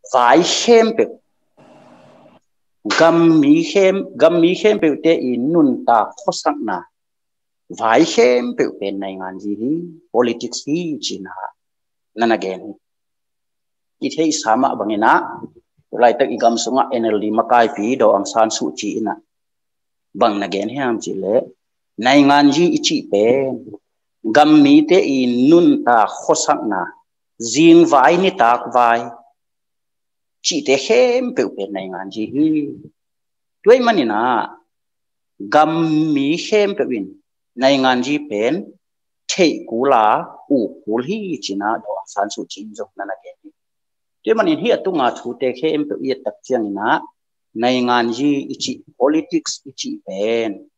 vai hem pe gam mi hem pe te in nun ta khosak na vai hem pe pen nai ngan ji hi politics hi china nan again it hey sama bangina lai tak igam sunga NLD makai pi do ang san su chi ina bang again ham chi le nai ngan ji ichi pen gam mi te in nun ta khosak na zing vai ni tak vai chỉ để hem biểu bên này ngàn gì hi đuôi mà nè gam mi hem biểu bên này ngàn gì bên thấy cú lá cú hi chỉ na đó sản xuất chính dục là cái đuôi mà nè hiện tung ngã thu để hem biểu hiện tập chiang na này ngàn gì chỉ politics chỉ bên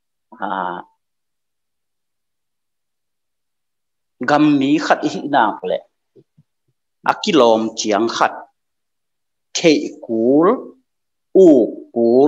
gam mi khát hi na lệ akilom chiang khát thấy cúl cúl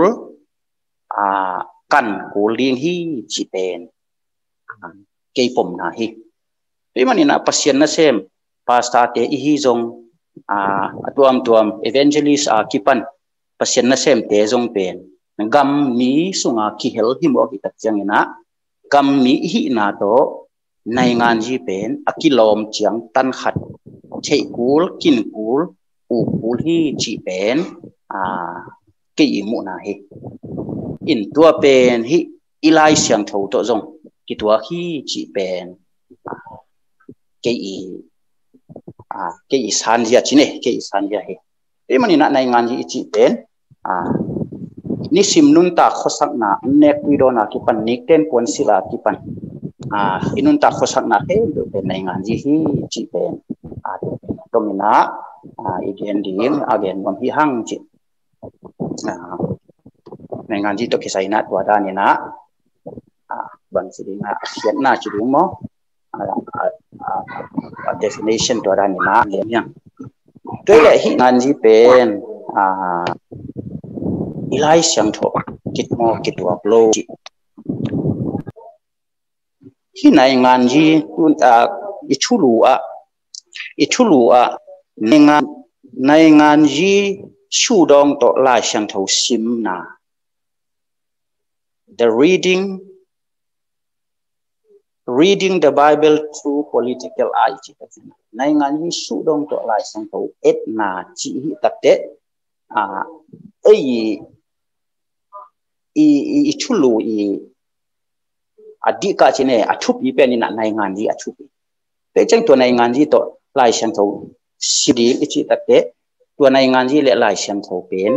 cần cúl liên hi chỉ tên cây phẩm na hi thế mà nè pasien na xem pasta te hi zong tuam evangelist kipan pasien na xem te zong pen gam mi sunga ki hel hi mo ki tak chang na gam mi hi na to nai ngan ji pen akilom chiang tan khat thấy cúl kin cúl cúl hi chỉ bên cái mũ này in tua bên hi ilai xiang thâu to zong cái tua hi chỉ bên cái san dia chỉ này cái san dia hi thế mà nãy ngan gì chỉ bên ni sim nun ta khosak na nek video na ki pan nik ten pon sila ki pan inun ta khosak na he bên này ngan gì hi chỉ bên domina again dim again bang hi hang chi nai ngan ji to ke sai na tua da ni na bang si ding asian na chi ding mo definition tua da ni na le yang toi le hi ngan ji pen ilai siang tho kit mo kit tua blow chi hi nai ngan ji tun ichulu nai ngan ji shu dong to la siang tho sim na the reading the Bible through political eye nai ngan ji shu dong to la siang tho et na chi hi tak te ichulu adika chine athupi pe ni na nai ngan ji athupi pe chang to nai ngan ji to lai siang tho sidi ichi takte tua nai ngan ji le lai siang tho pen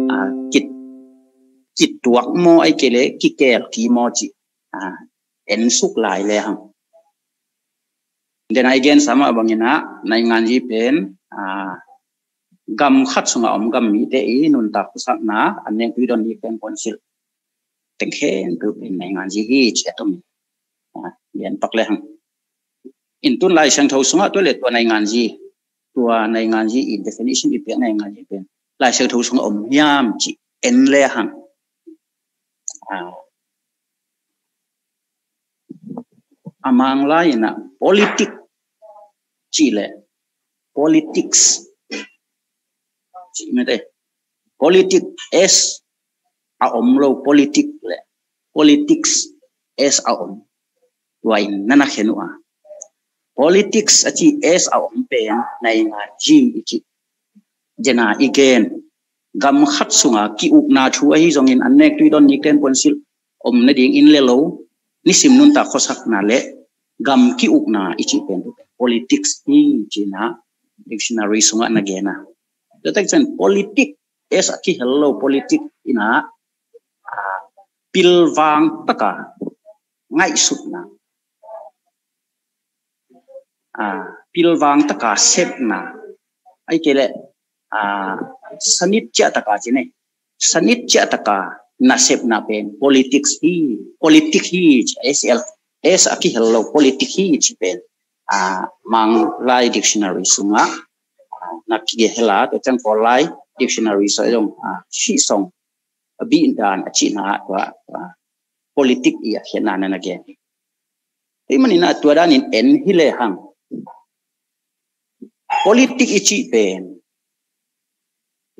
kit tuak mo ai kele ki kel ki mo chi en suk lai le hang then again sama bangina nai ngan ji pen gam khat sunga gam mi te nun ta kusak na aneng pi don ni pen konsil teng khen pu pen nai ngan ji hi che tom yen pak le hang in tun lai siang tho sunga to le tua nai ngan ji in definition i pe nai ngan ji pen lai siang tho sunga yam chi en le hang amang lai na politic chi le politics chi me te politics s lo politic le politics s wai nana khenua politics achi s pen nai nga ji ichi jena again gam khat sunga ki uk na thu hi zong in anek tu don nik ten ponsil na ding in le lo ni sim nun ta khosak na le gam ki uk na ichi pen politics ni jena dictionary sunga na gena the text politics s aki hello politics ina pilwang taka ngai sut na pilwang taka sep na ai kele sanit cha taka chine sanit cha taka na sep na pen politics hi sl s aki hello politics hi chi pen mang lai dictionary sunga na ki hela to chang ko lai dictionary so jong shi song bi dan achi na wa politics ya hena na again manina tua dan in en hile hang politik ichi pen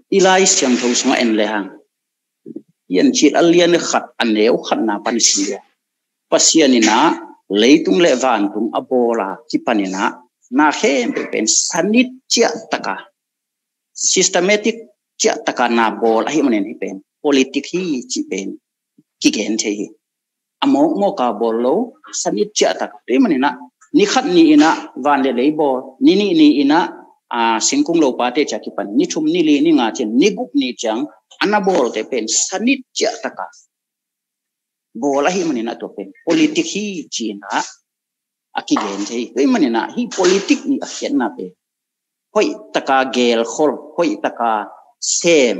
อีไลเสียงทูสงเอ็นเลยฮะยันจิตอเลียนขัดอันเดียวขัดนาปันเสียปัสยานินะเลยตุงเลวันตุงอโบลาที่ปันนะนาเข้มเป็นสนิทเจตกา systematic เจตกานาโบลให้มันเห็นเป็น politic ที่จีเป็นกิเกนเทฮีอโมกโมกาโบโลสนิทเจตกาที่มันนะนี่ขัดนี่นะวันเลยโบนี่นะสิงคุงโลปาเตจากิปันนี่ชุมนี่ลีนี่งาเชนนี่กุกนี่จังอันนาโบลเตเป็นสนิทเจตกาโบลให้มันนะตัวเป็น politic ที่จีนะอากิเกนเทฮีมันนะฮี politic นี่อาเขียนนะเป็นหอยตะกาเกลขอลหอยตะกาเซม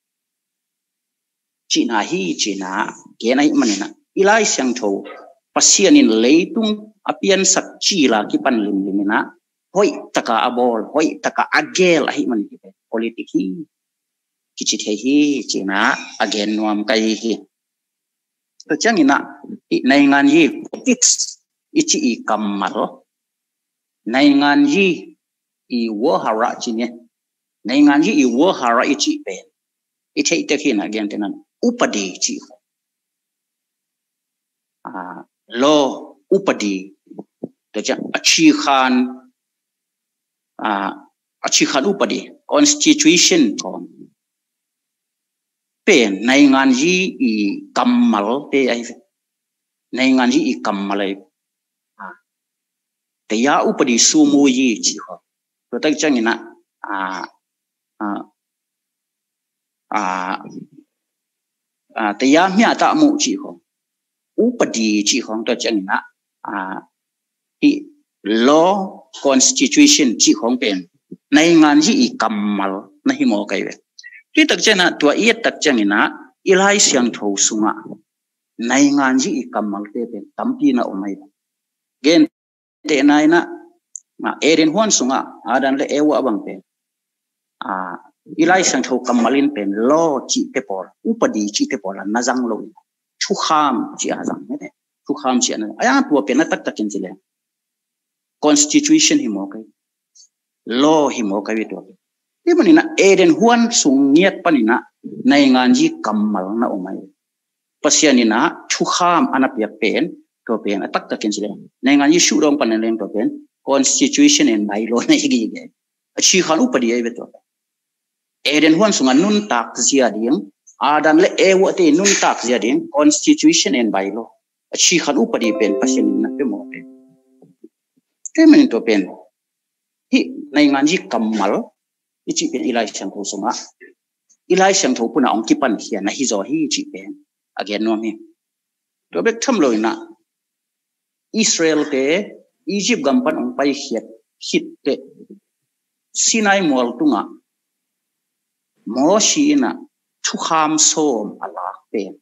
จีน่าฮีจีน่าเกนัยมันนะอีไลเสียงโทปัสยานินเลยตุงอภิยันสักจีลากิปันลิมนะหอยตะกาอบอลหอยตะกาอาเกลให้มันเป็น politic ฮีกิจเทฮีจีน่าอาเกนนวมไกฮีตัวจังอินะในงานยีpoliticsอิจิอีกัมมาร์ในงานยีอีวัวฮาระจีเนี่ยในงานยีอีวัวฮาระอิจิเป็นอิเทอิเตคินะเกนเตนันอุปดีจีโลอุปดีตัวจังอชิขันอุปดี constitution ก่อนเป็นในงานยีอีกัมมาร์เป็นไอในงานยีอีกัมมาร์แต่ยาอุปดีสูมูยีจีเขาตัวตั้งจังอินะแต่ยาเมียตามูจีเขาอุปดีจีของตัวจังอินะที่ law constitution จีของเป็นในงานยีอีกัมมาร์นะฮิโมกัยเวที่ตั้งจังนะตัวเอียตั้งจังอินะอีไลเสียงทูสุงะในงานยีอีกัมมาร์เป็นตั้มปีนะอไม่เกนเตนายนะเอเดนฮวนสุงะอาดันเลเอวะบังเป็นอีไลสังทูกัมมาลินเป็นโลจิเตปอลอุปดีจิเตปอลนาจังโลชุขามจิอาจังไม่ได้ชุขามจิอันนั้นอาตัวเป็นนักตักกินจิเล constitution หิมอกาย law หิมอกายตัวที่มันนี่นะเอเดนฮวนสุงเงียดปนินะในงานจีกัมมาลนะอมัยปัสยานินะชุขามอันนั้นเปียกเป็นตัวเป็นนักตักกินจิเลในงานจีชุดองปันนั่นเองตัวเป็น constitution and bylaw na higigay achi khan upadi ay beto eden huan sunga nun tak zia ding adan le ewo te nun tak zia ding constitution and bylaw achi khan upadi pen pasin na pe mo pe temen to pen hi nai ngan ji kamal ichi pen ilai sang tho sunga ilai sang tho puna ong kipan hian na hi zo hi chi pen again no mi to bek tham loina Israel te Egypt gampan ang pai hit te Sinai mol tunga Moshi na chukham som ala pen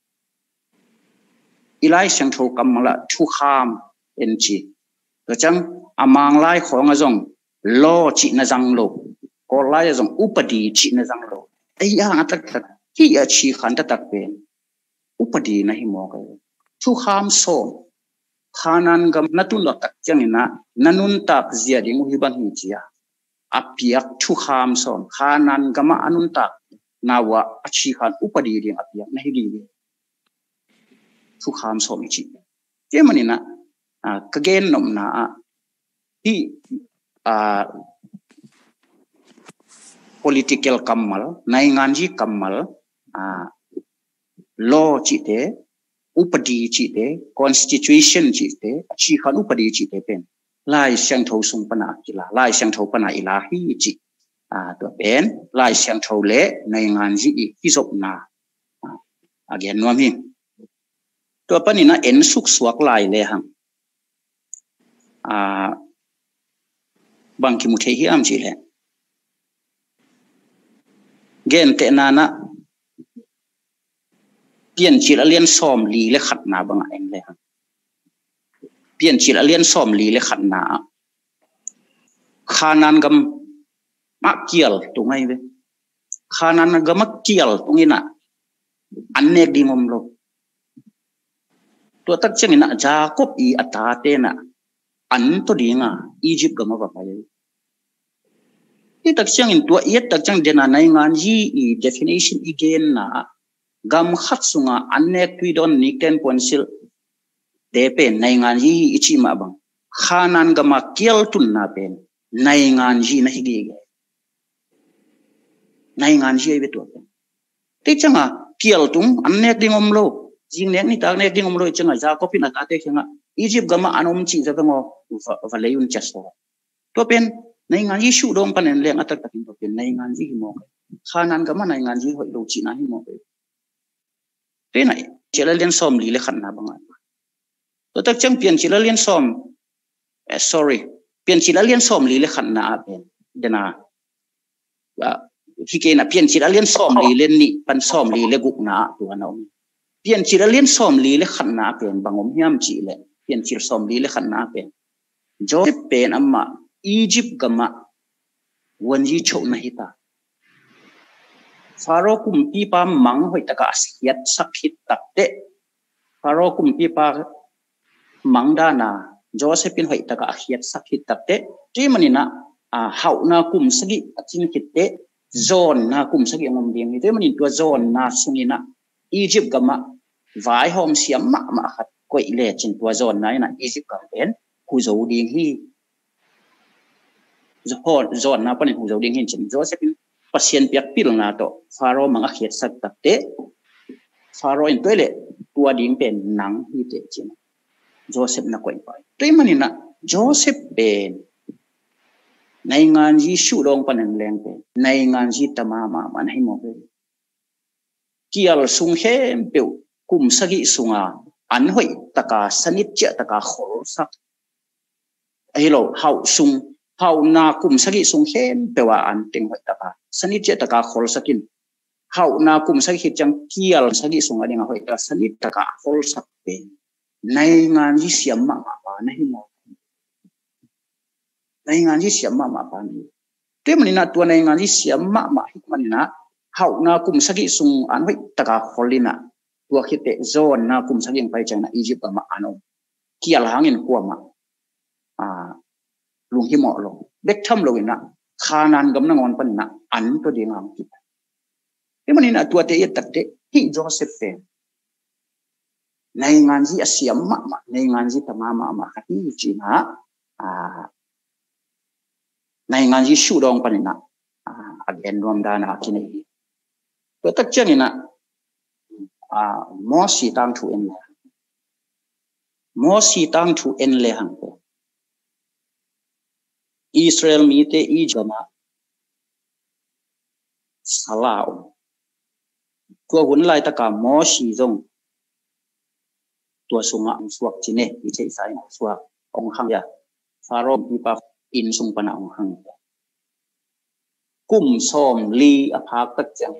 ilai sang tho kamala chukham enchi to chang amang lai khong azong lo chi na jang lo ko lai azong upadi chi na jang lo ai ya atak tak hi ya chi khan ta tak pen upadi na hi mo ka chukham som khanan gam natun lo tak changina nanun tak zia ding hi ban hi chia apiak thu kham som khanan gama anun tak nawa achi khan upadi ding apiak na hi gi thu kham som chi ke manina kagen nom na hi political kamal nai nganji kamal law chi te upadi chi te constitution chi te chi khan upadi chi te pen lai siang tho sung pana kila lai siang tho pana ila hi chi to pen lai siang tho le nai ngan ji hi zop na again no mi to pani na en suk suak lai le hang bang ki mu the hi am chi le gen te na naเปลี่ยนจิตเลียนซ้อมลีและขัดนาบางเองเลยครับเปลี่ยนจิตเลียนซ้อมลีและขัดนาขานันกำมักเกี่ยวตรงไหนเว้ขานันกำมักเกี่ยวตรงนี้นะอันเนกดีงมโลตัวตักเช่นนี้นะจาคบอีอัตตาเตนะอันตัวดีงะอียิปต์กำมาแบบไหนที่ตักจังอินตัวเอียดตักจังเดน่าในงานยี่อี definition อีเกนนะกำขัดสุงาอันเนกวิดอนนิเกนปอนซิลเดเป็นในงานยี่อิชิมาบังขานันกำมาเกี่ยวตุนนาเป็นในงานยี่นะฮิกิเกในงานยี่ไปตัวเป็นที่จังอ่ะเกี่ยวตุงอันเนกดิ่งอมโลจริงเนกนี่ตากเนกดิ่งอมโลจังอ่ะจาก็พินาตาเตจังอ่ะอียิปต์กำมาอันอมจิจะเป็นงอวาเลยุนเจสตัวเป็นในงานยี่ชูดงปันเลี้ยงอัตตะกินตัวเป็นในงานยี่หิมอกขานันกำมาในงานยี่หอยโลจินาหิมอกเป็นไหนเจริญเลี้ยงซ้อมลีเล็กขนาดบางอย่างตัวตักจังเปลี่ยนเจริญเลี้ยงซ้อมsorry เปลี่ยนเจริญเลี้ยงซ้อมลีเล็กขนาดเป็นเดน่าที่เกณฑ์เปลี่ยนเจริญเลี้ยงซ้อมลีเล่นนี่ปันซ้อมลีเล็กกุกหนาตัวน้องเปลี่ยนเจริญเลี้ยงซ้อมลีเล็กขนาดเป็นบางอมยามจีเลยเปลี่ยนเจริญซ้อมลีเล็กขนาดเป็นโจเซฟเป็นอัมมาอียิปต์กัมมาวันยี่โชว์นะฮิตาฟาโรห์กุมปีปามังหอยตะกาสเฮียดสักฮิตตักเตฟาโรห์กุมปีปามังดานาโจเซฟเป็นหอยตะกาเฮียดสักฮิตตักเตที่มันนี่นะเฮานากุมสกิจินฮิตเตโซนนากุมสกิงมเดียงที่มันนี่ตัวโซนนาสุนีนะอียิปต์กัมมาวายหอมเสียมมาขัดก้อยเล่จินตัวโซนนั้นนะอียิปต์กัมเป็นผู้โจดีงฮีโซนนาปนิผู้โจดีงฮีจินโจเซฟpasien piak pil na to faro mga khiat sak takte faro in toile tua ding pen nang hi te chin joseph na koi pai toi manina joseph ben nai ngan ji shu dong panang leng pe nai ngan ji tama ma man hi mo pe kial sung hem pe kum sagi sunga an hoi taka sanit che taka khol sak hello how sung how na kum sagi sung hem pe wa an ting hoi taka sanit je taka khol sakin how na kum sagi chang kial sagi sunga dinga hoi ta sanit taka khol sak pe nai ngan ji siam ma pa nahi mo nai ngan ji siam ma pa ni te manina tu nai ngan ji siam ma manina how na kum sagi sung an hoi taka kholina tua khite zone na kum sagi pai chang na Egypt ma ano kial hangin kwa ma lung hi mo lo bek tham lo ina khanan gam na ngon panina an to ding ang ki e manina tua te yet tak te hi joseph te nai ngan ji asiam ma nai ngan ji tama ma ka hi chi na nai ngan ji shu dong panina again rom da na ki nei to tak chen ina mo si tang thu en le hang te Israel mi te ijama salao tua hun lai ta ka mo shi zong tua sunga ang suak chine i chei sai suak ong hang ya faro pi pa in sung pana ong hang kum som li aphak tak chang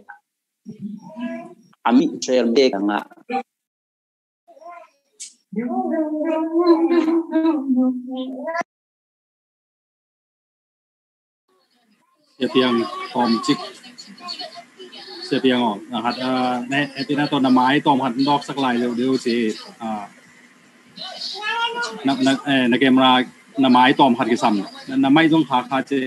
ami Israel me ka nga Yang komcik sepiang hat ne etina to namai tom hat dok sak lai leu si na camera namai tom hat ki sam namai jong tha kha che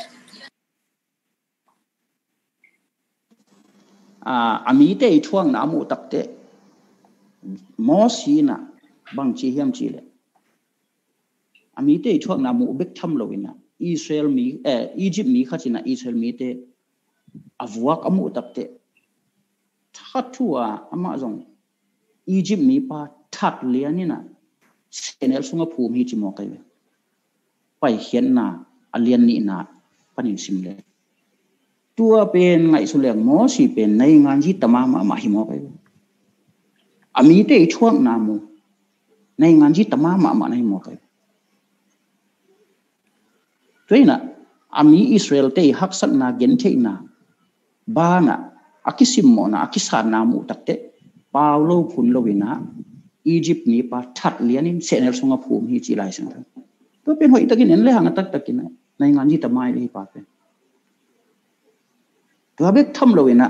ami te thuang na mu tak te mo si na bang chi hiam chi le ami te thuang na mu bek tham lo ina Israel mi Egypt mi khachina Israel mi te avwak amu takte thatua ama jong Egypt mi pa that lianina senel sunga phum hi chimo kai pai hian na alian ni na panin simle tua pen ngai suleng mo si pen nai ngan ji tama ma hi mo kai ami te thuak na mu nai ngan ji tama ma nai mo kai Tuina ami Israel te hak sak na gen the na bana akisim mo na akisan na mu takte Paulo phun lowina Egypt ni pa that lianin senel sunga phum hi chi lai sang to pen hoi takin en le hang tak takin nai ngan ji tamai hi pa pe to bek tham lowina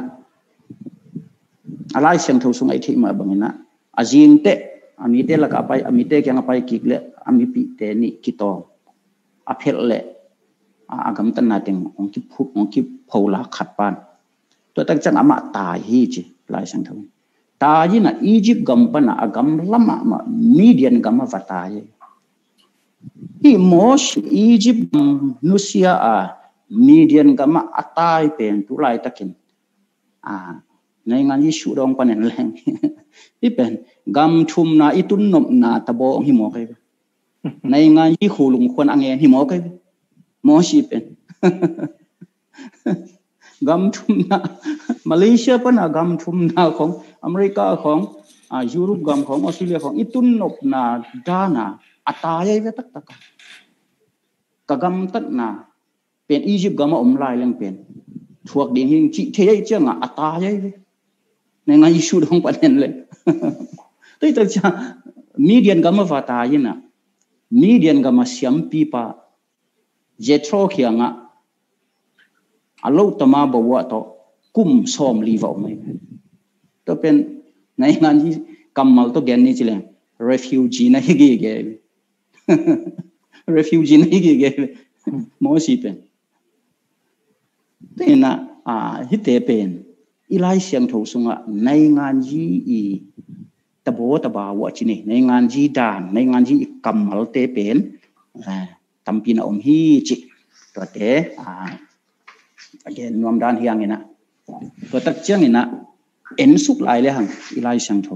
alai sang tho sungai thi ma bangina ajing te ami te la ka pai ami te kyang pai kik le ami pi te ni ki to aphel le agam tan na teng ong ki phola khat pan to tak chang ama ta hi chi lai sang thong ta ji na Egypt gam pa na agam lama ma median gam va ta ye hi mosh Egypt nusia a median gam atai pen tu lai takin nei ngan yi shu dong panen leng hi pen gam thum na itun nom na tabo hi mo kai nei ngan yi khulung khon angen hi mo kai mo shi pen gam thum na Malaysia pa na gam thum na khong America khong Europe gam khong Australia khong itun nop na dana ataya ve tak tak ka gam tat na pen Egypt gam lai leng pen thuộc điển hình chị thế chứ ngã ataya ve nei ngan yi shu dong panen le tôi tak cha median gam va ta yin na median gam siam pi pa jetro khianga alo tama bawa to kum som li va mai to pen nai ngan ji kamal to gen ni chile refugee na hi ge refugee na hi ge mo si pen te na hi te pen ilai siang tho sunga nai ngan ji i tabo taba wa chi ni nai ngan ji dan nai ngan ji kamal te pen tampina hi chi to te again nuam dan hiang ina to tak chiang ina en suk lai le hang ilai sang tho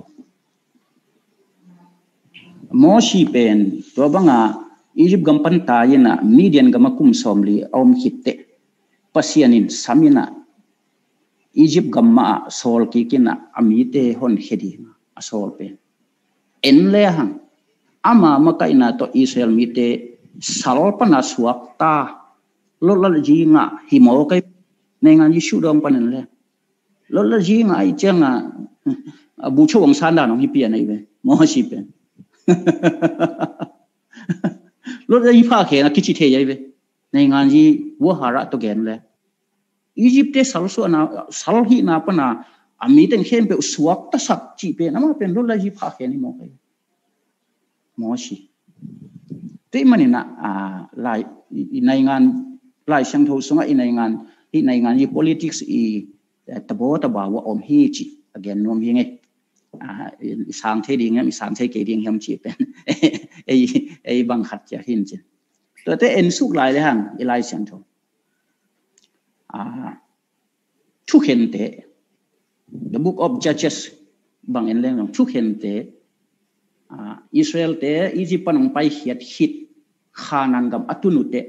mo shi pen to banga Egypt gam pan ta ina median gam kum somli om hitte pasianin samina Egypt gam ma sol ki kina amite hon hedi asol pen en le hang ama makaina to Israel mite sal pana suak ta lol ji nga himo kai nei ngan yi shu dong panen le lol ji nga ai chang bu chu wang san da no hi pia nei be mo shi pen lol yi pha khe na kichi the yai be nei ngan ji wo hara to gen le Egypt te sal so na sal hi na pa na ami ten khem pe suak ta sak chi pe na ma pen lol ji pha khe ni mo kai mo shi te manina lai nei ngan lai sang tho sunga inai ngan hi nei ngan yi politics i tabo taba wa om hi chi again nom hi nge sang the ding mi sang the ke ding hem chi pen ei bang khat cha hin chin to te en suk lai le hang ilai sang tho thu khen te the book of Judges bang en leng thu khen te Israel te Egypt panong pai hiat hit khanan gam atunu te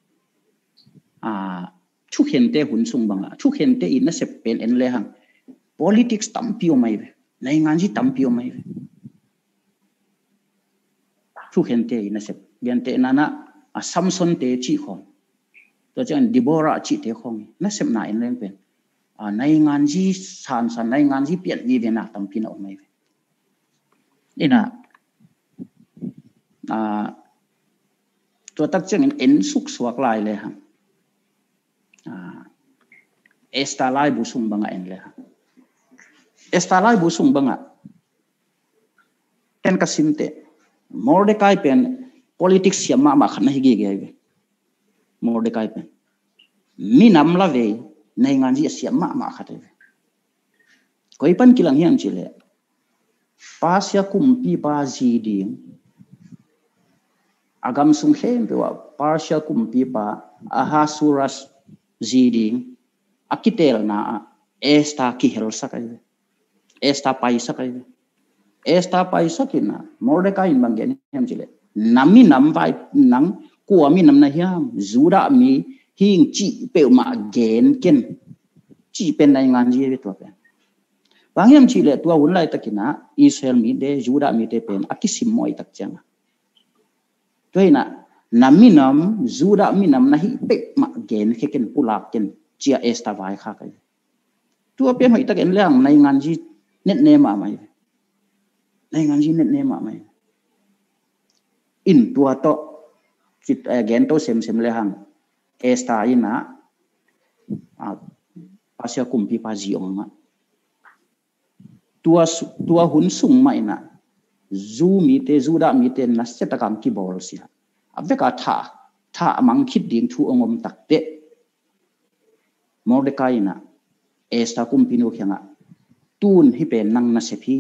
thu khen te hun sung banga thu khen te in na sep pen en le hang politics tampio mai ve nei ngan ji tampio mai ve thu khen te in na sep bian te nana Samson te chi khom to chan Deborah chi te khom na sep na en leng pen nei ngan ji san nei ngan ji pian ni ve na tampi na mai ve ina to tak chang en suk suak lai le hang esta lai busung banga en le esta lai busung banga ken kasimte Mordecai pen politics siama ma khana hi ge Mordecai pen mi nam la ve nei ngan ji siama ma khate koi pan kilang hiam chile pasya kumpi pa ji ding agam sung khem pe wa pasya kumpi pa Ahasuras ziding akitel na esta ki hel sakai esta pai sakai esta pai sakina Mordecai bangen hem chile nami nam vai nang ko mi nam na hiam Juda mi hing chi pe ma gen ken chi pen nai ngan ji ve to pen bangyam chile tua un lai takina Israel mi de Juda mi te pen akisim moi tak chang toina naminam Juda minam na hi pe ma gen kheken pulak ken chia esta vai kha kai tua pen hoi tak en lang nai ngan ji net ne ma mai nai ngan ji net ne ma mai in tua to chit again to sem le hang esta ina pasya kumpi pa jiong ma tua hun sung mai na zu mi te Juda mi te na setakam ki bol sia aveka tha ถ้ามังคิดดิ่งทูองมตักเตะมอร์เดกายนะเอสตาคุมพินุเขียงะตูนฮิเป็นนังนาเซพี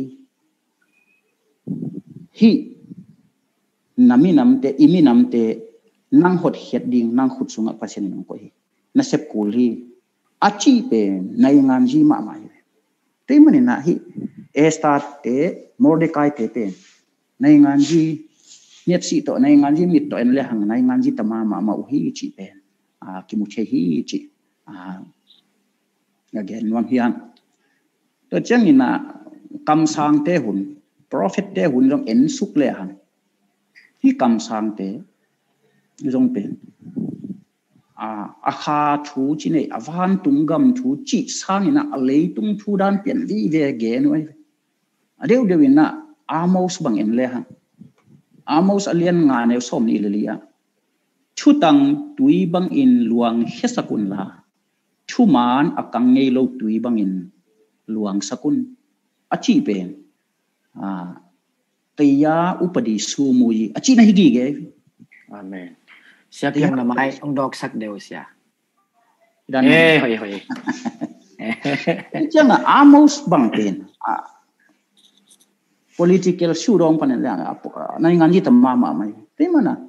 ฮินามินำเตอิมินำเตนังหดเหียดดิ่งนังขุดสุงะปัสยานิมก็ฮินาเซปกูลีอาชีเป็นในงานจีมาไม่เต็มมันนะฮิเอสตาเตมอร์เดกายเตเป็นในงานจีเนี่ยสิโตในงานจีมิตโตเอ็นเลหังในงานจีตมามาอุฮิจิเป็นกิมุเชฮิจิagain วันเฮียนตัวเจ้านี่นะคำสั่งเตหุน prophet เตหุนจงเอ็นสุกเลยหันที่คำสั่งเตจงเป็นอาคาทูจีเนี่ยอวันตุงกัมทูจีสังนี่นะอะไรตุงทูดันเปลี่ยนดีเวเกนไว้เดี๋ยวนะอาโมสบังเอ็นเลยหันอาโมสเลียนงานในสมนี่เลยอ่ะชุดตังตุยบังอินหลวงเฮสกุลลาชุมานอากังเงยโลตุยบังอินหลวงสกุลอาชีเป็นตียาอุปดิสูมุยอาชีนะฮิกิเกอาเมนเสียเพียงละไม้องดอกสักเดียวเสียเฮ้ยจังนะอาโมสบังเป็น political ชูรองพันธุ์เนี่ยในงานที่ทำมาไม่ที่มันนะ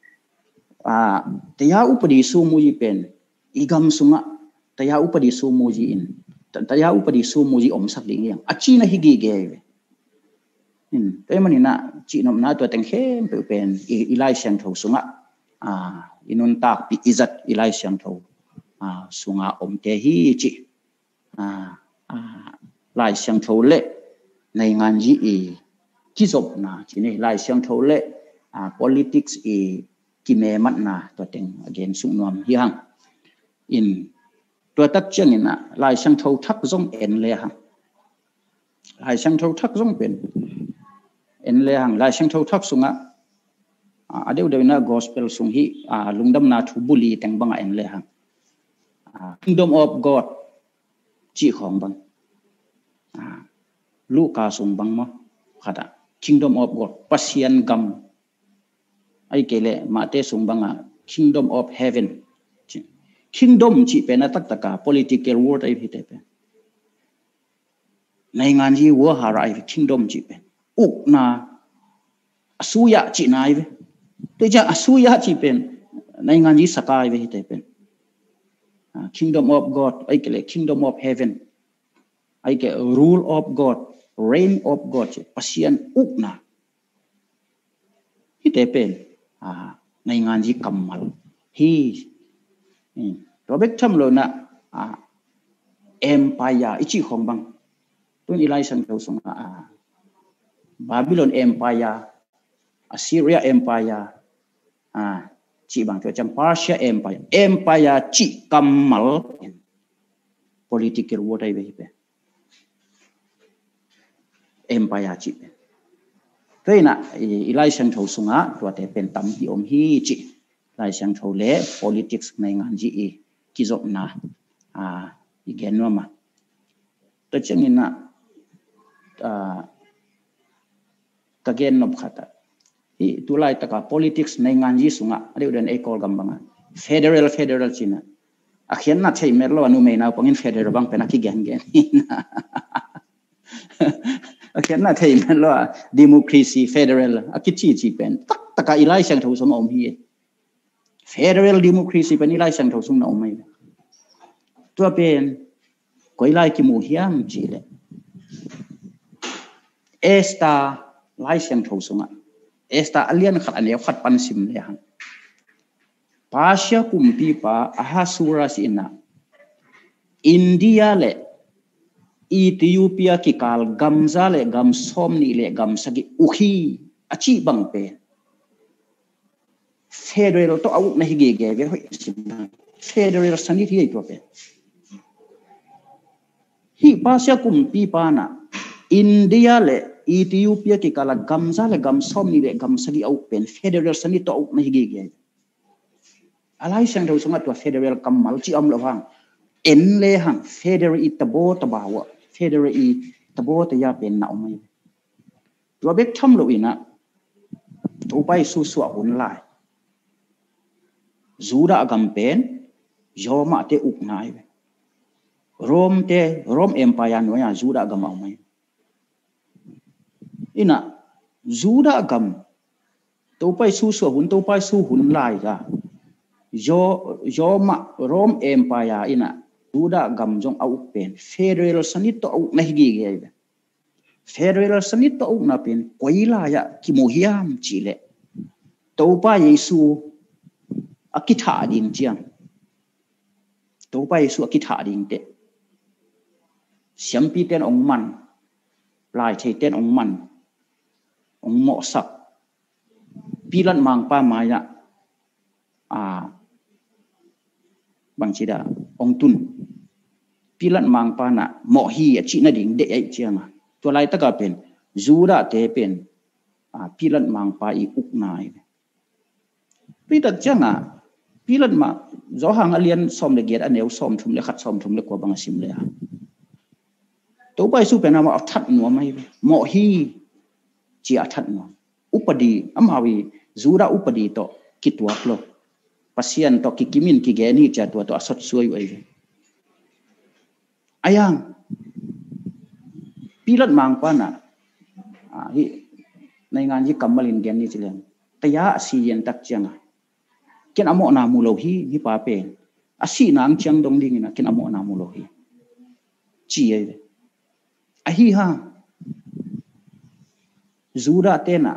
ตียาอุปดิสูมุยเป็นอีกำสุงะแต่ยาอุปดิสูมูจีอินแต่ยาอุปดิสูมูจีอมสักดิ่งยังอาชีนะฮิกิเกยแต่มันนี่นะจีนอมนาตัวแต่งเข้มเป็นอีไลเซียงทูสุงะอินุนตากปีอิจัดอีไลเซียงทูสุงะอมเตฮีจีไลเซียงทูเล่ในงานจีกิจบนะจีนี่ไลเซียงทูเล่politics กิเมมัดนะตัวแต่ง again สุนวมยังอินตัวตัดเชียงนี่นะลายช่างเท่าทักจงเอ็นเลยฮะลายช่างเท่าทักจงเป็นเอ็นเลยฮะลายช่างเท่าทักสุงะเดี๋ยวนะ gospel สุงฮีลุงดำนาทุบุลีแต่งบังเอ็นเลยฮะ kingdom of God จีของบังลูกกาสุงบังมั้งขัดkingdom of God ปัสยันกัมไอ้เกลเลมาเตสุงบังkingdom of heaven kingdom จีเป็นนักตะกา political word ไอ้พี่เตเป็นในงานจีวัวหาไร kingdom จีเป็นอุกนาอสุยะจีนายเวตัวจะอสุยะจีเป็นในงานจีสกายเวพี่เตเป็นkingdom of God ไอ้เกล kingdom of heaven ไอ้เกล rule of God reign of God ปัสยันอุกนาพี่เตเป็นในงานจีกัมมัลฮีตัวเบกทำเลยนะempire อิจิของบังตัวนี้ไล่สันเขาส่งบาบิโลน empire Assyria empire จีบังตัวจำ Persia empire จีกัมมัล political word ไอ้เว้ยเป็น empire จีเป็นตัวนี้นะไล่สันเขาส่งตัวแต่เป็นตั้มที่อมฮีจีไล่ช่างเท่าเล่ politics ในงานจีกิจบนะอีกแค่นั้นมาแต่เช่นนี้นะตะเกียนนบขัดที่ตัวไล่ตะกา politics ในงานจีสุงะเดี๋ยวเดินเอกอลกัมบังfederal จีน่ะอาเขียนนัดใช่ไหมล่ะนูไม่น่าปังอิน federal บังเป็นนักขี้แกนอาเขียนนัดใช่ไหมล่ะ democracy federal อาคิดจีเป็นตะกาอีไล่ช่างเท่าสมองฮีFederal democracy เป็นอะไรสังเกตสุงนะอไม่ตัวเป็นก็อะไรกิมูฮิมจีเลเอสตาไลสังเกตสุงะเอสตาอเลียนขัดอันเดียวขัดปันซิมเลยฮะภาษาคุมปีปะอาหาสุราสินะอินเดียเลอีธิโอเปียกิกาลกัมซาเลกัมซอมนี่เลกัมสกิอุคีอาชีบังเป็นFederal ตัวอาวุธในฮิกิเกะเว้ย Federal สันนิษฐานตัวเป็นฮีภาษาคุมปีปานะอินเดียเลอีธิโอเปียกิกาลกัมซาเลกัมซอมนี่เลกัมสกิอาวุธเป็น Federal สันนิษฐานตัวอาวุธในฮิกิเกะอะไรสังเกตสมัติว่า Federal กัมมัลจีอัมละวังเอ็นเลหัง Federal อิตาโบตบาวะ Federal อิตาโบตยาเป็นนะอไม่ตัวเบ็กทำลุยนะตัวไปสู้หุ่นลาย Juda agam pen Roma te uknai Rome Empire no ya Juda agam amai ina Juda agam topai su topai su hun lai ga Rome Empire ina Juda agam jong au pen federal sanit to au nahi ge federal sanit to au na pen koila ya kimohiam chile topa Yesu akitha ding chiang topa Yesu akitha ding te siampi ten ong man lai thei ten ong man ong mo sak pilan mang pa maya bang chida ong tun pilan mang pa na mo hi achi na ding de ai chiang to lai ta ka pen Juda te pen pilan mang pa I uknai pitak changa pilan ma zo hang alian som le get aneu som thum le khat som thum le ko bang sim le to pai su pena ma that no mai mo hi chi athat no upadi amawi Juda upadi to kitwa klo pasien to kikimin ki ge ni cha to asot suai ai ayang pilan mang pa na hi nai ngan ji kamalin gen ni chilen taya si yen tak changa ken amo na mulohi hi pa pen asi nang chang dong ding na ken amo na mulohi chi ai hi ha Juda tena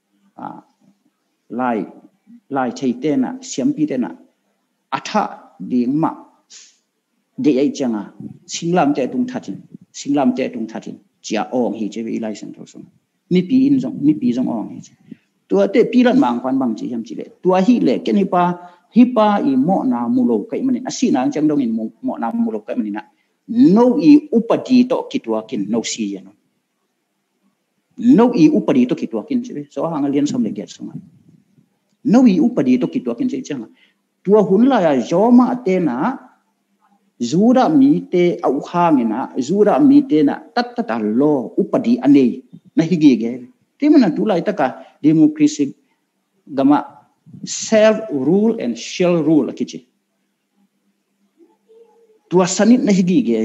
lai thei tena siampi tena atha ding ma de ai changa singlam te tung thatin chia ong hi che vi lai san tho sum mi pi jong ong hi tua te pilan mang pan bang chi yam chi le tua hi le ken hi pa I mo na mulo kai manin asi nang chang dong in mo na mulo kai manin na no I upadi to kitwa kin no si yan no I upadi to kitwa kin che so hang alian som le get sum no I upadi to kitwa kin che chang tua hun la ya joma te na Juda mi te au hangina Juda mi te na tat lo upadi ane na higi ge timana tulai taka democracy gama self rule and shall rule akichi tua sanit na higi ge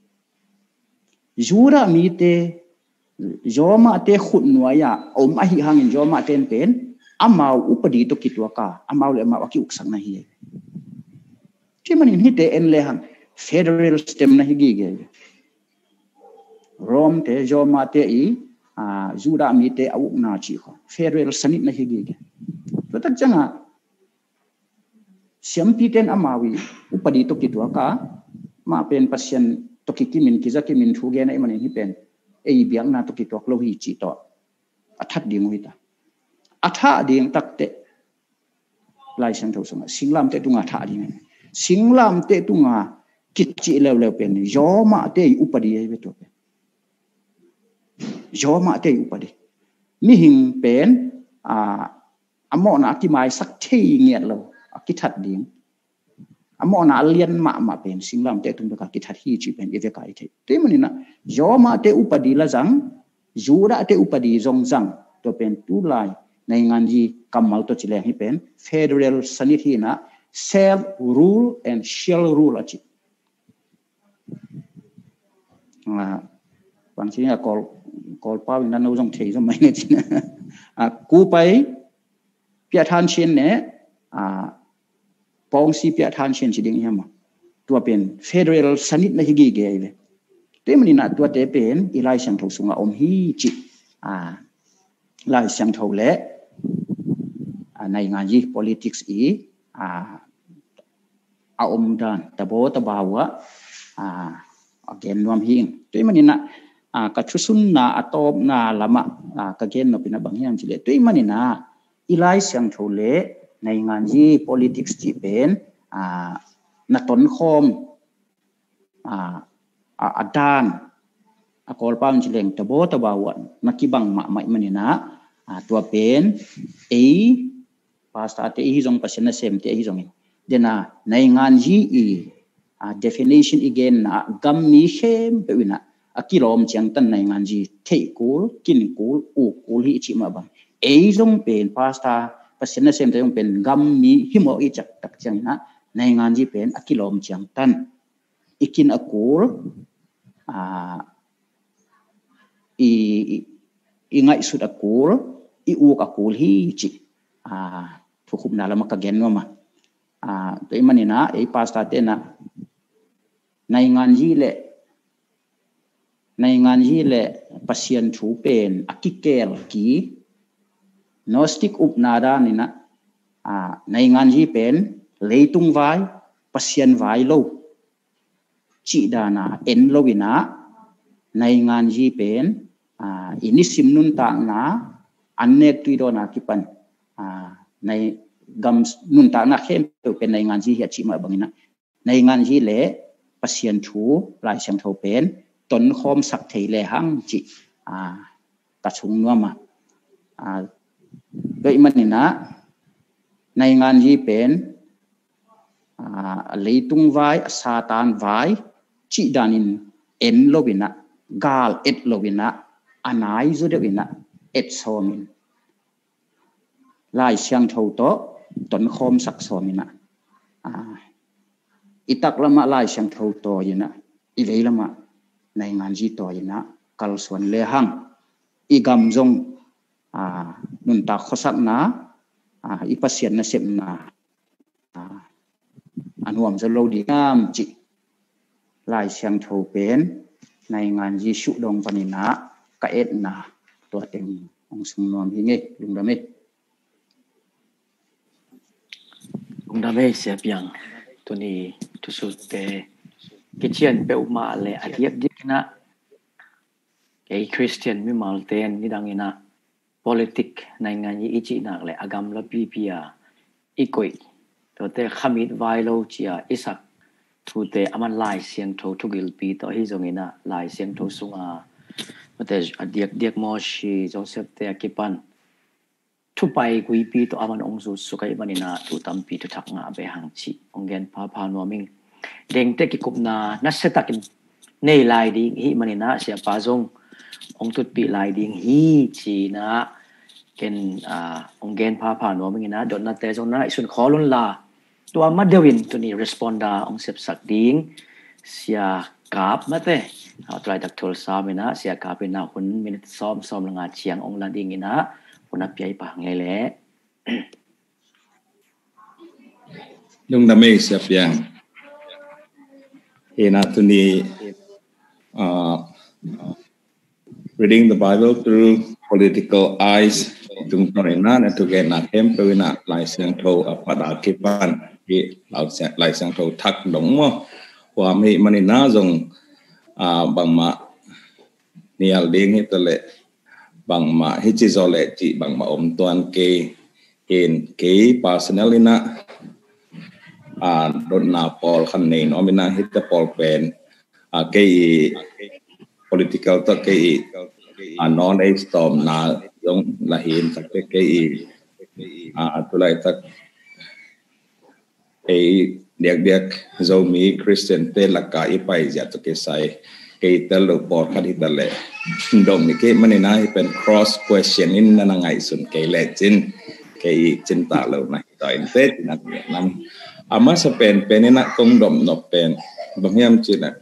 Juda mi te joma te khut nuaya om ahi hangin joma ten pen amau upadi to kitwa ka amau le ma aki uksak na hi timani ni te en le hang federal system na higi ge Rome te joma te I Juda mi te au na chi kho federal sanit na higi ge tak changa siampi ten amawi upadi to kitwa ka ma pen pasien to kikimin kizakimin thu ge na imani hi pen ei biang na to kitwa lo hi chi to athat ding wita atha ding takte lai sang tho sanga singlam te tunga tha ding singlam te tunga kichi lew pen joma te upadi ai beto joma te upadi mi hing pen amo na ki mai sak thei nget lo ki that ding amo na lian ma pen singlam te tum ka ki that hi chi pen eve kai the te mani na joma te upadi la jang Juda te upadi jong jang to pen tu lai nai ngan ji kamal to chile hi pen federal sanit hi na self rule and shall rule achi bang chi na call pa na no jong thei jong mai ne chi na ku pai pia than chen ne pong si pia than chen chi ding yam tua pen federal sanit na higi ge le te mani na tua te pen ilai sang tho sunga om hi chi lai sang tho le nai nga ji politics a om dan ta bo ta bawa again nuam hing te mani na ka thusun na atop na lama ka gen no pina bang hiam chile te mani na ilai sang tho le nai ngan ji politics chi pen na ton khom adan akol pam chileng ta bo ta bawa nakibang ma mai mani na tua pen pasta te hi jong pasena sem te hi jong dena nai ngan ji definition again na gam mi hem pe wina akilom chiang tan nai ngan ji thei kul kin kul u kul hi chi ma bang jong pen pasta ประสิทธิ์เซมจะเป็นกัมมีหิมอีจักตักจังนะในงานที่เป็นอกิโลมจังตันอีกินอกูลอีไงสุดอกูลอีอูกอกูลฮีจิทุกคนน่าละมักเกณฑ์ว่ามาตัวมันนี่นะไอ้ภาษาเตนะในงานที่เละพัศยันทูเป็นอกิเกลกีโนสติกอุปนาดานี่นะในงานที่เป็นเลตุงไว้พัศยันไว้โลจีดานะเอ็นโลวินะในงานที่เป็นอินิสิมนุนต่างนะอันเนกตุยโดนาคิปันในกัมนุนต่างนะเข้มเป็นในงานที่เหตุชิมาบังนะในงานที่เละพัศยันทูลายเสียงเท่าเป็นตนคอมสักเทเลหังจิกระชุงนัวมาโดยมันนี่นะในงานที่เป็นลีตุงไว้ซาตานไว้จิดานินเอ็นโลวินะกาลเอ็ดโลวินะอันไหนจุดเดวินะเอ็ดโซมินลายเสียงเท่าโตตนคอมสักโซมินะอิตักละมาลายเสียงเท่าโตอยู่นะอีเลยละมาในงานจีตัวอยู่นะกัลส่วนเลหังอีกำจงนุนตาขสักนะอีพัศยันนะเสพนะอันหวมจะโลดีงามจิลายเสียงเท่าเป็นในงานจีชุดงปนินะกะเอ็ดนะตัวเต็งองสมนวมที่นี่ลุงดำเมเสียเปียงตัวนี้ทุสุดแต่กิจเชียนเปอุมาเลยอาทิตย์ดิกนะไอ้คริสเตียนมิมาลเตนนี่ดังนี้นะ politic ในงานยี่จีนักเลยอากรรมละปีเปียอีกอยตัวเตะขมิดไวโลเจียอิสักทูเตะอามันลายเสียงโททุกิลปีตัวฮิจงนี้นะลายเสียงโทสุงมาแต่เดียกมอชีโจเซฟเตะกิปันทุไปกุยปีตัวอามันองสุสุกัยมันนี่นะทุตัมปีทุทักงาเบหังชีองเกนพานัวมิงเด้งเตกิกุบนานัสตักินในลายดิ่งฮีมันนะเสียปาจงองตุดปีลายดิ่งฮีจีนะเกนองเกนพานัวมิงนะโดนนาเตจงนะสุนขอลุนลาตัวมาเดวินตัวนี้รีสปอนดาองเสพสักดิ่งเสียกาบมาเตเอาตรายดักทุลซามินะเสียกาบเป็นนาคนมินิตซ้อมละงาเชียงองลาดิ่งนะคนนับใหญ่ปากไงแหละลุงดำเมเสียเปียงTuni reading the Bible through political eyes tung torina na tu gen na hem pewina lai siang tho apada kipan hi lai siang tho thak dong mo wa mi manina jong bang ma nial ding hi tole bang ma hi chi zole chi bang ma om tuan ke in ke personalinaโดนนาปอลคันนี้เนาะมีนาฮิตปอลเป็นเกย์ political ตัวเกย์non age storm นาลงละหินสักเกย์ตัวไรสักเดียกโจมีคริสเตียนเตลักกาอีไปจัดตัวเกย์ใส่เกย์ตลกปอลคันที่ตะเล่ดงนี่เกย์มันนี่นะเป็น cross question นี่นั่นไงส่วนเกย์เลจินเกย์จินตาเรานะต่ออินเตอร์นั่นนั่นamat sepen penina kongdom no pen bangyam china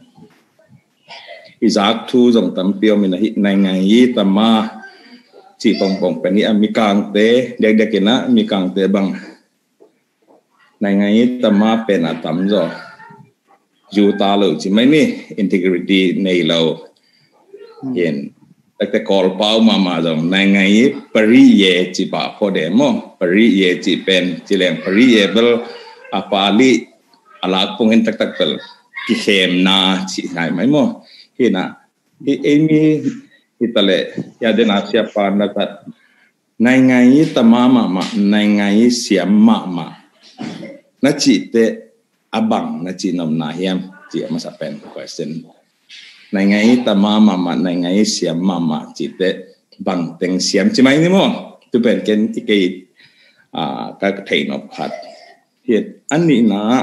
izak thu jong tampio mina hi nai ngai tama chi pong peni amikang te dek-dekina mikang te bang nai ngai tama pen atam jo juta lo chi mai ni integrity nei lo yen tak te kol pau mama jong nai ngai pari ye chi pa pho de mo pari ye chi pen chi leng pari ye bel apali alak pungin tak pel ki hem na chi nai mai mo hina hi emi hitale ya dena siapa na tat nai ngai tamama ma nai ngai siam ma na chi te abang na chi nom na hiam chi masa pen question nai ngai tamama ma nai ngai siam ma chi te bang teng siam chi mai ni mo tu pen ken ti ke ka thei no phat hiện anh nghĩ là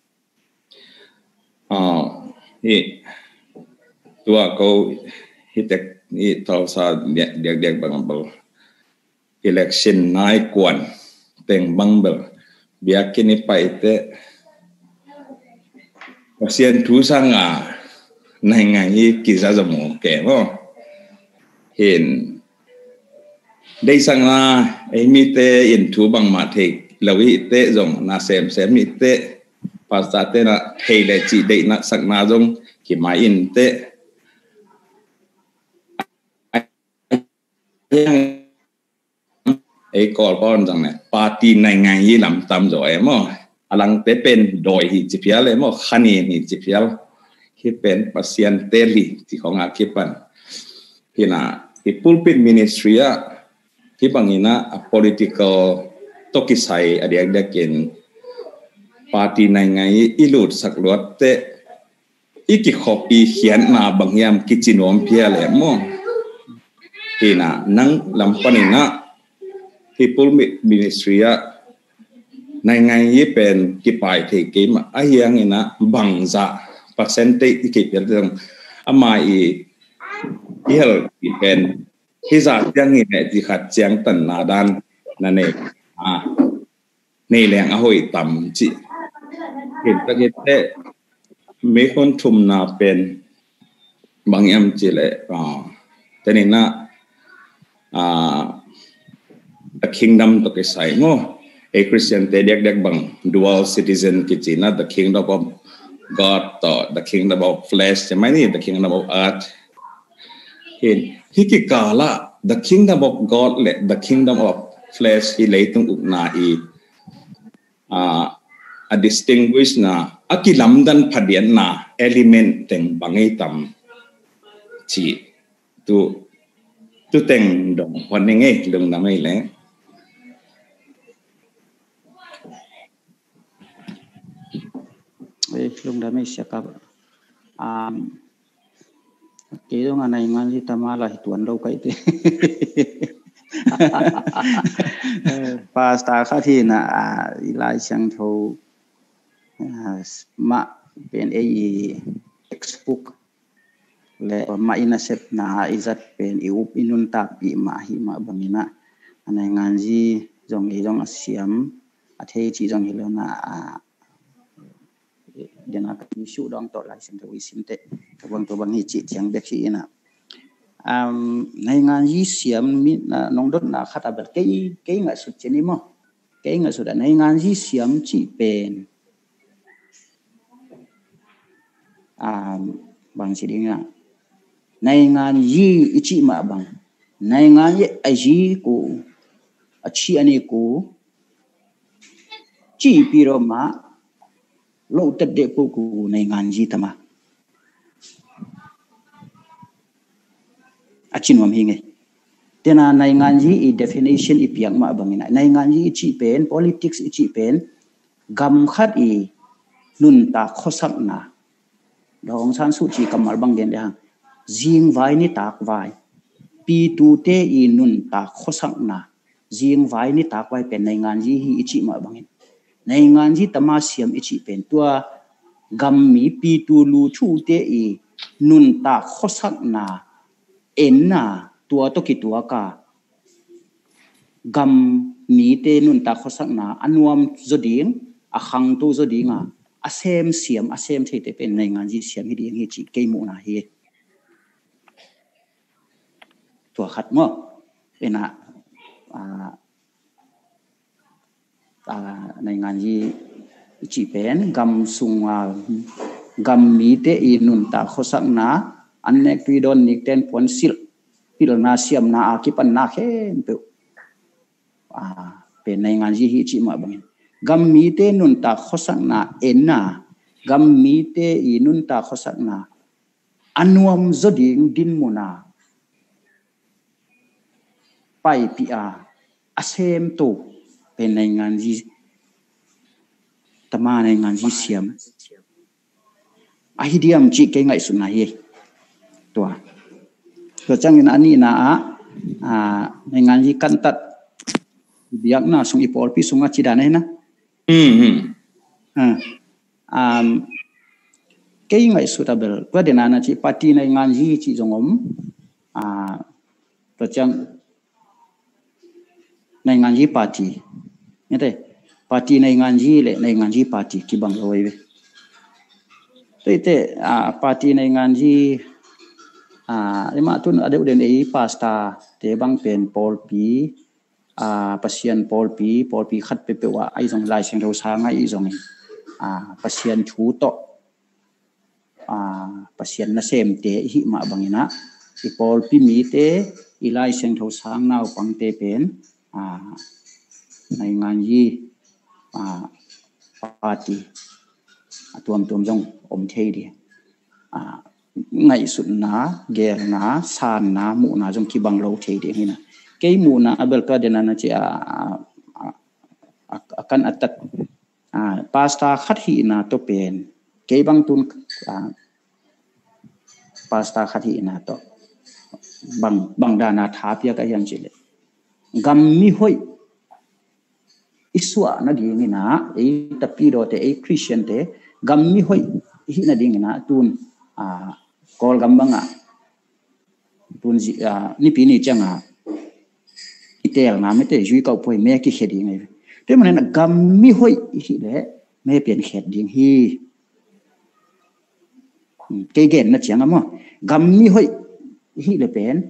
tua câu hít thao sa điệp bằng bằng election nai quan teng bang bel biakin ipa ite pasien tu sanga nai ngai kisa jamu ke mo hin dei sanga mi te in tu bang ma the lawi te jong na sem mi te pasta te na thei le chi dei na sak na jong ki mai in te ai call pon jang ne party nai ngai yi lam tam jo e mo alang te pen doi hi chi pial e mo khani ni chi pial ki pen pasien teli ti khong a ki pan hina ki pulpit ministry a ki bangina a political tokisai adiak dakin party nai ngai ilut sak lot te iki khopi hian na bangyam kichinom pial e mo hina nang lampanina people ministry a nai ngai yi pen ki pai the ke ma a hiang ina bangza percentage ki pe dang amai hel ki pen hiza yang ni ne ji khat chiang tan na dan na ne a nei leng a hoi tam chi ken ta ke te me kon thum na pen bangyam chi le tenina the kingdom to ke sai ngo a Christian te dek bang dual citizen kichina the kingdom of God to the kingdom of flesh mani the kingdom of earth hin hikikala the kingdom of God le the kingdom of flesh hi leitung ukna a distinguish na akilam dan phadian na element teng bangai tam chi tu teng dong hon nge lung na mai le lung da mai siakap ke dong anai ngan ji tamala tuan đâu kai te pasta kha thi na ilai chang tho ma pen textbook le ma ina sep na izat pen iup inun tak pi ma hi ma bangina anai ngan ji jong hi jong asiam athei chi jong hi lo na dena ka isu dong to lai sem tho isim te to bang hi chi thiang bek hi na nai ngan ji siam mi na nong dot na khata ber ke nga su cheni mo ke nga su da nai ngan ji siam chi pen bang si ding na nai ngan ji ichi ma bang nai ngan ye a ji ko a chi ani ko chi pi ro ma lo tet de po ku nai ngan ji tama achin wam hinge tena nai ngan ji i definition i piang ma bangina nai ngan ji chi pen politics chi pen gam khat i nun ta khosak na dong san su chi kamal bang gen dang jing vai ni tak vai pi tu te i nun ta khosak na jing vai ni tak vai pen nai ngan ji hi chi ma bangin nai ngan ji tama siam chi pen tua gam mi pi tu lu thu te i nun ta khosak na enna tua to ki tua ka gam mi te nun ta khosak na anuam zoding a khang tu zodinga asem siam asem the te pen nai ngan ji siam hi ding hi chi ke mu na hi tua khat mo ena nai ngan ji chi pen gam sunga gam mi te i nun ta khosak na annek pi don nik ten pon sil pil na siam na akipan na khem pe pe nai ngan ji hi chi ma bangin gam mi te nun ta khosak na enna gam mi te i nun ta khosak na anuam zoding din muna pai pi asem to pe nai ngan ji tama nai ngan ji siam ahidiam chi ke ngai suna hi tua to chang in ani na nai ngan ji kan tat biak na sung ipol pi sunga chi dan na ke ngai suitable kwa de na chi party nai ngan ji chi jongom to chang nai ngan ji party nghe thế party này ngàn gì lệ này ngàn gì party kí bằng rồi vậy thế party này ngàn gì nhưng mà tuần ở đâu đến ấy pasta thế bằng pen Paul P pasien Paul P khát pe wa ai dòng lại sang đầu sáng ai dòng pasien chú to pasien na xem te hi ma bangina i Paul P mi te i lai sang đầu sáng nào bằng te pen này ngàn gì party tuam dòng thế đi ngày sụt ná gel ná sàn ná mụ ná dòng kí bằng lâu thế đi nghe nè cái mụ ná abel ka đến là chỉ akan atat pasta khát hi na to pen cái bang tun pasta khát hi na to bằng đà na tháp ya cái yang chỉ lệ gam mi hoi iswa na đi nghe na ấy tập pi đó te ấy Christian te gam mi hoi hi na đi nghe na tun call gambanga tun ni pi ni changa itel na mete jui ka poi me ki khedi ngai te mane na gam mi hoi hi le me pian khed ding hi ke gen na changa mo gam mi hoi hi le pen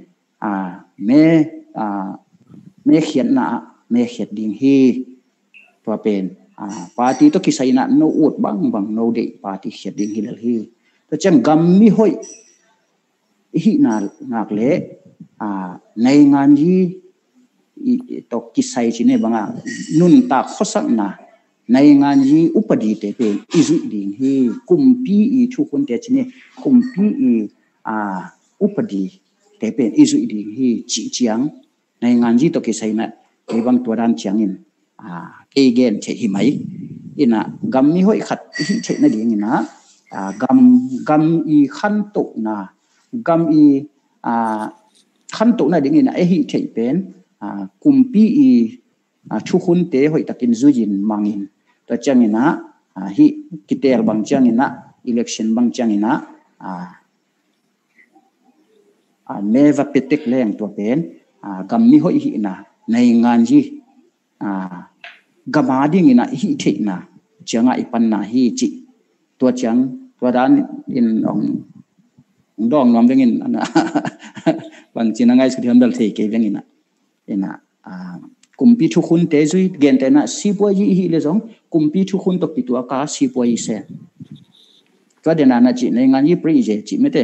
me khian na me khed ding hi to pen party to ki sai na no ut bang no de party khed ding hi le hi to chang gam mi hoi hi na ngak le nei ngan ji to kisai chi ne banga nun ta khosak na nei ngan ji upadi te pe izu ding hi kumpi I thu kun te chi ne kumpi I upadi te pe izu ding hi chi chiang nei ngan ji to kisai na ke bang to dan chiang in ke gen che hi mai ina gam mi hoi khat hi che na ding ina gam I khan to na gam I khan to na ding ina e hi thei pen kumpi I thu khun te hoi takin zujin mangin to changina hi kitel bang changina election bang changina neva petek leng to pen gam mi hoi hi na nei ngan ji gama ding ina hi thei na changa ipan na hi chi to chang to dan in dong nom vengin bang china ngai su thiam dal thei ke vengina ina kumpi thu khun te zui gen te na sipoi hi le jong kumpi thu khun to pitua ka sipoi se to de na chi nei ngan yi pri je chi mete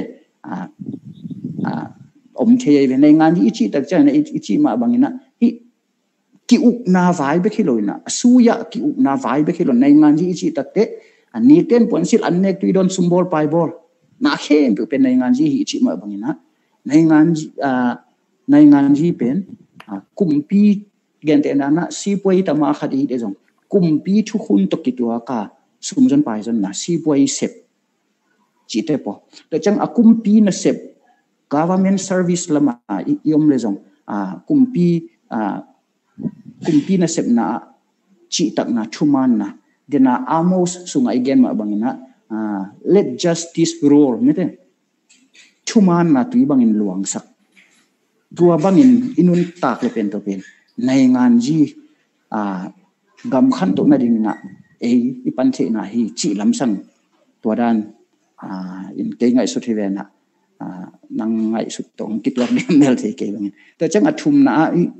the ve nei ngan yi chi tak cha na chi ma bangina hi ki uk na vai be khiloina suya ki uk na vai be khilon nei ngan yi chi tak te ani ten pon sil an nek tu don sumbol pai bol na khem pe pen nei ngan ji hi chi ma bangina nei ngan ji pen kumpi gen te na sipoi ta ma khadi de jong kumpi thu khun to ki tua ka sumjon pai jon na sipoi sep chi te po to chang akumpi na sep government service lama iom le jong kumpi na sep na chi tak na thuman na dena amos sunga igen ma bangina let justice rule mete thuman na tui bangin luang sak tua bangin inun tak le pen to pen nei ngan ji gam khan to na ding na ipan the na hi chi lam sang tua dan in ke ngai su thive na nang ngai su tong ki tuak mel the ke bangin to chang athum na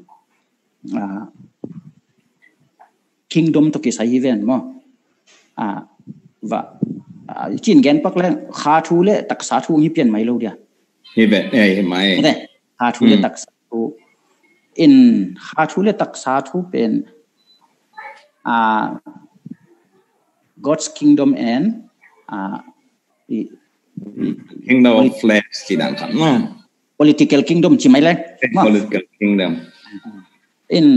kingdom to ki sai ven mo và chín gen pak le kha thu le tak sa thu hi pian mai lo dia hi ve mai kha thu le tak sa thu in kha thu le tak sa thu pen God's kingdom and the kingdom of flesh chi dan kan no political kingdom chi mai le political kingdom in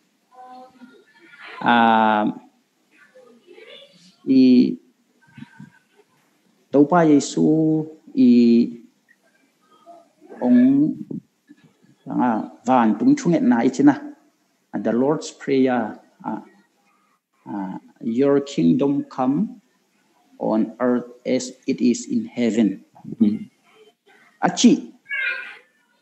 tâu pa Giêsu ông van tung chung na ichina the Lord's prayer your kingdom come on earth as it is in heaven achi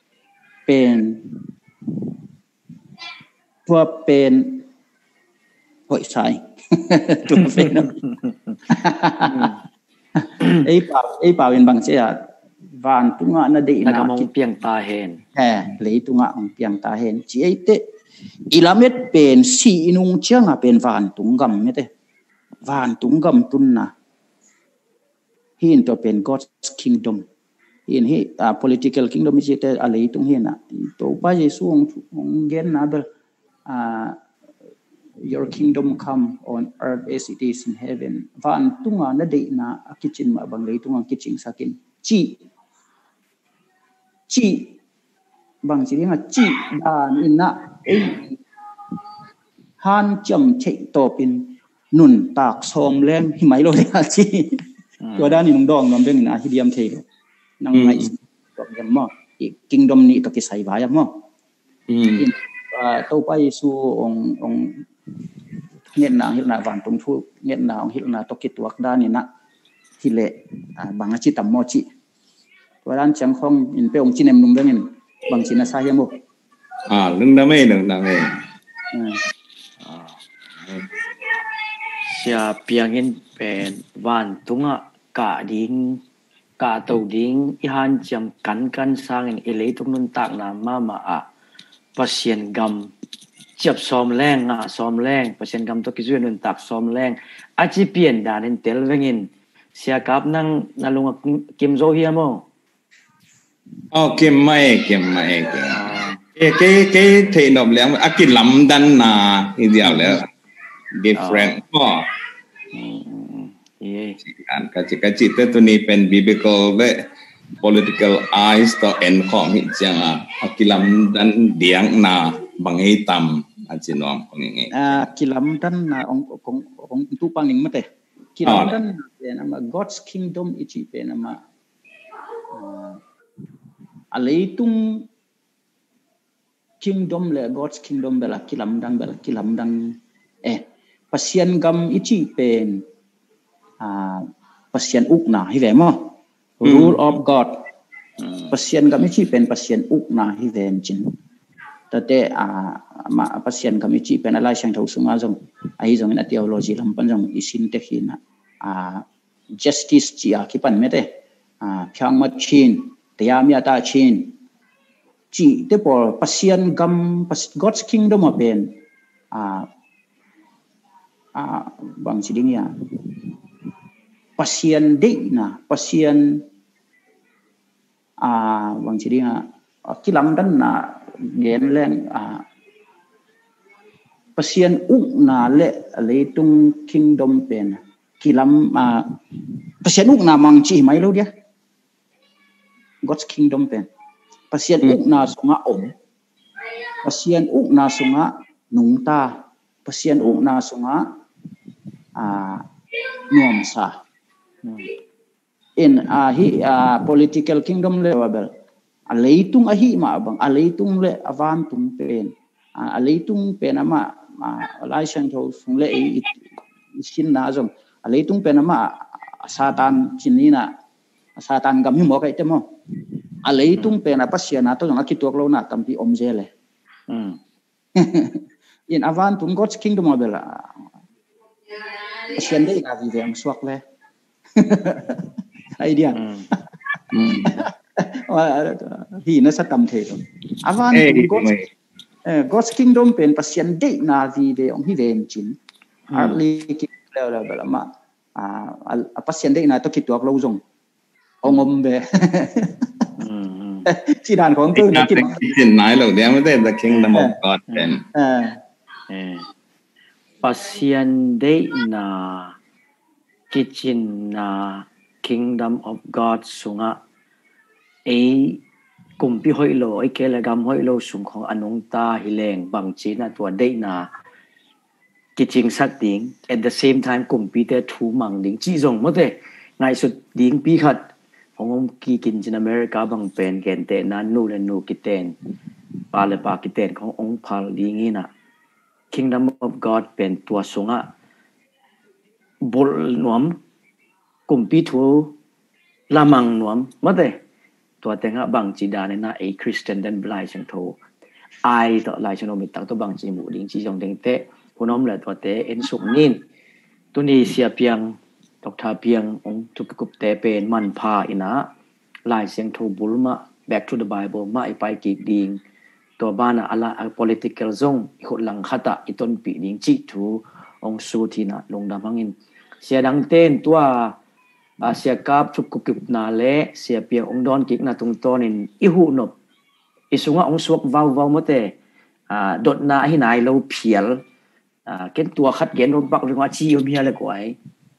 pen tua pen hội sai tụi phê nó ấy bảo bên bằng sẽ van tung ngã nó đi na mong piang ta hen lấy tung ngã ông piang ta hen chỉ ấy thế ilamet pen si nung chiang à pen van tung gam thế van tung gam tun na hin to pen God's kingdom hin hi political kingdom is it lấy tung hin na to pa Jesu ông gen na bel your kingdom come on earth as it is in heaven van tung ngã nó đi na kitchen mà bằng lấy tung ngã kitchen sakin chi bằng chỉ là chi in na han chậm chạy tổ pin nụn tạc xóm lên hi mấy lô đấy chiตัวด้านนี้น้องดองน้องเป็นอาฮิเดียมเทลนั่งไงตัวยังมั่งอีกกิงดอมนี่ตัวกิสัยบายังมั่งตัวไปสู่องเงี้ยนาฮิลนาวันตรงทุเงี้ยนาองฮิลนาตัวกิตัวด้านนี้นะที่เละบางอาชีพต่ำมอจิตัวด้านจังของอินเปองจีเนมนุ่มเรื่องนี้บางชีน่าใช่ยังบ่เรื่องนั้นไม่เสียเปียงเงินเป็นวันตุงะกะดิ้งกะเตาดิ้งอีหันจำกันสร้างเอเลตุงนุนตากนามาปัสเซียนกำจับซ้อมแรงซ้อมแรงปัสเซียนกำตัวกิจวัตรนุนตากซ้อมแรงอาจจะเปลี่ยนด่านเตลเวงินเสียกับนั่งนาลุงกิมโซเฮียโมกิมไม่เทนอบแล้วอากินลำดันนาอีเดียวแล้วdifferent การกระจิตตัวนี้เป็น biblical และ political eyes ต่อ end ของหิจังอากิลำดันเดียงนาบางให้ตำอาจินอมของยังไงกิลำดันนาของตู้ปังหนิงมาแต่กิลำดันเป็นnama God's kingdom อีจีเป็นnamaอะไรตุ้ง kingdom และ God's kingdom เบลกิลำดังpasien gam ichi pen pasien ukna hi ve mo rule of God pasien gam ichi pen pasien ukna hi ven chin tate ma pasien gam ichi pen alai sang thau sunga jong ai jong na theology lam pan jong isin te hina justice chi a ki pan me te phyang ma chin tayamya ta chin chi te por pasien gam God's kingdom a pen bang siding ya pasien de na pasien bang siding kilam dan na gen leng pasien na le tung kingdom pen kilam pasien na mang chi mai lo dia God's kingdom pen pasien na sunga pasien na sunga nungta pasien na sunga nuam sa in political kingdom le wabel aleitung ahi ma bang aleitung le avan tung pen aleitung pen ama lai sang tho sung le sin na jom aleitung pen ama satan chinina satan gam hi mo kai te mo aleitung pen apasiana to nga kitok lo na tampi omjele in avan tung God's kingdom wabel pasien dei na vi vem swak le idea hi na sa tam the avan God's kingdom pen pasien dei na vi ve ong hi vem chin hardly ki la bala ma pasien dei na to ki tuak lo jong ong om be chi danของตัวนี่กินนายแล้วเดี๋ยวไม่ได้ the kingdom of God เป็น pasien day na kitchen na kingdom of God sunga kumpi hoilo kelagam hoilo sung khong anong ta hileng bang china tua day na kitchen sak ding at the same time kumpi te thu mang ding chi jong mo te ngai sut ding pi khat hong ki kin chin America bang pen ken te na nu le nu kiten pa le pa kiten khong ong phal ding ina Kingdom of God เป็นตัวสงะบุลหนวมกุมปีทูละมังหนวมมาเตตัวแต่งะบังจีดาในน่ะไอ้คริสเตียนดันบลายชังโทไอต่อลายชโนมิตักตัวบังจีหมู่ดิงจีจงเต็งเตผู้น้อมแหละตัวเตเอ็นสุกนินตัวนี้เสียเพียงตกทาเพียงองทุกกุบเตเป็นมันพาอินะลายเสียงทูบุลมา back to the Bible มาไปกีกดิงตัวบ้านอะละ political zone อีกหลังขัดอีต้นปีดิงจิทูองสูทีนะลงดำพังอินเสียดังเต้นตัวเสียกับทุกกุบนาเละเสียเพียงองดอนกิกนะตรงต้นินอีหูนบอีสุงองสวกวาวมเตดดนาให้นายเราเพียลเก็นตัวขัดเย็นรถบักเรื่องว่าชีอยู่เมียเลยกว่าไอ้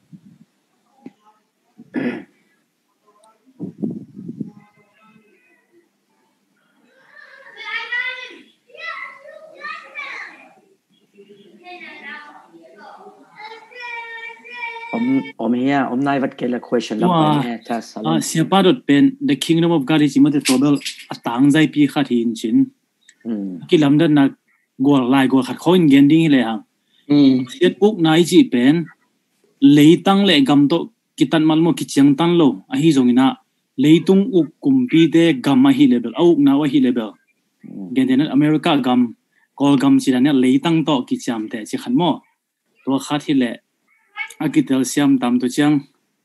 เฮียนายวัดเกล้า question แล้วเนี่ยถ้าสลับเสียป้าดดเป็น the kingdom of God ที่มันจะตัวเบลต่างใจปีขัดหินชินกิลำดันนักกัวลายกัวขัดข้อยเงินดิ้งเลยฮะเสียอุกนายจีเป็นเลยตั้งเลยกำโตกิตันมัลโมกิจยังตั้งโลอ่ะฮิจงอินะเลยตุงอุกกุมปีเดกำมาฮิเลเบลเอาอุกนาวะฮิเลเบลเงินเดือนอเมริกากำกอลกำสิละเนี่ยเลยตั้งโตกิจยามแต่สิขันโมตัวขัดฮิเลอากิเตลเซียมตามตัวเชียง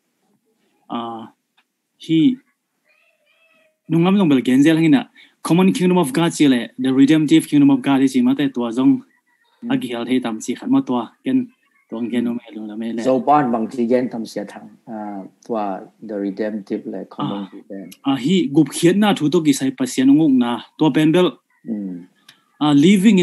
ฮีนุ่งลำลงเบลเกนเซลหินะ common kingdom of God สิเลย the redemptive kingdom of God ที่มาแต่ตัวจงอากิเฮลที่ตามสิขันโมตัวเกนตัวเกนโนเมลงแล้วไม่เลยโซบ้านบางทีเย็นทำเสียทางตัว the redemptive เลย common kingdom ฮีกุบเขียนหน้าถูกตัวกิใส่ปัสยานงงนะตัวเป็นเบลliving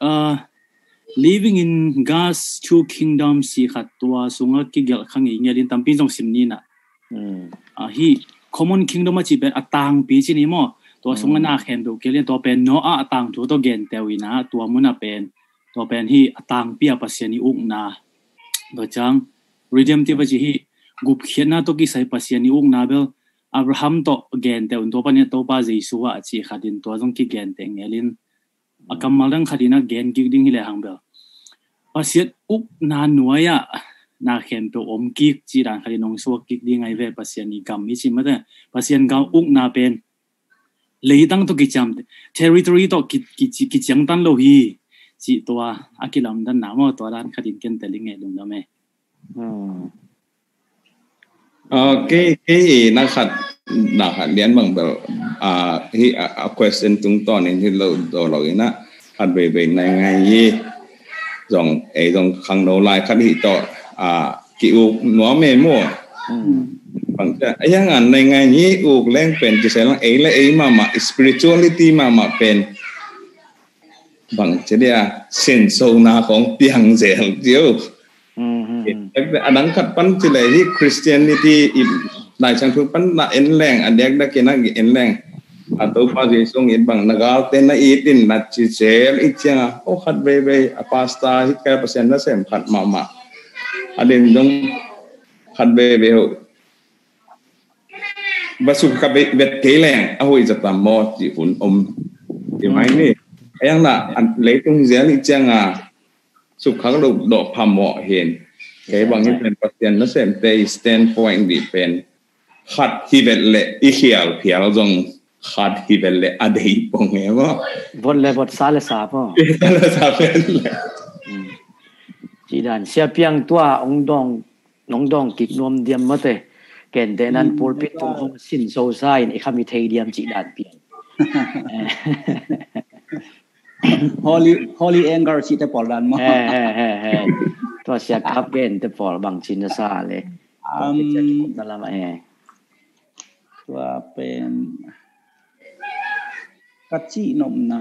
in God's two kingdoms สิขัดตัวสุงกิเกลขังอีเงี้ยลินตามปีจงสิมนีน่ะฮี common kingdom มาจีเป็นอัตตังปีจีนี่มั้งตัวสุงน่าเห็นดูเกลียนตัวเป็นโนอาอัตตังตัวเกนเตวินะตัวมุน่ะเป็นตัวเป็นฮีอัตตังปีอาปัสยานิอุกนะตัวจัง redemptive จีฮีกุบเขียนหน้าตัวกิใส่ปัสยานิอุกนะเบลอับราฮัมตัวเกนเตวินตัวปนเนี่ยตัวป้าเจสุวะจีขัดินตัวจงกิเกนเตงเงี้ยลินอากำมาลังขัดินะเกนกิกดิ้งฮิเลหังเบลปัสยาอุกนาหน่วยอะนาเห็นตัวอมกิกจีรันขัดินองสวกกิกดิ้งไอเวปัสยานิกรรมมิชิมาแต่ปัสยานกาอุกนาเป็นเลยตั้งตัวกิจาม territory ตัวกิจยังตั้งโลหีจีตัวอากิลำดันน้ำว่าตัวด้านขัดินเกนเตลิงเงลงแล้วไหมนักขัดเรียนบางแบบที่question ตรงตอนนี้ที่เราเห็นนะขัดไปในไงยี่ตรงขังโนไลขัดที่ต่อกิอุหนัวเมมั่วบางทีอย่างนั้นในไงยี่อุกแรงเป็นจะใช้ลังและมา spirituality มาเป็นบางทีเดียเซนโซนาของเตียงเสียงเดียวแต่อันนั้นขัดปั้นที่เลยที่ Christianity นายช่างทุกปั้นน่ะเอ็นแรงอันเดียกได้กินนักเอ็นแรงอันตัวพาสิส่งเอ็นบางนักเอาเต้นน่ะอีตินนัดจิเซลอีเจียงโอ้ขัดเบย์พาสต้าที่แค่เปอร์เซ็นต์นั่นเสมขัดมาอันนี้ต้องขัดเบย์บาสุขกับเวทเกลแรงเอาไว้จะตามมอจีฝุ่นที่ไม่นี่อย่างน่ะอันเล็กตรงเสียงอีเจียงสุขเขาดอกพามอเห็นแค่บางทีเป็นเปอร์เซ็นต์นั่นเสมแต่ standpoint ดีเป็นขัดฮิเวลเล่อีเขียวเพียงจงขัดฮิเวลเล่อดีปงเงี้ยว่าบทเลยบทซาเลสาพ่อซาเลสาเป็นเลยจีดันเสียเพียงตัวองดองน้องดองกิกนวมเดียมมาเตเกณฑ์แต่นั้นปูปิดตรงห้องสินโซไซน์ไอ้คำมีเทเดียมจีดันเพียง holy anger สิแต่ปอลดันมั้งตัวเสียกับเกณฑ์แต่ปอลบางชินซาเลยนั่นละมั้ยตัวเป็นกัจจินมนา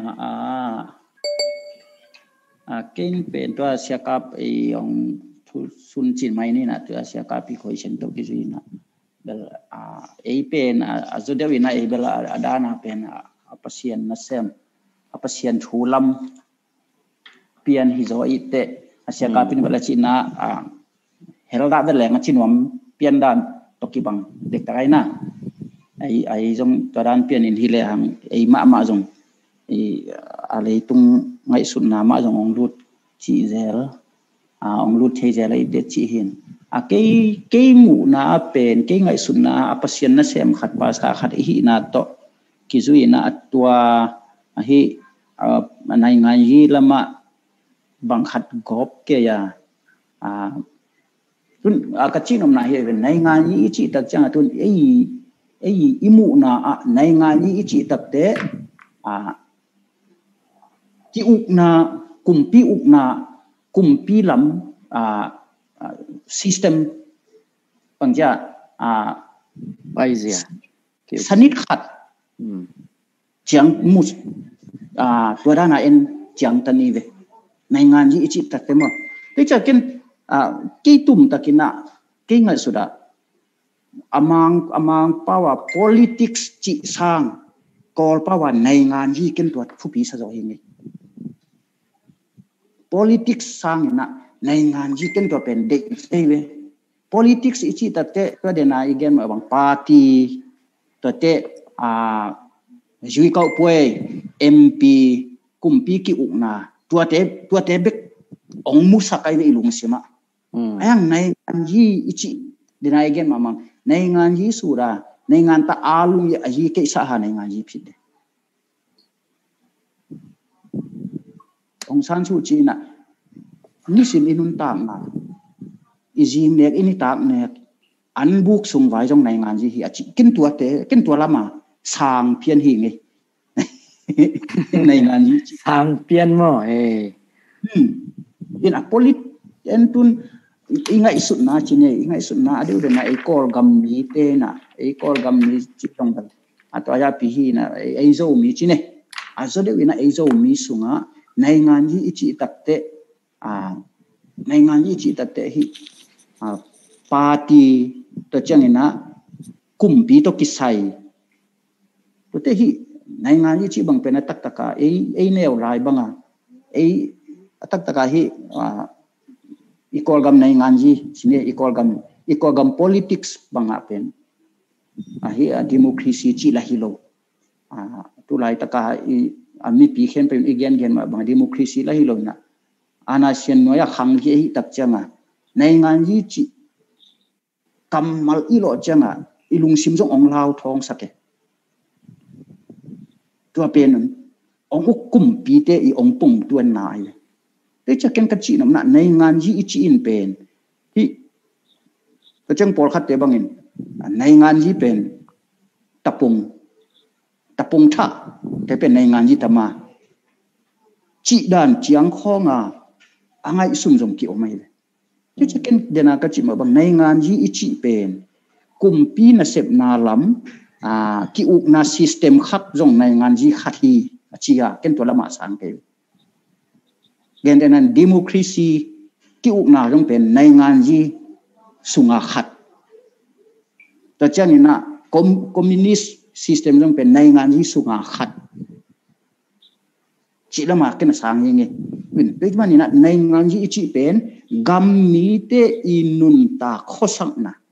เก่งเป็นตัวเสียกับไอ้องสุนจินไม่นี่นะตัวเสียกับพี่คอยเช่นตัวกิจุยนะเบลไอ้เป็นจุดเดียวนะไอ้เบลอาดานะเป็นปัสยานนัสเซมปัสยานชูลัมเปียนฮิโซอิเตเสียกับพี่นี่เบลจินะเฮลดาเบลแหลงจินวมเปียนดานตกิบังเด็กตะไคนะไอ้จงตัวด้านเปียนอินฮิเลหังไอ้มาจงไอ้อะไรตุงไงสุดนามาจงองรูดจีเซลองรูดเทเจลไอ้เด็ดจีเห็นเกยหมูนาเป็นเกยไงสุดนาปัสยานนัสเซมขัดภาษาขัดอีนาโตกิจุยนาตัวเฮในไงยี่ละมาบังคัดกบเกียตุนกระชินอมนาเฮเป็นในงานนี้อิจิตักจังตุนอิมุนาในงานนี้อิจิตักเตที่อุกนากุมปีอุกนากุมปีลำsistem บางอย่างไปเสียสนิทขัดจังมุสตัวด้านเอ็นจังตันนี้เวในงานยี่อิจิตัดเต็มแต่จะกินกี่ตุ่มตะกินน่ะกี่เงินสุดาอมังป่าว politics จิสร้างกอลป่าวในงานยี่กินตัวผู้พิเศษจะเองไง politics สร้างน่ะในงานยี่กินตัวเป็นเด็กเว้ย politics อิจิตัดเตะตัวเดนายเกมบางปาร์ตี้ตัวเตะจุยเก้าป่วย MP กุมปีกิอุกนาตัวเตะเบกองมุสกายในลุงสิมาyangในงานยี่อิจิเดนายเกมมังในงานยี่สุราในงานตาอาลุงยี่เกษาในงานยี่ผิดองซันชูจีน่ะนี่สิมินุนตามมาอิจิมเนกอินิตากเนกอันบุกส่งไว้ตรงในงานยี่ฮิอาจิกินตัวละมาสร้างเพียนหิงในงานยี่สร้างเพียนมั้งอินpolit entun ingai sunna chine ingai sunna adu dena ekor gammi te na ekor gammi chitong dal ato aya pihi na eizo mi chine azo de wina eizo mi sunga naingan ji ichi takte naingan ji ichi takte hi party to changina kumpi to kisai to te hi naingan ji chi bang pena tak taka ei neu lai banga ei tak taka hi equal gam nai nganji sini equal gam politics banga pen hi democracy chi la hilo tu lai taka ami pi khen pe again ma bang democracy la hilo na ana sian noya khang ji hi tak changa nai nganji chi kamal ilo changa ilung sim jong ong lao thong sake tu pen ong kum pi te i ong pung tuan naiแต่จะเก่งกระจีนำในงานยี่จีนเป็นที่ก็จังปอลคัดเตบังอินในงานยี่เป็นตะปงท่าแต่เป็นในงานยี่ตมาจีด่านเจียงข้องอะไรสุ่มจงเกี่ยวไม่เลยที่จะเก่งเดนากระจีมาบังในงานยี่จีเป็นกลุ่มปีน่ะเสพนาล้ำกิอุกนาซิสเต็มคัดจงในงานยี่ขัดฮีจีอาเก่งตัวละมาสังเกตเกณฑ์นั้น democracy ที่อุกนาต้องเป็นในงานยี่สุงาขัดแต่เจ้านี่นะ communist system ต้องเป็นในงานยี่สุงาขัดจิละมาเกินสังยังไงเป็นโดยเฉพาะนี่นะในงานยี่จีเป็นกัมมีเตอินุนตาข้อสังนะ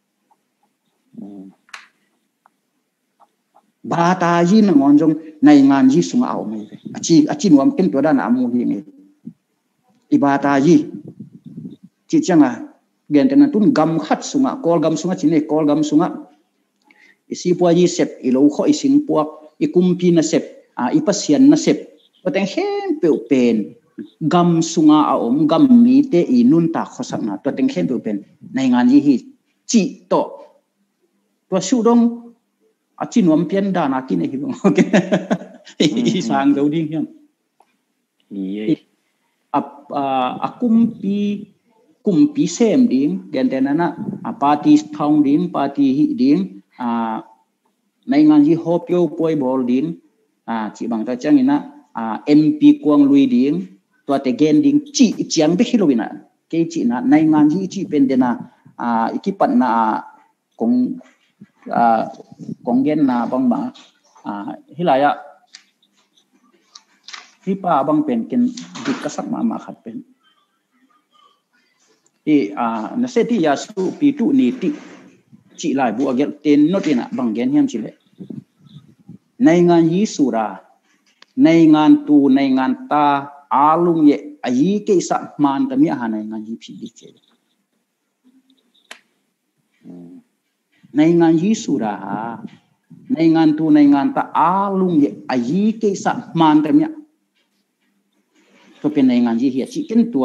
บาตาจีนงอนจงในงานยี่สุงาเอาไม่อาจีนวมเป็นตัวด้านอามูยังไงibadah ji cicanga genten tun gam khat sunga kol gam sunga chine kol gam sunga isi puaji sep ilo kho ising puak ikumpi na sep ipasian na sep pateng hem pe pen gam sunga aom gam mi te inun ta khosak na pateng hem pe pen nai ngan ji hi chi to to su dong achinom pian da na ki ne hi okay i sang do ding hiam kumpi sem ding gentenana party thong ding party hi ding nai ngan ji hopyo poi bol ding chi bang ta changina MP kwang lui ding to te gen ding chi chiang be hilowina ke chi na nai ngan ji chi pen dena ikipat na kong gen na bang ba hilayaที่ป้าบางเป็นกันดิกษัตริย์มาขัดเป็นที่นั่นเสที่ยาสูปีตุนิติจีไลบัวเกลเตนโนตินะบางเกนเฮียมจิเลในงานยิสุราในงานตูในงานตาอาลุงเยอายีเกสักมันแต่มีอาหารในงานยิพิดิเจในงานยิสุราในงานตูในงานตาอาลุงเยอายีเกสักมันแต่มีตัวเป็นในงานที่เหียจิเป็นตัว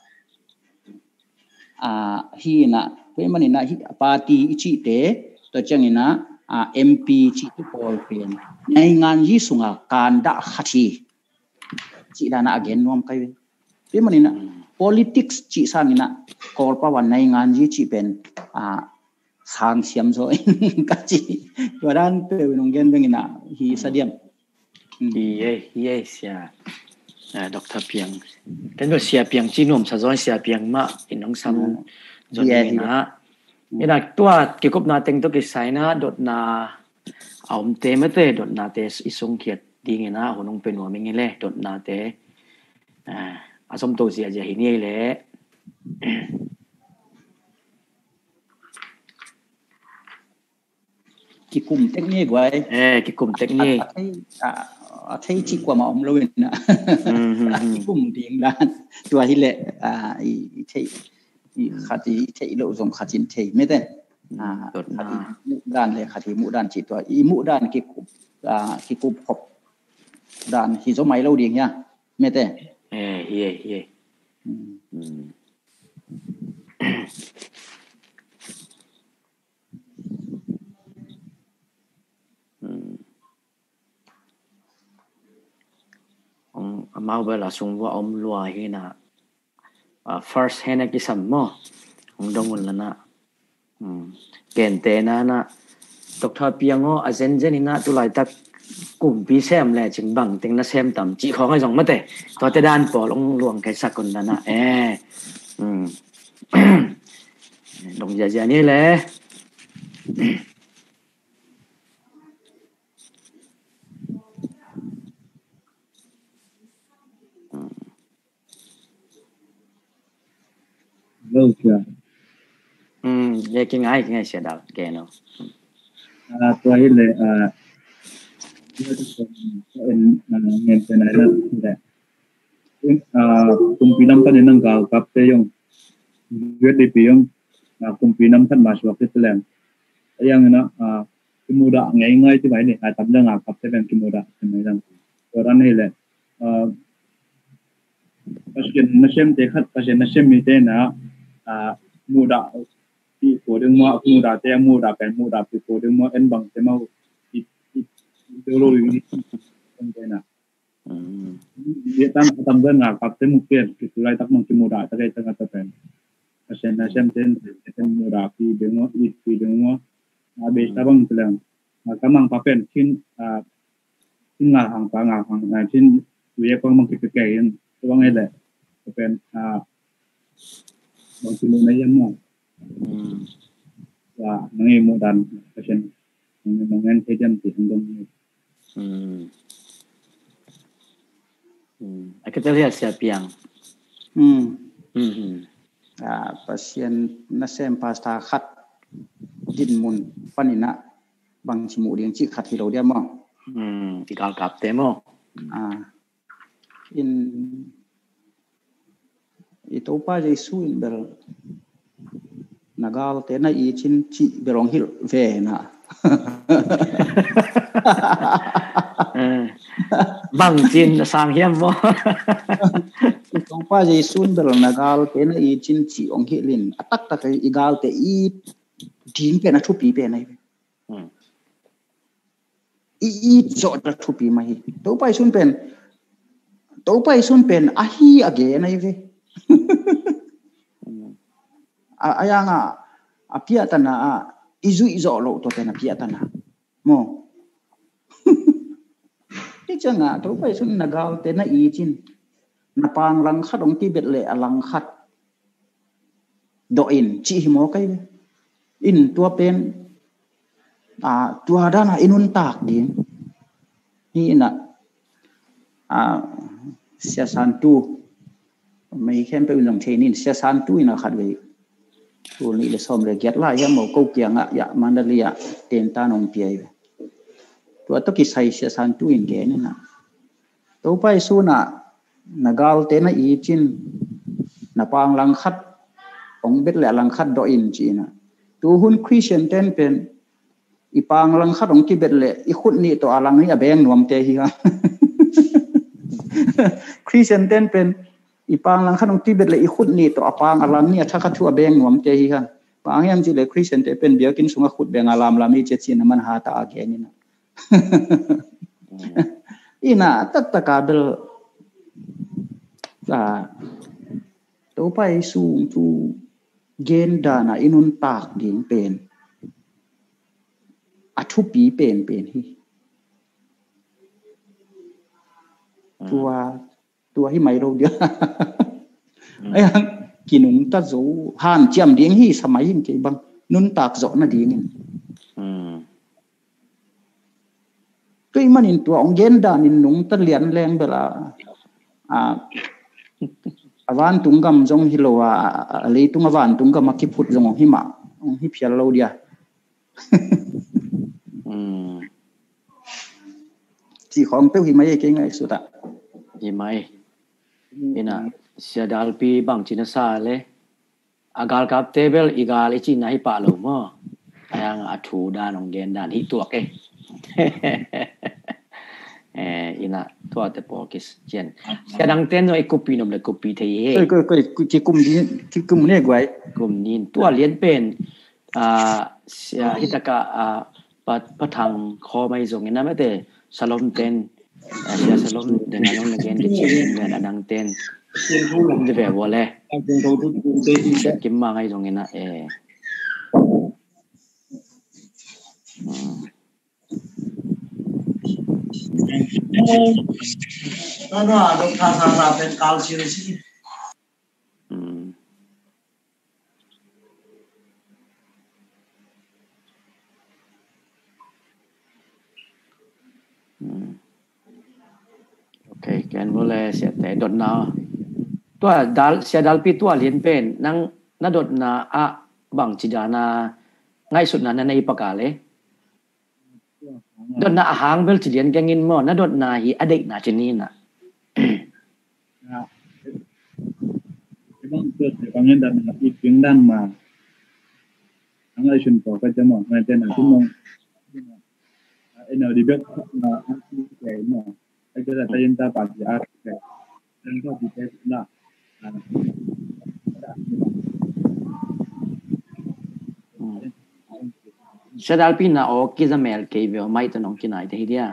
ฮีนะเป็นมันนะฮีปาร์ตี้จิเตตัวจังนะMP จิตุพอลเป็นในงานที่สุงาการด่าขัดทีจิดานะagain นวมใครเป็นมันนะ politics จิสังนะกอลปาวันในงานที่จิเป็นสางเสียมโซกัจจิตัวด้านเป็นองค์เกณฑ์ตรงนี้นะฮีสเดียมฮีเสียดร.เพียงกันก็เสียเพียงจีนุ่มสะซ้อนเสียเพียงมาอินน้องซ้ำจนนี้นะนี่นะตัวเกี่ยวกับนาเต็งตัวกิจสายนะดดนาเอาเตไม่เตดดนาเตอิสงเกียรติดีไงนะหัวน้องเป็นหัวไม่ไงเลยดดนาเตอาสมตัวเสียจะเห็นนี่แหละกี่กลุ่มเทคนิคไว้กี่กลุ่มเทคนิคที่จิกว่ามาอมลุยนะกี่กลุ่มดีงด้านตัวที่เละที่ขัดที่เราส่งขัดจินที่ไม่ได้มุด้านเลยขัดที่มุด้านจิตตัวมุด้านกี่กลุ่มพบด้านที่สมัยเราดีเนี่ยไม่ได้เฮ้มาเวลาส่งว่าอมลัวเฮนะfirst hand กิสัมมอองดงุลนะเกณฑ์เตนะนะดร.เปียงอเซนเจนี่นะตุลายตักกลุ่มปีแซมแลจึงบังติงนะแซมต่ำจีของให้ส่งมาแต่ตัวแต่ด้านปอลงหลวงแค่สักคนนะลงอย่านี่แหละแยกง่ายเสียดาวแกเนาะตัวนี้เลยเป็นเงินเป็นอะไรนั่นแหละคุมปีน้ำท่านนั่งกล่าวกับเตยงเวทีปียงคุมปีน้ำท่านมาสวดที่แสดงอย่างนั้นคิมูดะง่ายที่ไหนเนี่ยทำเรื่องกับเตยงคิมูดะใช่ไหมจังตัวนั้นนี่แหละpasien nasem dekat pasien nasem itu na muda di kodeng mau muda te muda pen muda di kodeng mau en bang te mau dulu ini na dia tam dan ngakap te mungkin gitu lah tak mungkin muda tak ada kata pen pasien nasem te muda di dengo di dengo habis tabang telang kamang papen kin ngahang kin dia pang mengkikainว่าไงแหละจะเป็นบางทีในยังมองว่านังเอโมดันก็เช่นนังเงินเทจันติดตรงนี้ kita lihat siapa yang pasien nasem pasta khat din mun panina bang chimu ding chi khat hi lo dia mo ikal kap te mo in itu pa Jesu in ber nagal te na I chin chi berong hil ve na bang chin sang hiam mo itu pa Jesu in ber nagal te na I chin chi ong hilin atak tak igal te I din pe na thupi pe nai I zo da thupi mai to pa sun penตัวไปส่วนเป็นฮีagainไอ้เว้ยอย่างพิจารณาอิจุอิจโลตัวเป็นพิจารณาโมที่จังตัวไปส่วนนักเอาแต่น่าอีจินนับปางลังคัดองที่เบ็ดเล่ลังคัดโดอินจีหิมอกไอ้เว้ยอินตัวเป็นตัวด้านอินุนตากดีนี่นะsia santu mai khem pe unang theinin sia santu ina khatwe tu ni le som le get la ya mo ko kyanga ya mandalia ten ta nong piai tu to ki sai sia santu in ge na to pai su na nagal te na I chin na pang lang khat ong bet le lang khat do in chi na tu hun christian ten pen I pang lang khat ong ki bet le I khut ni to alang ni abeng nuam te hi ha คริสเตียนเต้นเป็นอีปางหลังขนมที่เบ็ดเลยอีขุดนี่ตัวปางอารามเนี่ยถ้าขัดชั่วเบงหวมเจฮีกันปางยังจีเลยคริสเตียนเต้เป็นเบียกินสุงขุดเบงอารามลามีเจจีนมันหาตาอาเกนี่นะอีน่ะตัดตะกาเบลตัวไปสูงจูเกณฑ์ดานะอินุนตากดิ่งเป็นอัทุปีเป็นฮีตัวให้ไม่รู้เดียวไอ้ยังกินนุ่งตัดโซ่ห่านเจียมเดียงฮีสมัยยิ่งเกี่ยบังนุนตากโซ่น่ะดีเงี้ยก็อีมันอินตัวองเย็นดานินนุ่งตัดเหรียญแรงเวลาอวานตุงกำจงฮิโลอะไรตุงอวานตุงกำมาคิดพูดจงหิมะฮิพิยาเราเดียที่ของเต้าหิมะยังเก่งไงสุดอะหิมะนี่นะเสียดายปีบางจินซาเลยอากาศกับเทเบิลอีกาลิจินให้ป่าลงมั้งยังอัฐูดานองเกนดานฮิตัวเกอินะตัวเตปอกิสเจนเสียดังเต้นไอ้กุปีนมเลยกุปีเทียก็ที่กลุ่มนี้ที่กลุ่มนี้ไว้กลุ่มนี้ตัวเลี้ยนเป็นเสียฮิตกะปัทางคอไม่ส่งเงินนะไม่แต่สลอมเต้นเสียสลอมเดินน้องนักเรียนที่เชียงเงินดังเต้นผมจะแบบว่าเลยกิมมาไงส่งเงินนะ Ano, dokter sarapin kalsiyum sih. Okay, kan boleh siap teh dot na. Tua dal sia dal pi tua lien pen nang na dot na bang cidana ngai sut na na ipakale. Dot na hang bel cilian gangin mo na dot na hi adik na cini na. Emang tuh pangen dan iping dan ma. Angai sun to ka jamo na ten na tumong. Eno di bet na ke mo. Ai ka ta yin ta pa ji a ke. Dan ko di bet na. Sedal pina o kizamel ke veo mai to nong kinai te hidia.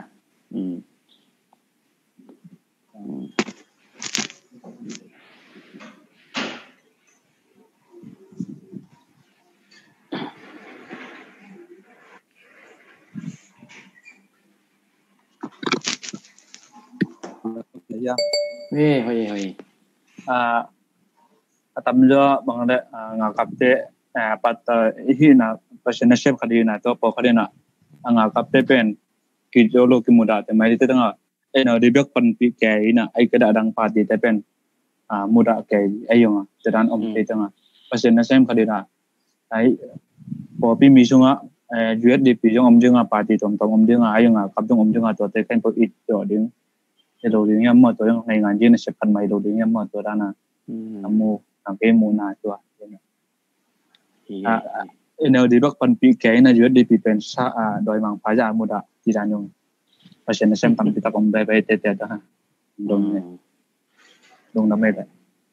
Ya. Hoi. Atamjo bang de ngakap te pat ihina pasien chef kadina to po kadina ngakap te pen kijolo kimuda te mai te tanga eno dibek pan pi ke ina ai kada dang pati te pen muda ke ayong teran om te tanga pasien chef kadina ai po pi mi sunga juet di pi jong om junga pati tom tom om junga ayong kap jong om junga to te pen po it to ding lo ding yam mo to yang ngai ngan jin chef kan mai lo ding yam mo to dana amu ang ke mu na to eno di bak pan pi ke na juet di pi pen sa doi mang pha ja muda ti dan yong pasien chef tam pi ta kom dai bai te ta dong na me da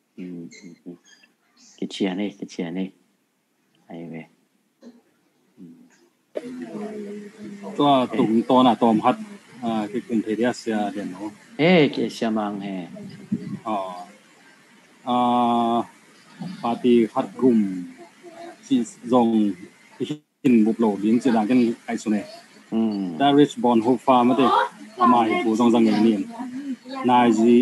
ke chia ne ai ve to tung to na tom hat cái cùng thể dia sia den no ke sia mang he party hat gum si zong hin bục lộ đến chỉ là cái số này da rich born ho farm mà thế mai phụ zong zong này niệm nai gì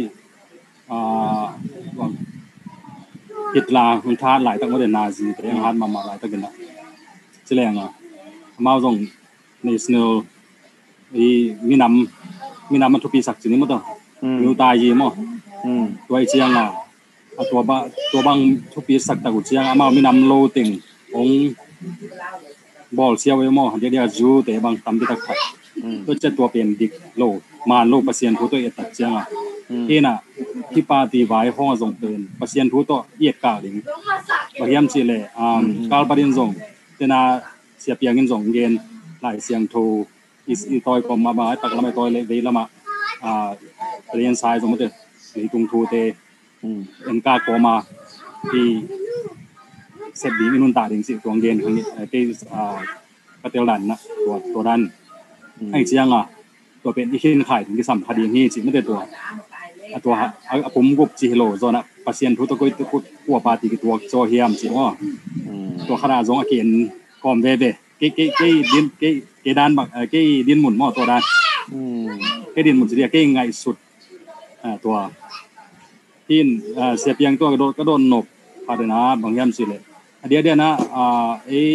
ít làคนทาหลายตั้งว่าเดินนาซีแต่ยังฮัดมาหลายตั้งกันละเจริญอ่ะมาส่ง national มีน้ำมันทุกปีสักสิ่งนี้มั้งตัวมีตายยี่มั้งตัวไอเชียงอ่ะตัวบางทุกปีสักตะกุเชียงมามีน้ำโลติงองบอลเชียวไว้มั้งเดี๋ยวจูแต่บางทำที่ตะขัดตัวจะตัวเป็นดิกโลมาโลเปอร์เซ็นต์ผู้ตัวเอ็ดตัดเชียงอ่ะที่น่ะที่ปาตีไว้ห้องส่งเตือนเปอร์เซ็นต์ผู้ตัวเอียดกาดิงบางยามสิเลยกาลปริญส่งแต่น่ะเสียเปียงเงินส่งเงินหลายเสียงโทอีตอยก็มาตักละไม่ตอยเลยเวละมาเรียนสายสมมติ lấy tung thu tê anh ca có mà thì sẽ bị mình ta đến sự tuồng gen cái tiêu đànตัวดันไอ้เจียงตัวเป็นที่ขึ้นขายถึงที่สัมผัสดีนี่จิไม่ได้ตัวผมกุบจีโร่โซนะปัสเซียนทุกตัวกัวปาติตัวโซเฮียมจิว่าตัวขนาดจงอาเกียนกอมเว่เกด้านบักเกดินหมุนหม้อตัวด้านเกดินหมุนจะเรียกเกไงสุดตัวที่เสียเพียงตัวก็โดนหนกพาดนะบางยามสิเลยเดี๋ยวนะไอ้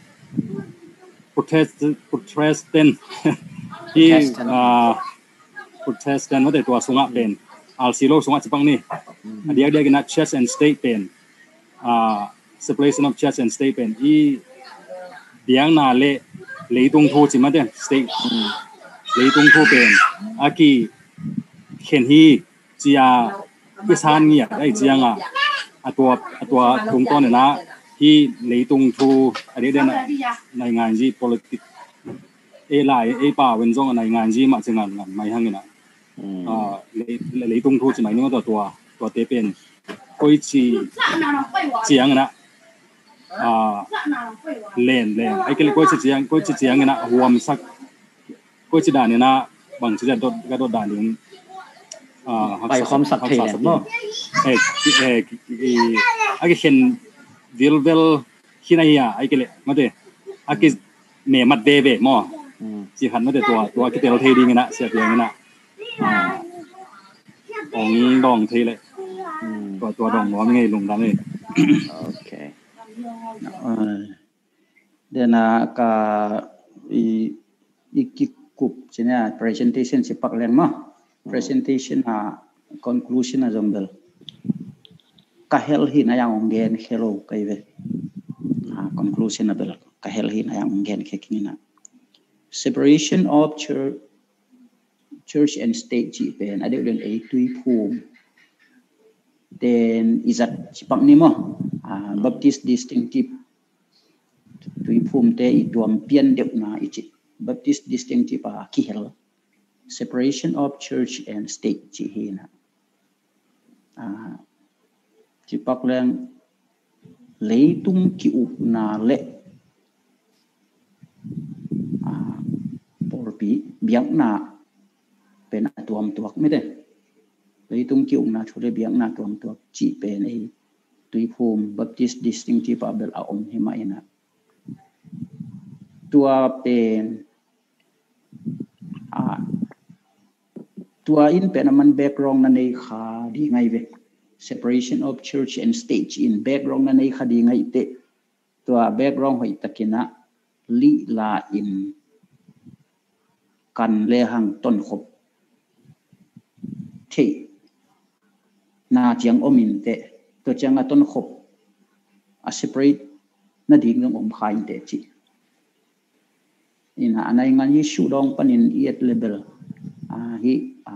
Protestant ที่Protestant ว่าแต่ตัวสุงะเป็นอัลซิโลสุงะจิปังนี่เดี๋ยวกันนะ Church and State เป็นseparation of Church and State เป็นอีเดียงนาเลตงทูจิมาเด่น State เลตงทูเป็นอากีเขียนฮีจีอาพิซานเงียไอ้จียงตัวตรงต้นเนี่ยนะที่เลตงทูเดี๋ยวนะในงานจี politicsไลป่าเว้นจงในงานจีมาจึงงานไม่ห่างกันนะเลยตรงทูจะหมายถึงว่าตัวเตเป็นก็จีเจียงนะเล่นไอ้ก็เลยก็จีเจียงนะหัวมันสักก็จีด่านเนี่ยนะบางทีจะโดดด่านหนึ่งไปความสัตย์เทียนมั้งไอ้ก็เห็นเวลขี้นายไอ้ก็เลยมาเถอะไอ้ก็เมย์มัดเดเบมั้งจีหันมาแต่ตัวที่เราเทดีกันนะเสียเพียงกันนะของดองเทเลยตัวดองหัวไม่ไงลงดังเลยโอเคเดี๋ยวนะก็อีกกลุ่มใช่ไหม presentation สิปักแรงมั้ง presentation conclusionจำเบลก็เฮลหินอย่างองเกนเฮโลก็อีเวconclusion เบลก็เฮลหินอย่างองเกนแค่นี้นะseparation of church and state จีเป็นอะไรเรื่องไอ้ตุยภูมิ then izat cipak ni mo baptist distinctiveตุยภูมิเตอีตัวเปลี่ยนเด็กนะอีจิ baptist distinctive kihel separation of church and state จีเฮนะcipak lang leitung ki up na leปีเบียงนาเป็นตัวไม่ได้เลยตรงกิ้วนาช่วยเบียงนาตัวจีเป็นไอ้ตุยภูมิ Baptist distinctive เบลอาอมหิมาอินะตัวเป็นตัวอินเป็นมัน background นั่นเองค่ะดีไงเว้ separation of church and state in background นั่นเองค่ะดีไงเตตัว background หอยตะกินะลีลาอินกันเลหังต้นขบที่นาเจียงอมินเตตัวเจียงต้นขบseparate นาดิ่งงอมขายเตจีอินะอันนั้นงานยี่ชูดองปันินเอียดเลเบลฮี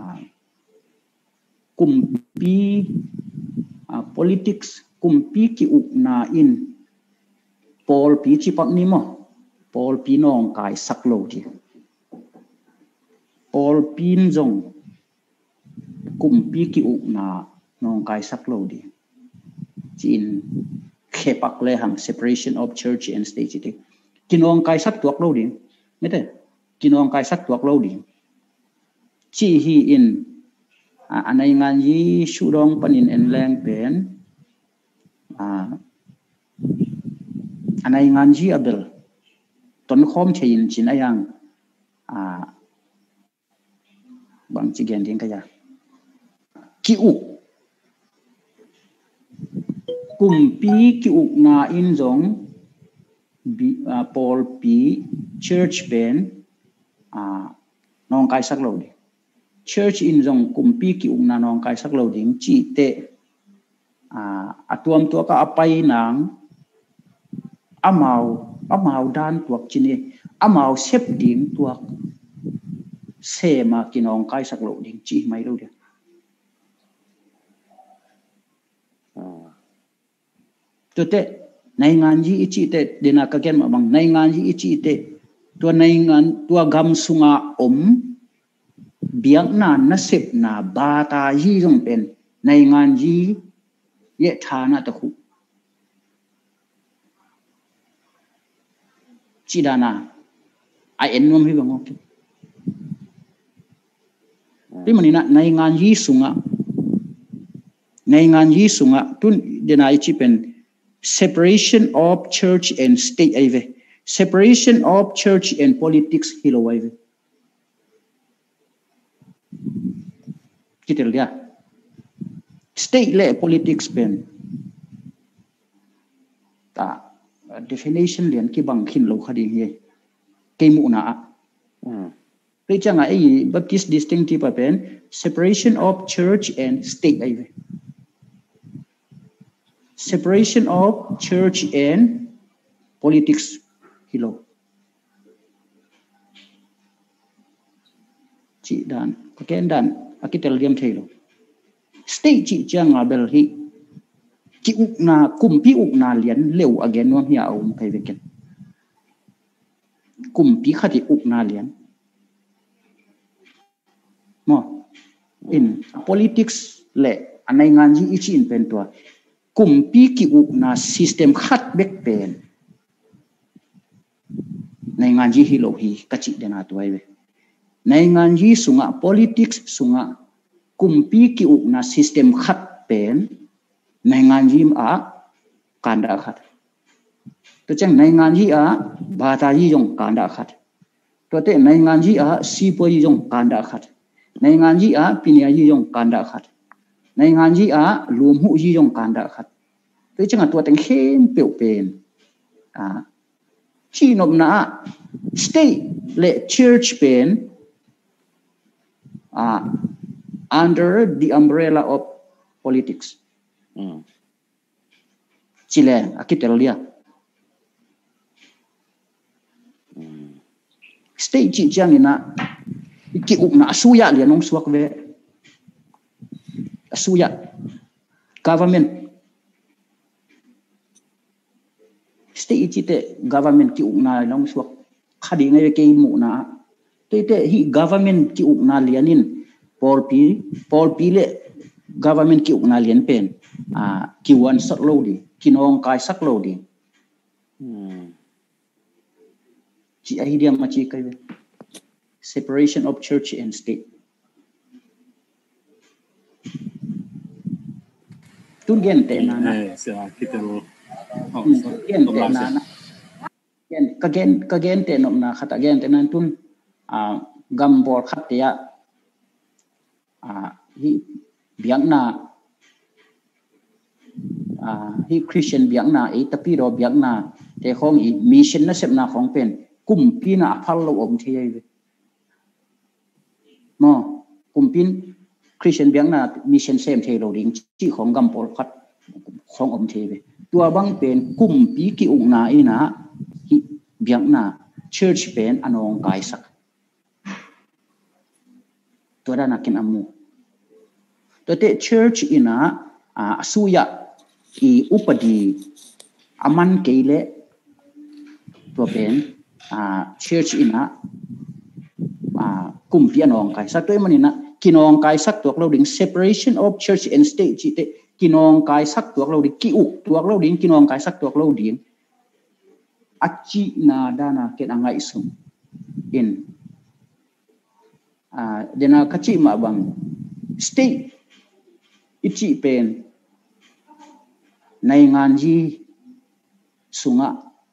กุมปี politics กุมปีกิอุนาอินปอลปีจิปักนิมปอลปีน้องกายสักโลดีPaul pin jong kumpi ki ukna nong kai saklo di chin khepak le hang separation of church and state ti kinong kai sak tuak lo di mete kinong kai sak tuak lo di chi hi in anai ngan yi shudong panin en leng pen anai ngan ji abel ton khom chein chin ayangบางจีเกนดิ้งก็ยาคิอุกุมปีคิอุนาอินจงปอลปีเชิร์ชเป็นน้องกายสักโลดิเชิร์ชอินจงกุมปีคิอุนาน้องกายสักโลดิ้งจีเตตัวก็อภัยนางอามาวด้านตัวจีนี่อามาวเซฟดิ้งตัวเสมากินองกายสักโลดิ้งจีไม่รู้เดียวตัวเตในงานยี่จีเตเดนักเกณฑ์มาบังในงานยี่จีเตตัวในงานตัวกำสุงาเบียงนานัสิบนาบาตายีจงเป็นในงานยีเยฐานะตะคุจีดานาไอเอ็นนวมให้บังอกที่มันนี่นะในงานยีสุงะในงานยีสุงะตุนเดนายจีเป็น separation of church and state ไอเว separation of church and politics ฮิโลไอเวคิดเรื่อง state และ politics เป็นแต่ definition เรียนกี่บางขินโลคดีเฮเกมุนะเรื่องจังไอ้ Baptist distinctive เป็น separation of church and state ไอเว separation of church and politics ฮิโลจีดันก็แค่ดันอากิเตลเลียมเทโลสเตจิจังอาเบลฮีจิอุกนาคุมพี่อุกนาเลียนเร็วอเกนว่าเฮียเอาไปเวกันคุมพี่ขัดอุกนาเลียนมอ in politics เละอันในงานยี่อิชินเป็นตัวคุมพี่กิอุกนา system ขัดเบกเป็นในงานยี่ฮิโลฮีกัจิเดนาตัวเวในงานยี่สุงะ politics สุงะกุมปีกิอุนา system ขัดเป็นในงานยี่การด่าขัดตัวจังในงานยี่บาตายี่ยงการด่าขัดตัวเตในงานยี่ซีโปยี่ยงการด่าขัดในงานยี่ปิญญายี่ยงการด่าขัดในงานยี่รวมหูยี่ยงการด่าขัดตัวจังตัวแต่งเข้มเปลี่ยวเป็นที่นบนา state และ church เป็น under the umbrella of politics จิเลนอากิเตลเลีย state จิจังนี่นะกิอุกนะสุยะเลียนองสวกเวสุยะ government state จิเต government กิอุกนาลองสวกคดีไงเกยมุนะเตฮี government กิอุกนาเลียนินพอลปีเล government กิอุกนาเลียนเป็นกิวันสักโลดีกินองกายสักโลดีจีไอเดียมาจีกัน separation of church and state ตุนเกนเตนานะเสียคิดแต่รู้เกนเตนานะเกนก็เกนเตนอมนาขัดเกนเตนันตุนกัมบอลขัดเตียฮีเบียงนาฮีคริสเตียนเบียงนาไอตะปีโรเบียงนาแต่ของอีมิชชันนะเสพนาของเป็นกุมปีนาพัลโลอมเทียเวมอกุมปีนคริสเตียนเบียงนามิชชันเซมเทโลดิงที่ของกัมบอลขัดของอมเทเวตัวบังเป็นกุมปีกิอุงนาอีนะฮีเบียงนาเชิร์ชเป็นอนองกายสักตัวด้านนักกินอามูตัวเตะ church อินะสุยะอีอุปดีอามันเกลเลตัวเป็นchurch อินะกุมพีนองกายสักตัวมันนี่นะกินองกายสักตัวเราดิ่ง separation of church and state จิตกินองกายสักตัวเราดิ่งกิอุตัวเราดิ่งกินองกายสักตัวเราดิ่งอัจจินาดานาเกณฑ์angay isum in dena kachi ma bang state ichi penในงานยี่สุงะ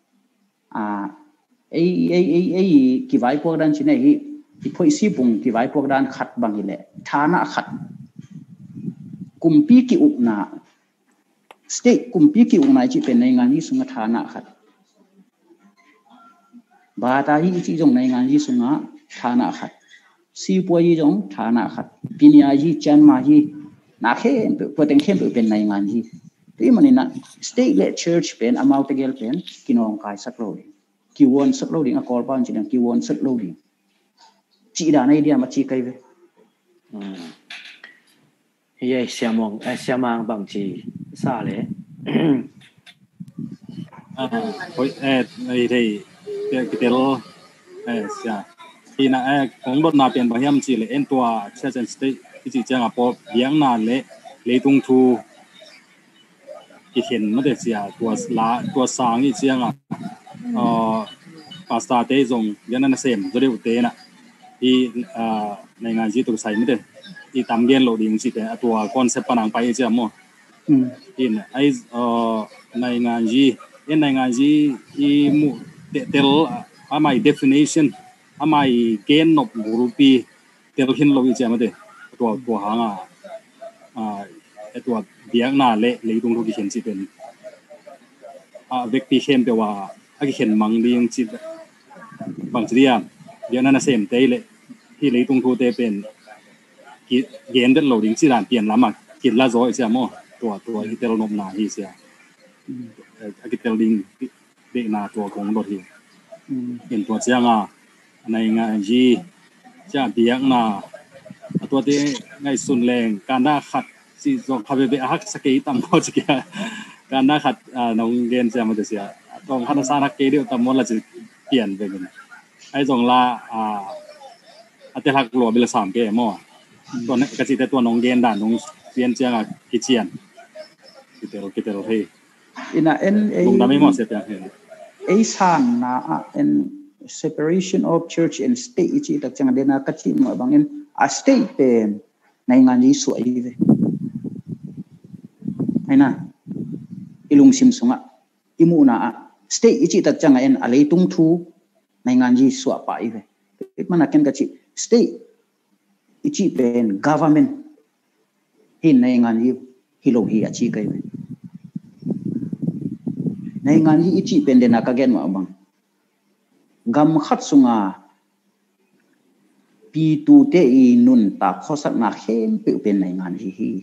ไอ้กี่ไว้พวกด้านชิ้นไหนที่พ่อซีบุงกี่ไว้พวกด้านขัดบางทีแหละฐานะขัดกุมปีกิอุกนาสเตกุมปีกิอุกนาจีเป็นในงานยี่สุงะฐานะขัดบาตายี่จีจงในงานยี่สุงะฐานะขัดซีปัวยี่จงฐานะขัดปิญญายี่จันมายี่นักเข้มเพื่อแต่งเข้มเป็นในงานยี่ที่มันนี่นะ state และ church เป็นอามาตเกลเป็นกินองกายสักโลดิกิวนสักโลดิงอกอลปานจีนังกิวนสักโลดิจีดานไอเดียมาจีกันเว้เย่เสียมองบางจีซาเลยโอ้ยไอ้ที่เดี๋ยวเสียที่น่ะของรถนาเป็นบ่ยามสิเลยตัวเชนสเตที่สิจังปอเบียงนาเลยตรงทูที่เห็นมันได้เสียตัวสางอีเจียงปาสตาเตจงยันนั่นเซมจะได้อุเตน่ะที่ในงานที่ตัวใส่ไม่ได้ที่ตามเกณฑ์โหลดดิ้งสิเป็นตัวคอนเซปต์ปนังไปเจียมั้งที่ในงานที่มูเตลไม่ definition ไม่เกณฑ์นบบูรุปีเตลหินโหลดเจียไม่ได้ตัวหางตัวเบียงนาเลยตรงทุกที่เห็นสิเป็นเวกตีเข้มแต่ว่าที่เห็นมังดีอย่างสิบางทีเดี๋ยวนั้นเซมเตเลยที่เลยตรงทุกเตเป็นเกณฑ์เดินโหลดิ้งสิด่านเปลี่ยนล้ำกินละร้อยเสียมั้งตัวที่เตลนบนาที่เสียกิเตลดิ้งเด็กนาตัวของรถที่เห็นตัวเสียงในงานที่จะเบียงนาตัวที่ในส่วนแรงการด่าขัดสิจงพาไปฮักสเกตตั้มพอสเกตการด่าขัดน้องเรียนเสียมันจะเสียต้องพัฒนาสเกตเดียวตั้มมันละจะเปลี่ยนไปกันไอ้จงละอัตลักษณ์หลัวเบล3เกมมั้งตัวนั้นก็สิแต่ตัวน้องเรียนด่านน้องเรียนเจียงกิเชียนกิเตโรเฮอินะลงดำไม่หมดเสียเพียงไอ้สันนะseparation of church and state ที่ตักจังเดน่ากัจจิมาบางstate เป็นในงานนี้สวยเลยไอ้น่ะอิลุงซิมสุงอิมูน่ะ state ที่ตักจังอะไรตุ้งทูในงานนี้สวยไปเลยมันนักเก็นกัจจิ state ที่เป็น government เห็นในงานนี้ฮิโลฮีอาชีกันเลยในงานนี้ที่เป็นเดน่ากัจเกนมาบางกำขัดสุงปีตูเตอีนุนตาข้อสักนาเข้มเป็นในงานที่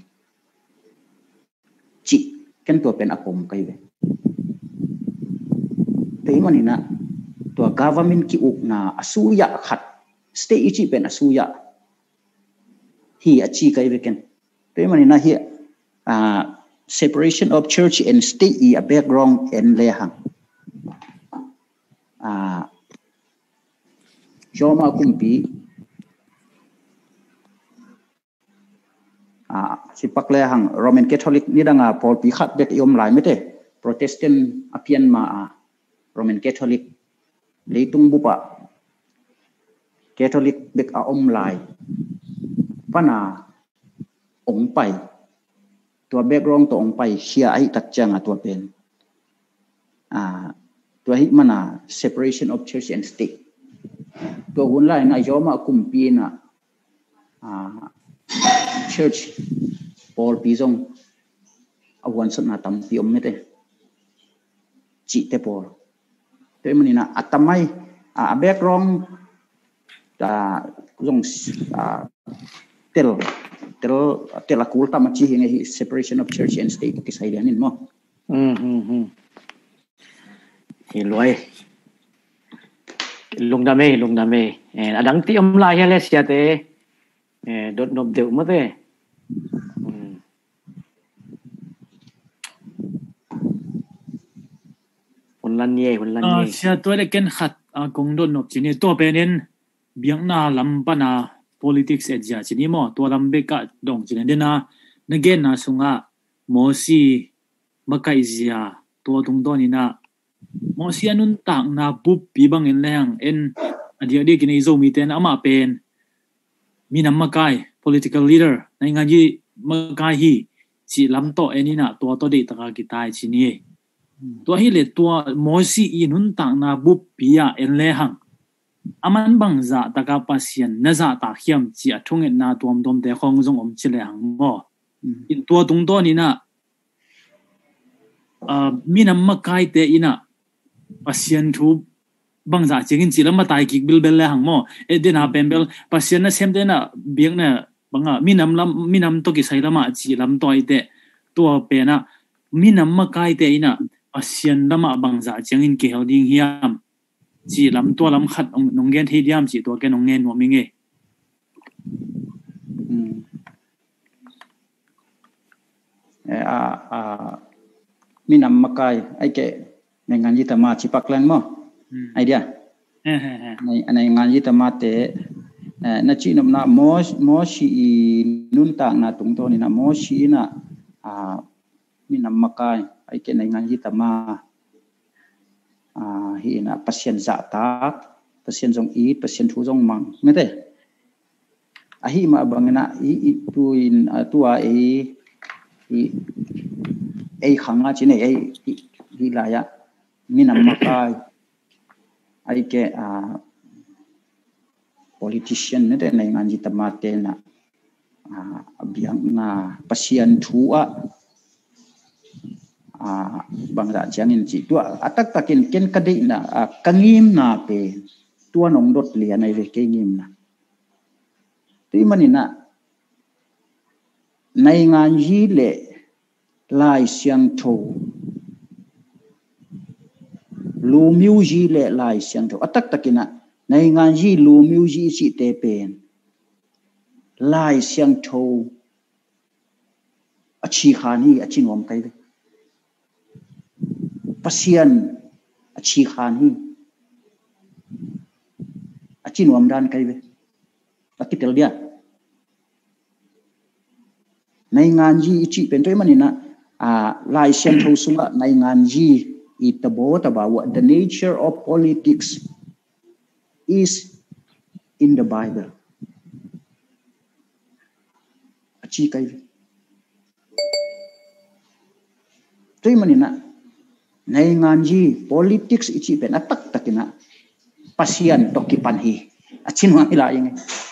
จิกันตัวเป็นอากมกันเลยแต่มันนี่นะตัว government กิอุกนาอสุยะขัด state จิเป็นอสุยะที่อาชีกันเลยกันแต่มันนี่นะที่separation of church and state อี a background and เลยหังโยมาคุมปีสิปักเลยหังโรมันคาทอลิกนี่ดังพอลปีขัดเบ็ดยมหลายไม่ได้โปรเตสแตนต์อภิญมาโรมันคาทอลิกเลยตุงบุปะคาทอลิกเบ็ดอมหลายปนาองไปตัวแบกรองตัวองไปเชียไอตัดจังตัวเป็นตัวฮิมันseparation of church and stateตัวหุ่นไล่นายโยมาคุมปีน่ะchurch พอลปีจงเอาวันสุดน่ะตั้มปีอมไม่ได้จิตเตพอลตัวมันนี่นะอัตไม่แบกรองจงเตลกูลตามาจีเงย separation of church and state ที่ใส่เรื่องนี้มั้งหิรวยลงดาเมอดังที่อมลายเฮเลเซียเตดดนบเดวมาเตคนลันเย่เสียตัวเล็กกันขัดกงดนนบจีนี่ตัวเป็นเบียงนาลำปนา politics เอเจียจีนี่มั้งตัวลำเบกะดงจีนี่เดน่านักเกนน่ะสุงโมซีมะไกเซียตัวตรงตัวนี่นะมอเสียนุนต่างนาบุบปีบังเอ็นแรงเดี๋ยวกินไอโซมีเตนอามาเป็นมีน้ำมะกาย political leader ในงานยี่มะกายฮีจีลำโตเอ็นี่นะตัวเด็กตะการกิตายชินี่ตัวฮีเลตัวมอสีอินุนต่างนาบุบปีอะเอ็นแรงอามันบังจะตะการปัสยันน่าจะตาเขียมจีอะทุ่งเอ็นนาตัวมเตะของจงชิเลหังบ่ตัวตรงตัวนี่นะมีน้ำมะกายเตอินะpasien tu bangza chingin chila ma tai kik bil bel le hangmo edina pembel pasien na sem de na biang na banga minam to ki sailama chi lam toi te to pe na minam ma kai te ina pasien lama bangza chingin ki helding hiam chi lam to lam khat nong gen thi diam chi to ke nong ngen no mi nge minam ma kai ai keในงานยี่ตมาชิปักแรงมั้งไอเดียในงานยิตมาเตนะจีนนะมอชีนุนตากนะตรงตัวนี่นะมอชีนะมีนำมากายไอ้เกในงานยิตมาฮีนะpasien zatak pasien jong eat pasien thu jong mang mete ahi ma bangna i tuin tua ei khanga chine ei hilaya minam makai ai ke politician mete nei ngan jitamate na biang na pasien thua bangda changin chi tua atak takin ken kadei na kangim na pe tua nong dot lian ai ve ke ngim na ti manina nai ngan ji le lai siang tho lu miu ji le lai siang tho atak takina nai ngan ji lu miu ji chi te pen lai siang tho achi khani achin wam kai ve pasien achi khani achin wam dan kai ve akitel dia nai ngan ji chi pen toi manina lai siam tho sunga nai ngan ji it about what the nature of politics is in the Bible achi kai toi manina nai ngan ji politics ichi pen atak takina pasien tokipan hi achin wa ila inge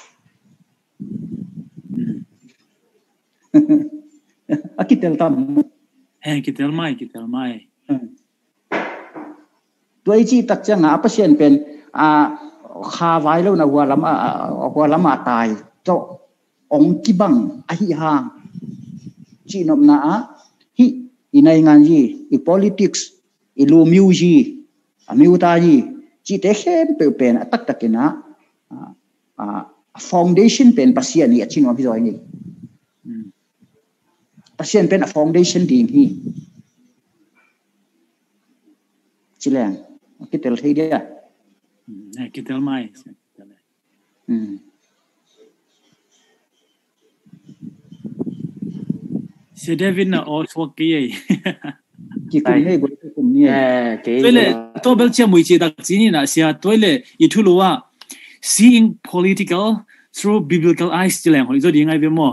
akitel tam kitel mai tuai chi tak changa pasien pen kha vai lo na wa lama tai to ong kibang ahi hang chi nom na hi inai ngan ji i politics i lu miu ji miu ta ji chi te khem pe pen atak takina foundation pen pasien ni achin wa bi zoi ni pasien pen foundation ding hi chilang kitel thei dia kitel mai si David na swak ki ki kun nei bo kun ni toile to bel chia mui chi dak chi ni na sia toile I thuluwa seeing political through biblical eyes chilang hoi zo ding ai be mo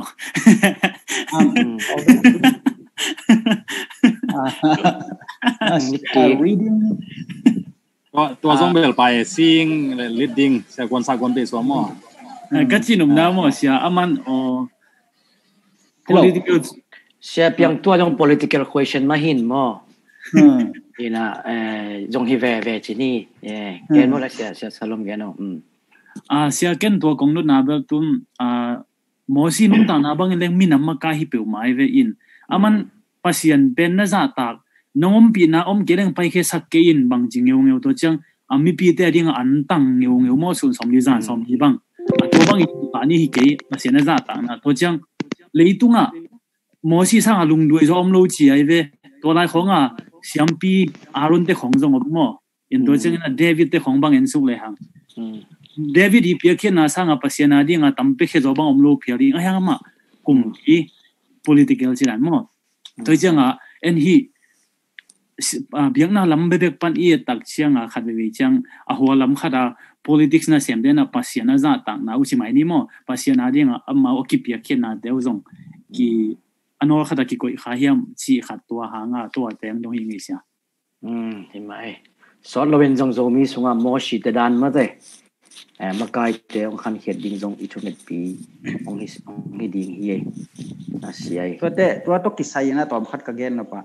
reading ตัวซองเบลไปซิงleading สากลไปสวมอก็จินุมนะmo sia aman political sia piang tua jong political question ma hin mo ina jong hi ve chini ken mo la sia salom geno sia ken to kong na bel tum mo si num ta na bang leng min am ka hi pe mai ve in aman pasien pen na za tak nongom pi na om geleng pai khe sak ke in bang jing ngeu to chang ami pi te ding an tang ngeu mo sun som li za som hi bang to bang pa ni hi ke pasien na za ta na to chang leitunga mo si sang alung dui zo om lo chi ai ve to lai khong siam pi aron te khong jong mo in to chang na David te khong bang en su le hang David hi pia khe na sang pasien na ding tampe khe zo bang om lo phi ri ai ma kum ki political chiran mo to chang en hi biang na lam bebek pan I tak chiang khat be chang a ho lam khada politics na sem de na pasien na za tak na u chi mai ni mo pasien na ding amma o ki pia khe na de zong ki anor khada ki koi kha hiam chi khat to hanga to teng dong hi ngi sia hi mai so lowen jong zo mi sunga mo shi te dan ma de makai te ong khan khet ding jong ithumet pi ong hi ding hi na siai to te to ki sai na tom khat ka gen na pa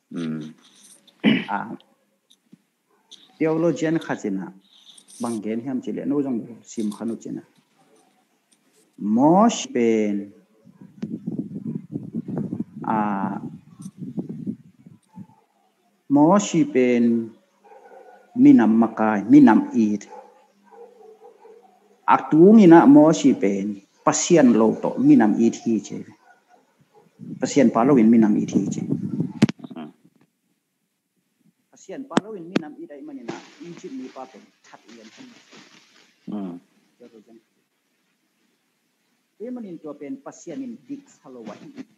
theologian khachina banggen hiam chile no jong sim khanu china mosh pen moshi pen minam makai minam eat aktumina moshi pen pasien lo to minam eat hi che pasien palowin minam eat hi che pasien pa lo in mi nam i dai manina Egypt mi pa pen that yen kan yo ro jan e manin to pen pasien in dik halowa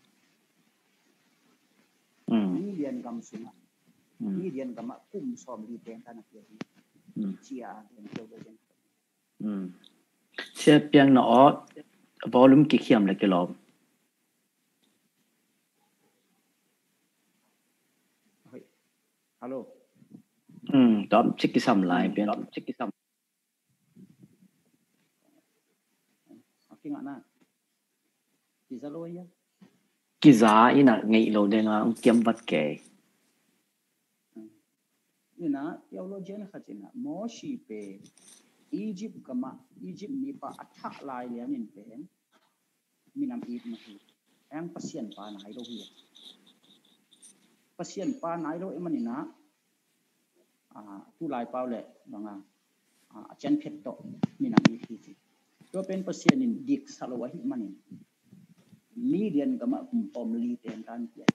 million gam suna million gam kum som li ten tan ke chia den yo ro jan เสียเปียงเนาะvolume กี่เข้มเลยกี่รอบฮัลโหลตอบชิคกี้ซัมไลน์เปียงชิคกี้ซัมกี่งะนะกี่ซะโลยะกี่ซาอีน่ะไงโลเดงอ่ะเกี่ยมวัดแกนี่นะเทโอโลจีนเขาจินะมอชีเปอียิปต์ก็มาอียิปต์มีปะอัฐลายเนี่ยนี่เป็นมีน้ำอีกมาทีแองปัสเซียนปาไหนเราเหี้ยปัสเซียนปาไหนเราเอ็มันนี่นะผู้ลายเปล่าแหละบางอาจารย์เพชรโตมีน้ำอีกทีตัวเป็นปัสเซียนนี่ดิกสารวัตรมันนี่มีเดียนก็มาปอมลีเต็นการเปลี่ยน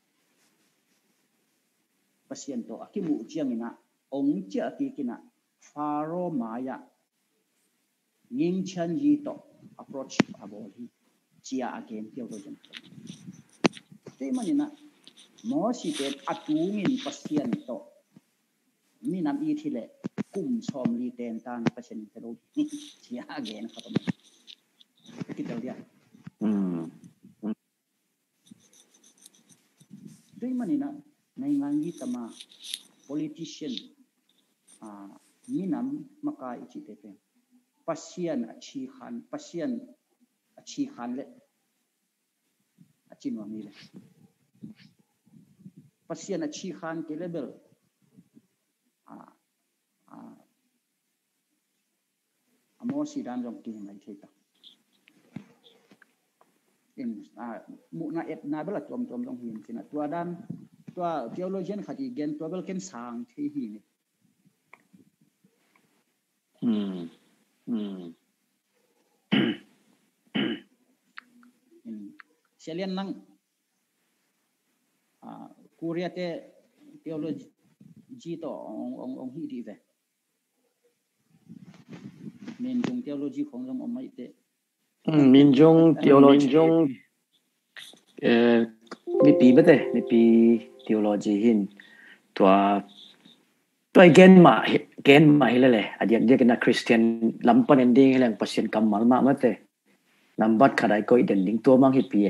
ปัสเซียนโตอากิมุเจียงนี่นะองค์เจ้าตีกินะฟาโรมายะยิงชันยีโต approach อาบอลีเจียอาเกนเที่ยวโดยจังที่มันนี่นะมอสิเป็นอัตุงินปัสเซียนโตมีน้ำอีทีเละกุ่มชอมลีเตนตันปัสเซียนเทโลเจียอาเกนครับผมคิดเอาเดียวที่มันนี่นะในงานยี่ตมา politicianมีน้ำมาการอิจิเตเป็นปัสเซียนชีขันปัสเซียนชีขันเละจินว่ามีเลยปัสเซียนชีขันเกเลเบลมอสีดานจงกินไม่ใช่ต่ออินมุนาเอ็ดนาเบลจอมจงหินสินะตัวด้านตัวเทโอโลจีนขัดอีกเกนตัวเบลเกนสางที่หินเสียเลียนนั่งคูเรียเตเทโอโลจีต่อองฮีดีเวมินจงเทโอโลจีของเราอไม่เตมินจงเทโอโลจีมีปีบ่เตมีปีเทโอโลจีหินตัวเกณฑ์มาให้เลยอันเดียกันนะคริสเตียนลำปันเอนดิ้งให้แรงปัสเซียนกำมาเตนำบัตรขายก็อีเดนดิ้งตัวมังฮิปี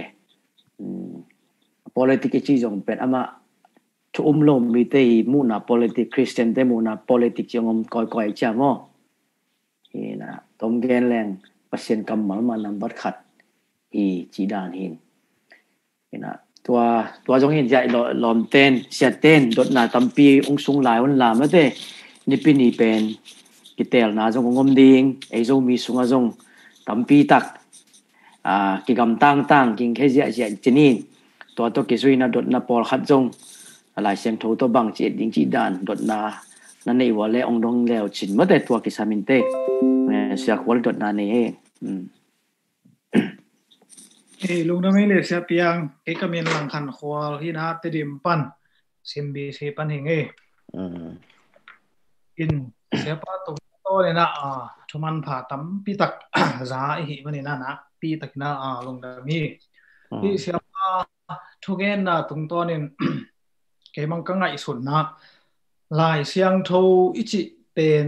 politik ichi jong pet ama thum lo mi te mu na politik christian te mu na politik jong koi cha mo ina tom gen leng pasien kamal ma number khat i chi dan hin ina tua jong hin jai lom ten sia ten dot na tampi ung sung lai on la ma te ni pi ni pen kitel na jong ngom ding ei zo mi sunga jong tampi tak ki gam tang king khe ja chininตัวกิสุยนะดดนาปอลขัดจงอะไรเสียงโถตัวบังจีดิงจีดานดดนานั่นในวัวเล่องดงแล้วชินเมื่อแต่ตัวกิสามินเต้เสียขวัญดดนานี่ลุงทำไมเลยเสียเปียงเอกมีนหลังขันควอลที่นาเตดิมปันซิมบีซีปันเฮงอินเสียป้าตุกโตเลยนะทุมันผ่าตั้มปีตักจ้าอีมันนี่นะปีตักนะลุงทำไมที่เสียป้าทุกเงินนะตรงตัวนี่เกี่ยมังกังไงสุดนะลายเสียงโทอิจิเป็น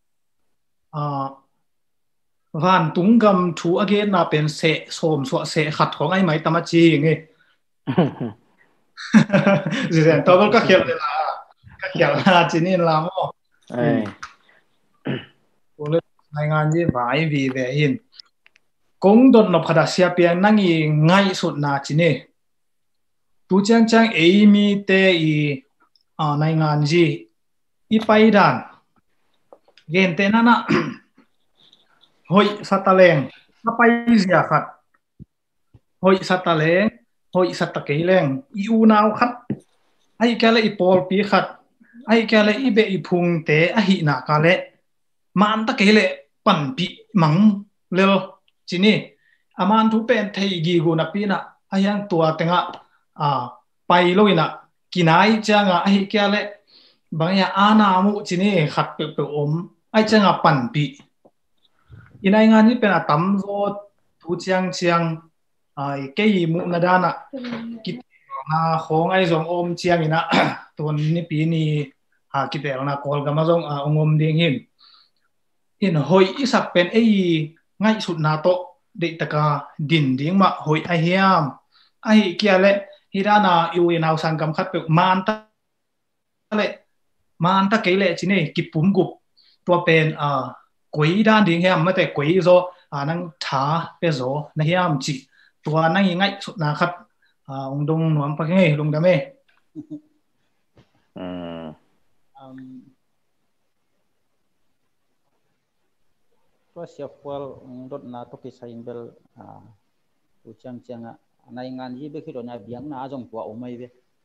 วันตุงกำถูอเกนนะเป็นเสะโสมสวะเสะขัดของไอ้ไหมตามาจีไงสิเซนตัวก็เขียวเลยล่ะก็เขียวละจีนี่ละมั้งผมเลยในงานยี่หวายวีเวหินกงโดนนบขดาเสียเปียงนั่งยิงง่ายสุดนะจีนี่ตูจังเอมีเตอีในงานจีอีไปดันเกณฑ์เตน่ะนะหอยสัตว์เลงถ้าไปเสียขัดหอยสัตว์เลงหอยสัตว์เกลงอีอูนาวขัดไอ้แกเลยอีปอลปีขัดไอ้แกเลยอีเบอีพุงเตอหินากาเลมันตะเกลปั่นปีมังเลวจีนี่อามันทุเป็นไทยกีกูนับปีน่ะไอ้ยังตัวเต็งไปลุยน่ะกินไอ้จังไอ้แกเลยบางอย่างอาณามุจินี่ขัดเปเปอมไอเจ้าปั่นปีอีในงานนี้เป็นอาตำโซทูเชียงเชียงไอเกี่ยมุนาดานะกิตนาของไอซงอมเชียงนี่นะตัวนี้ปีนี้กิตเอลนะกอลกามาซงองอมเดียงหินอินหอยอีสักเป็นไอง่ายสุดนาโตเด็กตะกาดินดิ้งมาหอยไอเฮียมไอเกี่ยเละฮิรานาอยู่ในเอาสังกำคัดเปมานตะเละมาอันตะเกลจินี่กิปุ่มกุบตัวเป็นกุยด้านดิ้งเฮียมไม่แต่กุยโซนั่งท้าเปโซนะเฮียมจิตัวนั่งยังไงสุดนะครับองดงหนวมพักเงยลงดำเมตัวเสียฟอลรถนาตุกิสัยเบลอุจังจังในงานยี่เบคิดว่าเนี่ยเบียงนาจงตัวอมไม่เบ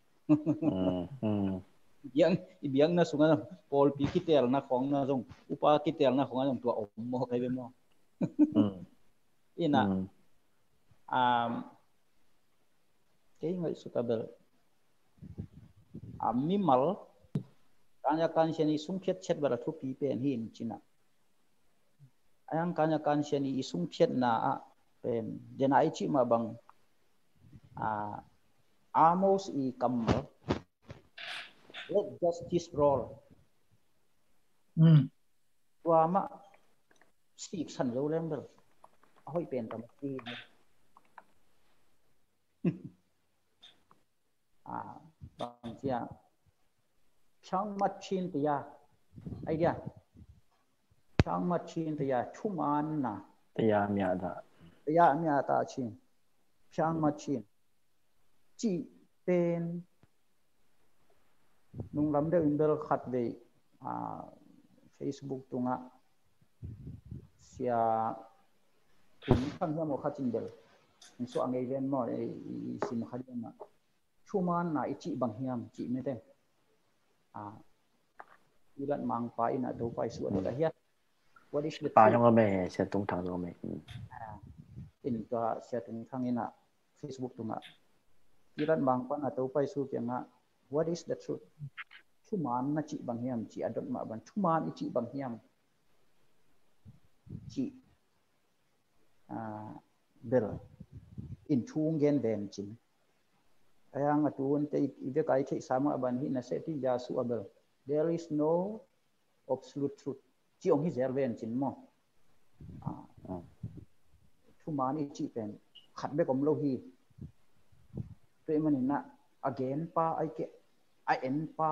เบียงนะสุงนะพอลปีกิเตลนะของนะจงอุปากิเตลนะของนะจงตัวอมโมใครเบมออินะkayak nggak suka bel mimal kanya kan siani isung piet chet bala tu pi pen hin Cina ayang kanya kan siani isung piet na pen jena ai chi ma bang amos I kamal let justice roll tua ma Steve san lo lem bel hoi pen tam ki bang sia chang machin tia ai dia chang machin tia chuman na tia mia ta chin chang machin chi pen nung lam de imbel khat ve Facebook tunga sia kun khang ya mo khatin bel so angai ven mo sim khadem na chuman na ichi bang hiam chi me te ilan mang pa ina do pai su da hiat what is the pa jong me se tung thang jong me in ka se tung thang ina Facebook tunga ilan mang pa na do pai su ke nga what is the truth chuman na chi bang hiam chi adot ma ban chuman ichi bang hiam chi bel in chung gen ben chin ayang atun te ide kai ke sama ban hi na se ti ja su abel there is no absolute truth chi ong hi zer ben chin mo thu mani chi pen khat be kom lo hi pe mani na again pa ai ke ai en pa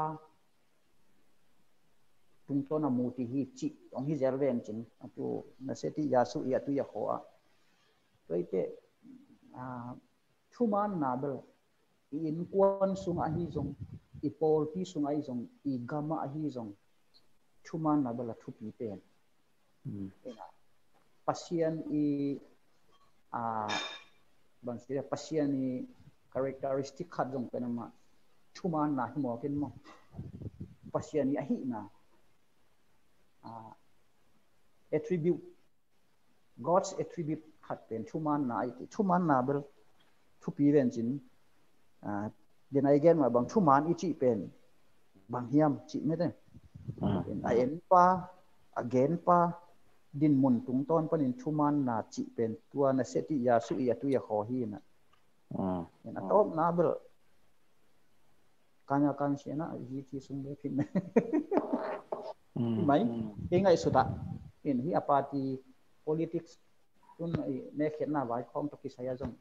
tung to na mu ti hi chi ong hi zer ben chin atu na se ti ja su ya tu ya ho a pe thu man na bel in kwan sung a hi zong I pol pi sung ai zong I gama a hi zong thuman na bala thu pi pen pasien I bang sia pasien I characteristic khat zong penama thuman na hi mo ken mo pasien I a hi na attribute God's attribute khat pen thuman na ai thuman na bel thu pi ven chin den ai gen ma bang thuman ichi pen bang hiam chi me te ai en pa again pa din mun tung ton panin thuman na chi pen tua na seti ya su ya tu ya kho hi na na top na bel kanya kan sena ji chi sung be phin mai ke ngai su ta in hi apati politics tun ne khet na vai khom to ki saya jong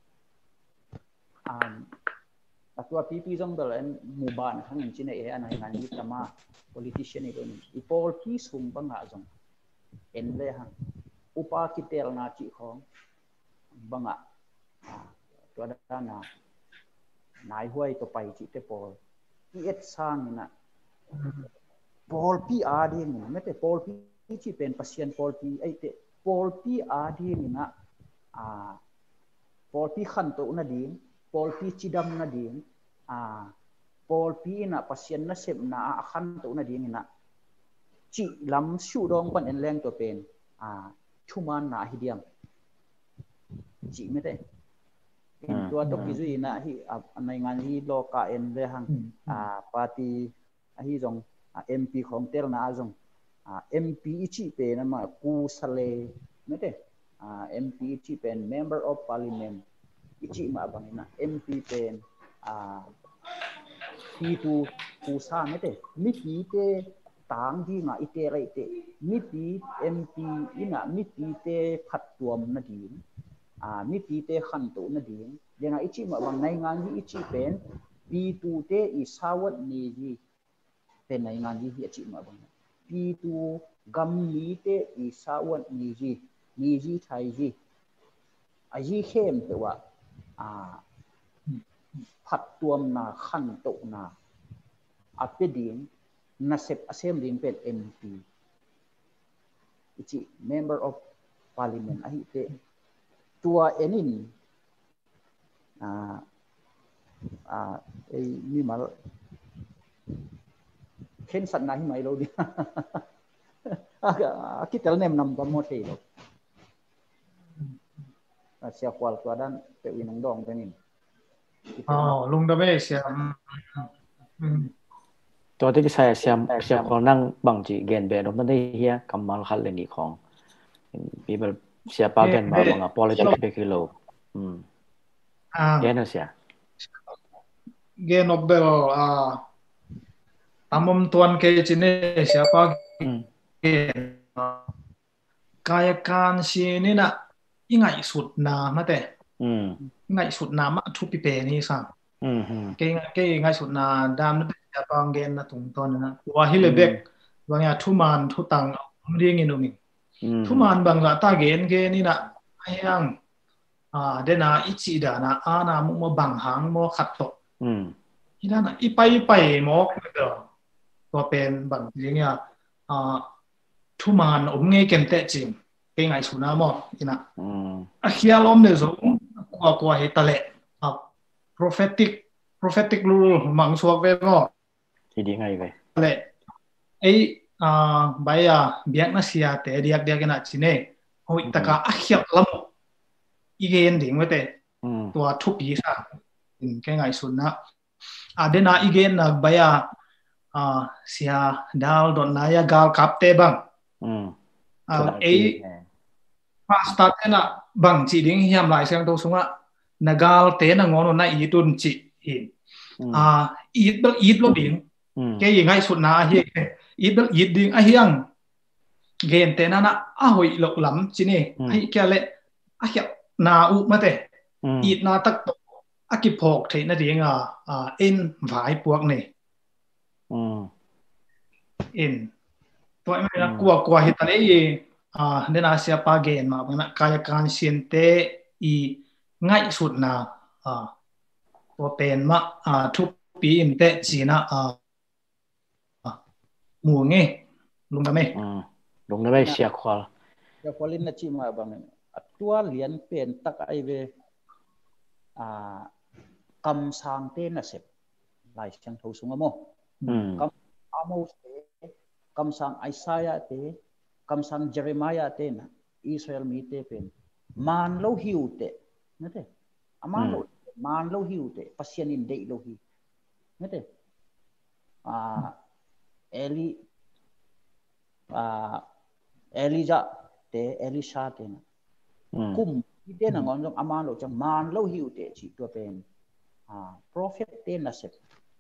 atua pipi jong bel en muban khang in chine e anai ngan ni tama politician ni don I pol pi sum banga jong en le ha upa ki tel na chi khong banga to da na nai huai to pai chi te pol ki et sang na pol pi a di ni me te pol pi chi pen pasien pol pi ai te pol pi a di ni na pol pi khan to na ding pol pi chidam na ding pol pi na pasien na sep na khan to na ding na chi lam shu dong pan en leng to pen thuman na hidiam chi me te tua to ki zui na hi anai ngan hi lo ka en le hang party hi jong MP khong tel na jong MP chi pe na ma ku sale ne te MP chi pen member of parliament chi ma bang na MP pen P2 ku sa ne te mi pi te tang di nga ite rai te mi pi MP ina mi pi te phat tuam na di mi pi te khan to na di denga ichi ma bang nai ngang hi ichi pen P2 te I sawat ni ji pen nai ngang hi ichi ma bang P2 gam ni te I sawat ni ji thai ji aji khem te wa phat tuam na khan to na apeding na sep assembly pen MP ichi member of parliament ahi te tua enin mi mal khen sat na hi mai lo di kitel nem nam ka mo thei lo sia kwal tua dan pe winong dong tenin lung da be sia ตัวที่ใช้เสียคนนั่งบังจีเกนเบนมันได้เฮียกำมัลคัดเลยนี่ของมีแบบเสียปาเกนมาบังอ่ะ politics ไปคือโลเกนเสียเกนอบเบลตามมุมตัวนเกจินเนเสียปาเกนกายการชีนี่นะยิ่งไงสุดนามาแต่ยิ่งไงสุดนามาทุบปีเปนี่สั่งเกไงสุดนาดามนั่นเสียปาเกนนะตรงตอนนั้นว่าฮิเลเบกว่าเนี่ยทุมันทุตังไม่ได้ยินหนูมิทุมันบางละตาเกนนี่นะไอ้ยังเดน่าอิจิดานะนามุมาบังหางมัวขัดตกที่นั่นอีไปหมอกตัวเป็นบางอย่างเงี้ยทุมานอมเงี้ยเก่งแต่จริงเก่งไงสุนัขมั้งที่นั่นเขียลมเนี่ยสงกว่าเหตุเละprophetic rule มังสวกเว้ยมั้งที่ดีไงไปเละใบเบียกน่าเสียแต่เดียกกันนะจีเน่โอ้ยแต่ก็เขียลมอีเกนดิ่งไว้แต่ตัวทุบปีซ่าเก่งไงสุนัขเดน่าอีเกนนะใบเสียดาวโดนนายกาลคับเตบังพาสตาเตนะบังจีดิ้งเฮียมหลายเสียงตัวสูงอ่ะนักกาลเตนะงอนน่ะอีตุนจีอีดลบดิ้งแกยังไงสุดนะเฮียอีดดิ้งเฮียงเกนเตนะนะหอยหลกหล้ำจีนี่ให้แกเละเฮียนาอุมาเตอีดนาตักตกกิพอกเทนะดิ้งเอ็นหวายพวกนี่ตัวไม่นะกลัวเหตุอะไรเดน่าเสียปาเกนมาบางนะกายการเสียนเตอีง่ายสุดนะตัวเป็นมาทุกปีอินเตจีนะหมู่งี้ลุงทำไมเสียควอลินนะจีมาบางนะตัวเหรียญเป็นตักไอเวกำสังเตนะเสพหลายเชียงทูสุงมั้งกำอาโมสเตกำสังไอซายาเตกำสังเจเรมายาเตนะอิสราเอลมีเตเป็นมันโลหิวเตนั่นเองมันโลหิวเตพัศยันินเดย์โลหินั่นเองเอลิจาเตเอลิชาเตนะกุมที่เตนะงอนจงอามันโลจังมันโลหิวเตจีตัวเป็นprophet เตนะเสพ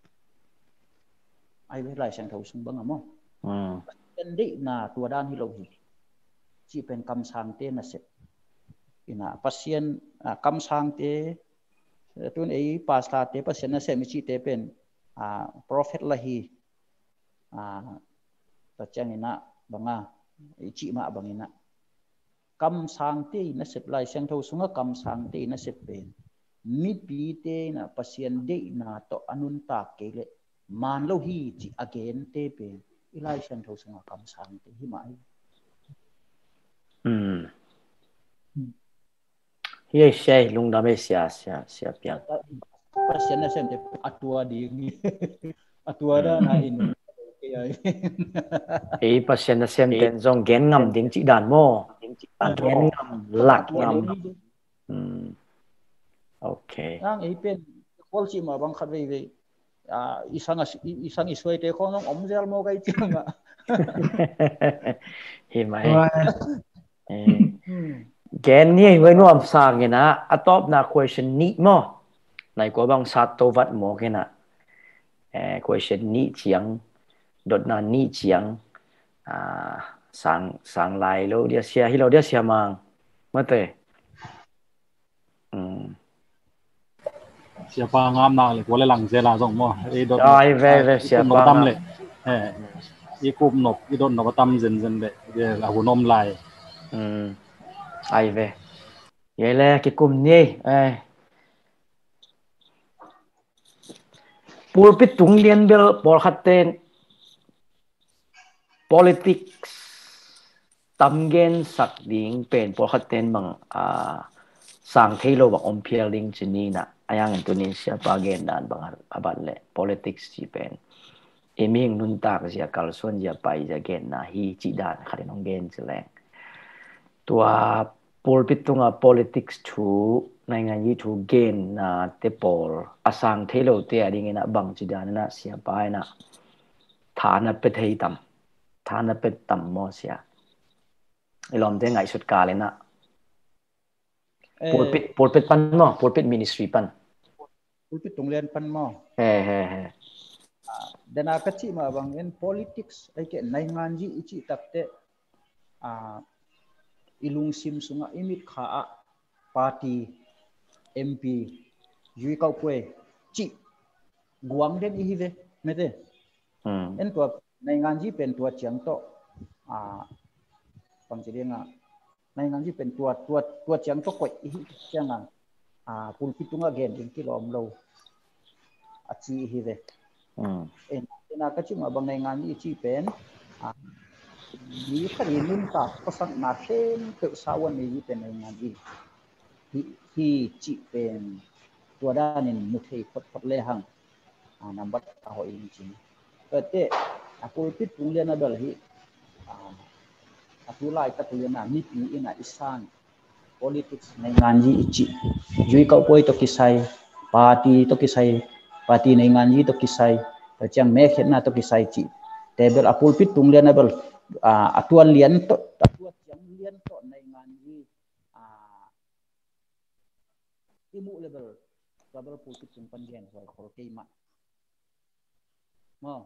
ไอ้เวลาเสียงเท่าสุงบังอ่ะมั้งเป็นดินาตัวด้านที่เราเห็นจีเป็นคำสั่งเตนะเสร็จอินะพัศยันคำสั่งเตตัวนี้ภาษาเตพัศยันนะเสร็จมิจิเตเป็นprophet ละฮีตัดจังอินะบังอ่ะจีมาบังอินะคำสั่งเตนะเสร็จลายเสียงเท่าสุงคำสั่งเตนะเสร็จเป็นมิปีเตนะพัศยันเดนาโตอนุนตาเกเลมันโลหิจีอเกนเตเป็นอีไลเชียนเท่าสงคำสั่งเตหิมายเฮ้ยใช่ลุงดำไม่เสียเปียงพัศยันนะเซมเตอัตัวดีงี้อัตัวด้านอินพัศยันนะเซมเตจงเกนงำดิ้งจีด่านโม่เกนงำหลักงำโอเคนั่งเป็นคนที่มาบังคับไว้ isang isoi te ko nong omjel mo kai changa hi mai gen ni với nuam sang nghe na atop na question ni mo này có bang sát to vat mo ke na question ni chiang dot na ni chiang sang lai lo dia sia hi lo dia sia mang mate siapa ngam na le boleh lang jela jong mo ai ve siapa tam le ikum nop idon no tam zen le dia la hunom lai ai ve ye le cái kum ni pulpit tung lian bel por khaten politics tamgen sak ding pen por khaten mang sang thelo ba om phial ding chini na ayang Indonesia bagen dan bang aban le politics chi pen eming nun ta ka sia kal son ja pai ja gen na hi chi dan khare nong gen chleng tua pulpit tunga politics thu nai nga yi thu gen na te pol asang thelo te ading ina bang chi dan na sia pai na thana pe thei tam thana pe tam mo sia ilom te ngai sut ka le na pulpit pan mo pulpit ministry pan pulpit tunglen pan mo he dana kachi ma bang en politics ai ke nai ngan ji ichi takte ilung sim sunga imit kha party mp yui kau pwe chi guang den hi ve mete en to nai ngan ji pen to chiang to pang chi denga nai ngan ji pen to chiang to koi hi chianga pulpit tunga gen ding ki lom lo achi hi ve en na kachi ma bang nai ngan ji chi pen ni khari nun ta pasang na thêm tự sawan ni pen nai ngan ji hi chi pen tua da nin mu thei phot le hang number ta ho in chi te pulpit tung le na dal hi atu lai ta tu na ni pi ina isan politics nai ngan ji ichi yui ka poi to kisai party to kisai party nai ngan ji to kisai to chang me khet na to kisai chi tebel pulpit tung le na bal atuan lian to atuan chang lian to nai ngan ji imu level double pulpit tung pan gen so ko ke ma mo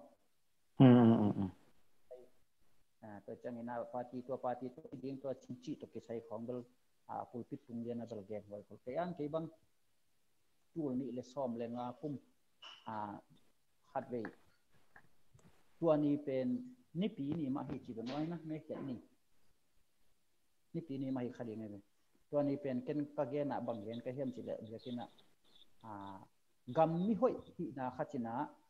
to chang ina party to ding to chinchi to kisai khong bal pulpit tung lian na bal gen ho ko ke an ke bang tul ni le som le nga kum khat ve tuani pen ni pi ni ma hi chi ba noi na me khet ni pi ni ma hi khadi ngai tuani pen ken ka ge na bang gen ka hem chi le je kina gam mi hoi hi na khachina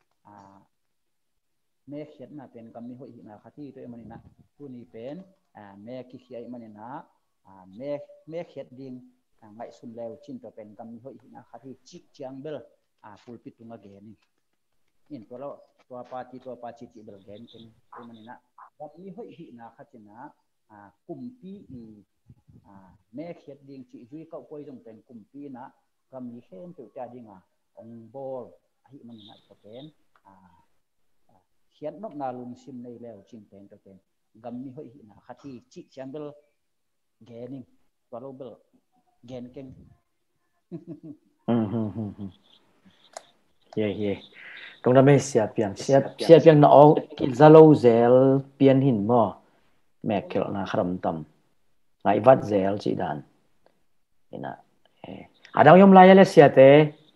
me khet na pen gam mi hoi hi na khati to emani na tuani pen me ki khiai mani na me khet ding ngai sun lew chin to pen gam mi hoi hi na khati chi chiang bel pulpit tunga ge ni in to lo tua party chi bel gen ken emani na gam mi hoi hi na khachina kumpi i me khet ding chi jui ka poi jong pen kumpi na gam mi hem pe ta dinga ong bol hi man na to pen khiat nok na lung sim nei lew ching pen to pen gam mi hoi hi na khati chi chiang bel gening to lo bel gen ken ye tong da me sia piang na o ki zalo zel pian hin mo me kel na khram tam ngai vat zel chi dan ina adang yom lai le sia te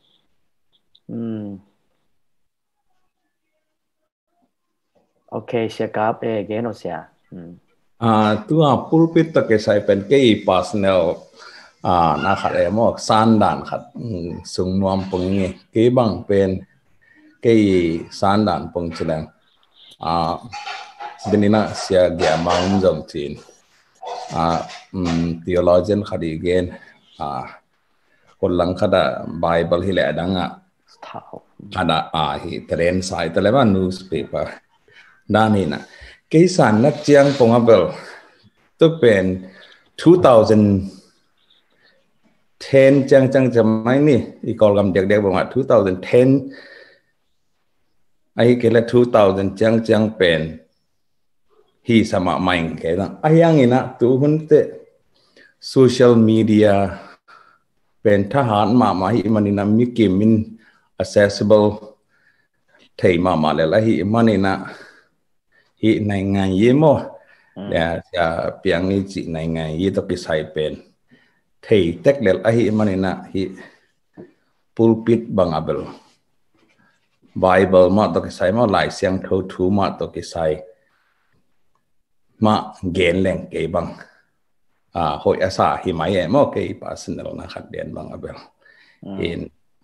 okay sia kap gen o sia tua pulpit ta ke sai pen ke personal na khat e mo san dan khat sung nuam pung nge ke bang pen ke san dan pung chlang benina sia ge mang jong tin theologian khadi genคนหลังขดาไบเบิลฮิเลดังขดาฮิเทรนไซต์แต่ละว่า newspaper ด้านนี้นะเกี่ยสันนักเจียงปงอับเบลตัวเป็น2010จังจะไม่นี่อีกอลกำเด็กๆบอกว่า2010 ไอ้เกล้2000จังเป็นฮีสมัครใหม่แค่นั้นไอ้ยังงี้นะตัวคนเตะโซเชียลมีเดียเป็นทหารมาฮีมันนี่นะมีเกมมิน accessible ไทยมาเลยแล้วฮีมันนี่นะฮีในงานยี่โม่เนี่ยจะเพียงนี้จีในงานยี่ต้องไปใส่เป็นไทยเทคเลยแล้วฮีมันนี่นะฮีpulpit bang abel Bible มาต้องไปใส่มาหลายเสียงทูมาต้องไปใส่มาเกณฑ์แหล่งเก็บังหอยอาสาหิมายมอเก็บสิ่งเหล่านั้นขัดเด่นบังabel เห็น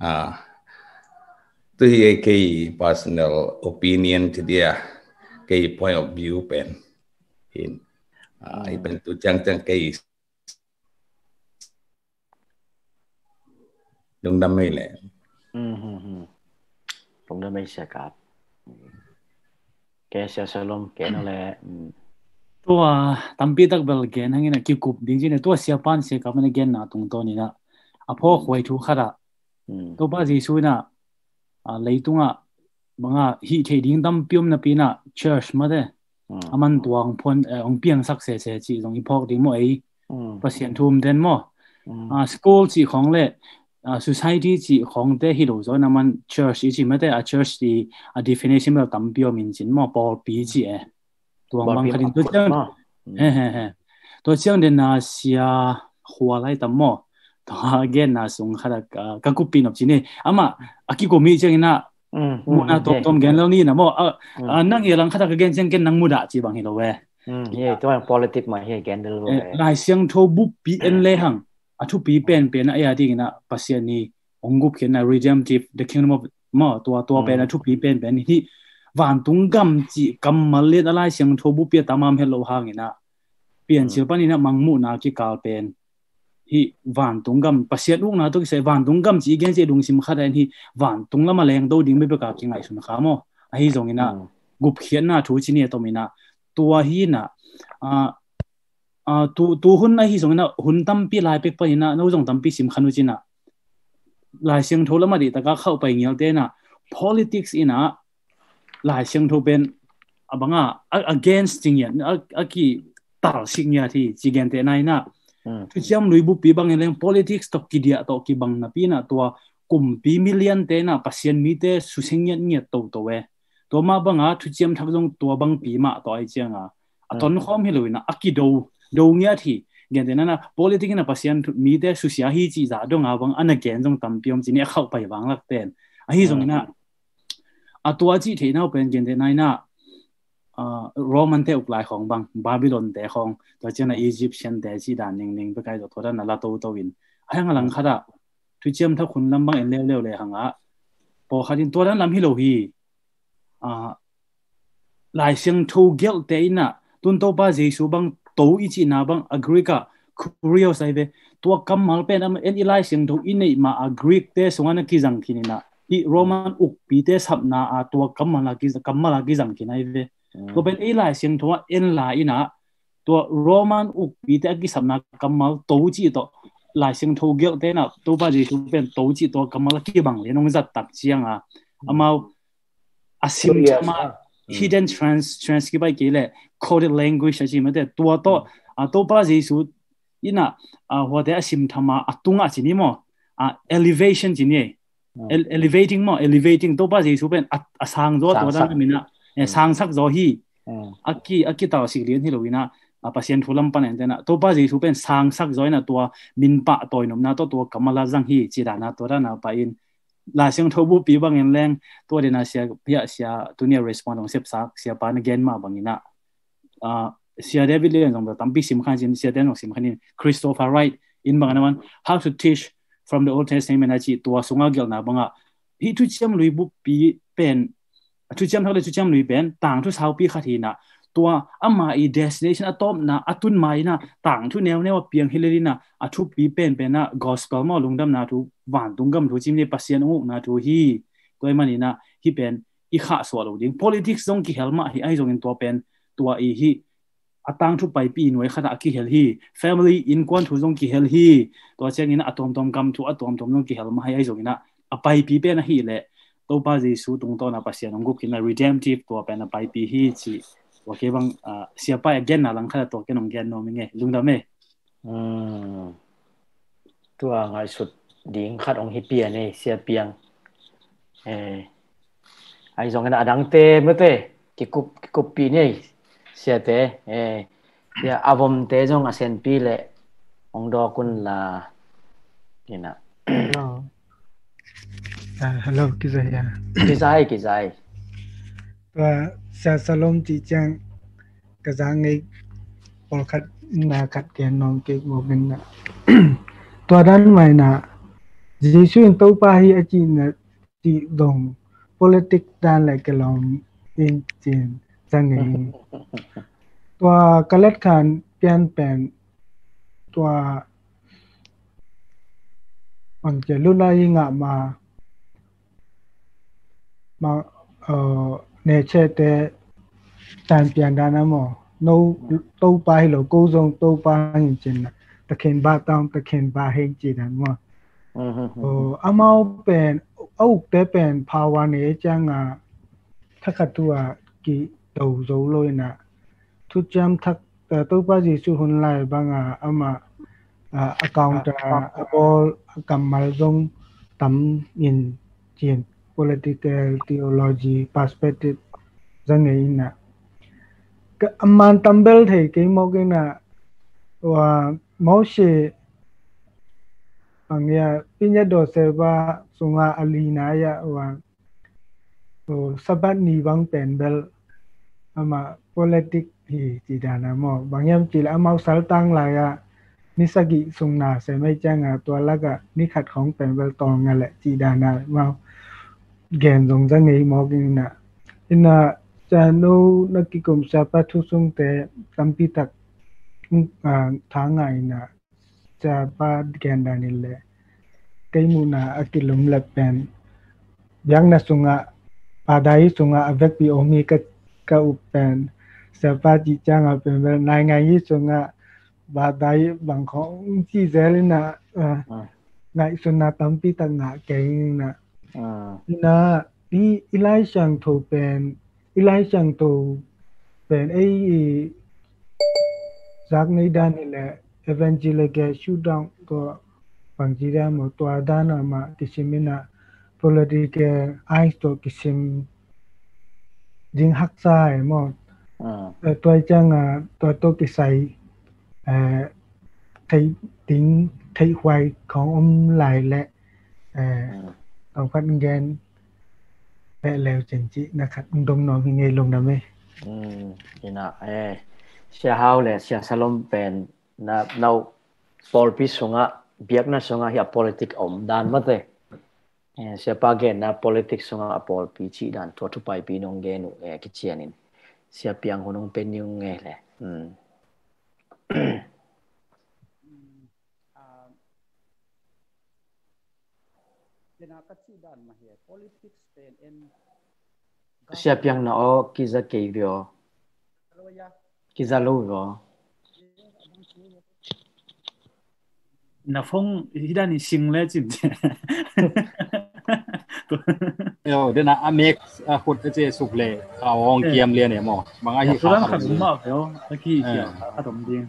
ตัวเองเก็บ personal opinion ที่เดียเก็บ point of view เป็นเห็นเป็นตัวจังเก็บลงดำไม่เลยลงดำไม่เสียกับแกเสียสลมแกนั่นแหละตัวตั้มปีตักเบลเกนทั้งนี้นะกี่กลุ่มจริงๆเนี่ยตัวเสียปานเสียกับมันเกนนะตรงตัวนี้นะพ่อคอยทุกขะตัวบ้าจีซูนะเลยตรงบางฮีเทดิ้งตั้มพิมพ์นะปีน่ะ church มาเด้มันตัวองพ้นองเปียงสักเสียจีตรงอีพอกดิ้งมั่วไอ้ประเสียนทุ่มเด่นมั่วschool จีของเล่society จีของเด้ฮิโร่จอยนะมัน church จีมาเด้ church ที่ definition แบบตั้มพิมพ์มินจินมั่วปอลปีจีตัวบางคดีตัวเจ้าตัวเจ้าเดินน่าเสียหัวไหลตั้มมั่วตัวเกณฑ์น่าส่งขนาดกักุปีนอบจีนี่อามาอากิโกมีเจ้านี่นะมุนาตบเกณฑ์แล้วนี่นะมั่วนั่งอย่างหลังขนาดเกณฑ์เจ้าเกณฑ์นั่งมุดะจีบางฮิโร่เว้เฮ้ตัว politics มาเฮ้เกณฑ์เดลเว้ลายเสียงโทบุปปีเอ็นเลยหังทุกปีเป็นไอ้อะไรที่นะปัสยานีองกุบเขียนนะ redemptive the kingdom of มั่วตัวเป็นทุกปีเป็นที่วันตุงกำจีกำมาเลียอะไรเสียงโทบุเปียตามามเฮลโลหางนะเปลี่ยนเชื่อปนี่นะมังมูนาคิกาเป็นที่วันตุงกำปัสยาลูกนะตัวที่ใส่วันตุงกำจีเกณฑ์เจดุงซิมขัดที่วันตุงละมาแรงโตดิ้งไม่ประกาศยังไงสุนข้ามไอ้ตรงนี้นะกุบเขียนนะทุกชิ้นเนี่ยตัวนี้นะตัวฮีนะตัวหุ่นไอ้ตรงนี้นะหุ่นตั้มปีลายเป็กไปนะนู้จงตั้มปีซิมขันุจินะลายเสียงโทละมาดิแต่ก็เข้าไปเงี้ยเต้นะ politics อีนะหลายเสียงโทเป็นบางagainst จริงอย่างกี่ต่างสิ่งอย่างที่จีเกนเตนายนะทุกอย่างลุยบุปีบางอย่าง politics ตกกี่เดียตกกี่บางนะปีนะตัวกลุ่มปีมิลเลียนเตนะปัสยันมีเตสุเสียงเนี่ยตัวตัวมาบางทุกอย่างทักจงตัวบางปีมาตัวไอเจียงตอนข้อมให้เลยนะกี่ดูเนี่ยที่เกนเตนะ politics นะปัสยันมีเตสุเสียฮีจีจ่าดงบางอันนั้นเกนจงตั้มปีมจีเนี่ยเข้าไปบางหลักเต้นไอ้ตรงนี้นะตัวจีที่น่าเป็นเกณฑ์ในน่ะโรมันเตอุปไลของบางบาบิโลนเตของตัวเจ้าหน้าอียิปต์เชนเตจีด่านหนึ่งไปไกลตัวตัวนั้นละตัววินให้หลังขดาทุกเจ้าถ้าคุณลำบากเร็วเลยหังพอขัดินตัวนั้นลำฮิโลฮีหลายเสียงทูเกลเตน่ะตุนโตป้าเจสูบางตัวอีจีน่ะบางอักริกาคูริโอไซเวตัวกำมัลเป็นเอ็นอีไลเสียงทูอินเนมาอักริกเตสวรรค์กิจังคินินะที่โรมันอุกปีเตสับนาตัวกำมาลากิจังกินไอเวตัวเป็นไอ้ลายเสียงตัวเอ็นลายนะตัวโรมันอุกปีเตกิสับนากำมาตัวจีตัวลายเสียงทูเกลเตนะตัวป้าจีตัวเป็นตัวจีตัวกำมาลากิบังเลยน้องจัดตักเชียงอามาอาซิมจะมา hidden transcribe ไปกี่เลย coded language ใช่ไหมแต่ตัวป้าจีสุดยี่น่ะหัวแต่อาซิมทำมาตุงจีนี่มั้งelevation จีนี่elevating มั้ง elevating ตัวป้าจีสุดเป็นสร้างตัวนั้นมีนะสร้างสักโจฮีอักกี้ต่อสิ่งเรียนที่เราวินะปัสยันทุลัมปันเองนะตัวป้าจีสุดเป็นสร้างสักโจนะตัวมินปะตัวนุ่มนะตัวกำมะลาจังฮีจีดานะตัวนั้นไปอินลาเสียงทบุปีบางอย่างแรงตัวเดน่าเสียเพียเสียตัวนี้ respond ของเสียบซักเสียปานเกนมาบางอย่างนะเสียเดวิดเลียนตรงแบบตั้มปีสิมขันจินเสียเดนของสิมขันจินคริสโตเฟอร์ไรท์อินบางนั้น how to teach from the Old Testament นะจีตัวสงฆ์เกี่ยวนะบางพี่ทุกเชื่อมลุยบุปีเป็นทุกเชื่อมเท่าไรทุกเชื่อมลุยเป็นต่างทุกชาวปีขัดทีนะตัวมาอี destination อะต้มนะตุนไม้นะต่างทุกแนวว่าเพียงเฮเลรินะทุกปีเป็นนะ gospel มาลงดำนะทุกวันตุงกำทุกจิมเนี่ยปัสยันอุกนะทุกฮีตัวมันนี่นะฮีเป็นอีข้าสวดลงดิ้ง politics ตรงกี่เฮลมาฮีไอตรงตัวเป็นตัวอีฮีต่างทุกไปปีหน่วยขนาดกี่เฮลฮี family in กวนทุกตรงกี่เฮลฮีตัวเช่นนี้นะอะตอมกำทุกอะตอมตรงกี่เฮลมาให้ไอตรงนี้นะไปปีเป็นนะฮีแหละ to pa Jesu tung to na pasien ong gukin na redemptive to pa na pai pi hi chi wa ke bang sia pa again na lang kha to ke nong gen no minge lungda me tua ngai sut ding khat ong hi pia nei sia piang ai zong na dang te me te ki kup pi nei sia te ya avom te zong asen pi le ong do kun la ina hello kizai ya kizai tua sa salom ti chang kazang nei pol khat na khat ken nong ke mo ben na tua dan mai na Jesu to pa hi achi na ti dong politics dan la ke lom in chin chang nei tua kalat khan pian pen tua on ke lu la yi nga ma ne che te tan pian da na mo no to pa hi lo ko zong to pa hin chin na ta khen ba tang ta khen ba he chi dan mo amao pen au te pen power ne chang a thakhat tu a ki to zo loi na thu cham thak to pa ji su hun lai bang a ama account all kamal zong tam in chin political theology perspective zang ei na ka aman tambel thei ke mo ke na wa mo she angya pinya do se ba sunga alina ya wa sabat ni bang pen bel ama politics hi ti dana mo bangyam chi la mau sal tang la ya nisagi sungna se mai changa to la ga ni khat khong pen bel tong nga le chi dana ma gen dong zang ei mo ke na ina cha no nakikum sa pa thu sung te tampi tak thangai na cha pa gen danil le kaimuna akilum le pen yang na sunga padai sunga avek pi omi ka upen sa pa ji changa pen nai ngai yi sunga badai bang khong chi zelina ngai sunna tampi tak nga ke na ina i ilai sang tho pen ilai sang to pen ai zak nei dan ile evangelical shutdown to pangjira mo to adana ma kisimina political eyes to kisim jing hak sai mo to chang to kisai thai tính thai hoàiของlại lệต้องพัดเงินแปะแล้วจังจินะครับดงน้องยังไงลงนะแม่นี่นะเสียหาวเลยเสียสลมเป็นนะเราพอลพิสุงะเบียกนะสุงะที่ politic อมดานมาเตะเสียปากเกนนะ politic สุงะพอลพิจีดานทั่วทุกไปปีนงเกนุกิจเชียนินเสียเปียงคนงเป็นยังไงเลยsiap yang nao kiza kevio kiza lovo na phong hidan ni sing le chin yo de na amek khut che suk le awong kiam le ne mo banga hi kha kha ma yo aki kia atom ding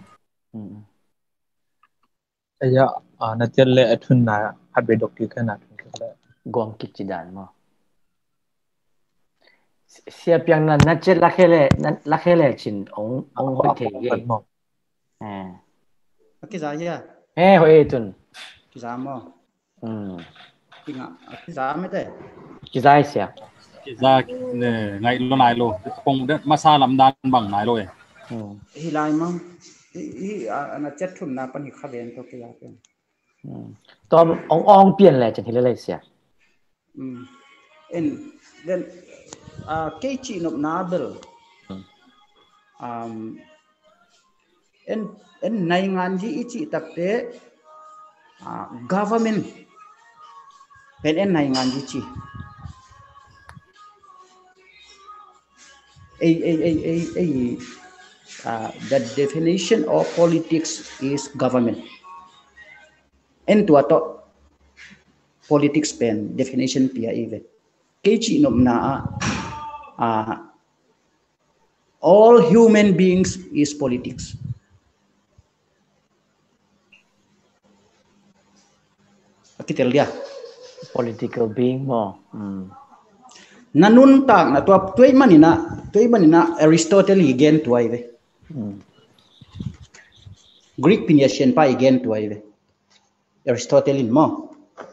aya na tel le athun na habe dokti kana le gong kichidan mo siap yang na chet la khele chin ong hoi the ye cái giá ya hoi tun cái giá mo cái giá mấy thế cái giá sia cái giá ngày lo nai lo pong de masa lam dan bang nai lo hi lai mo hi na chet thun na pan hi khaben to ke ya pen to ong pian le chin hi le sia and then cái chị nộp ná bel en này ngan gì chị tập tế government en này ngan gì chị the definition of politics is government en tua to politics pen definition pia even cái chị nộm na all human beings is politics. Kita lihat political being mo. Nanun tak na tuai manina Aristotle again tuai ve. Greek pinyasin pa again tuai ve. Aristotle mo.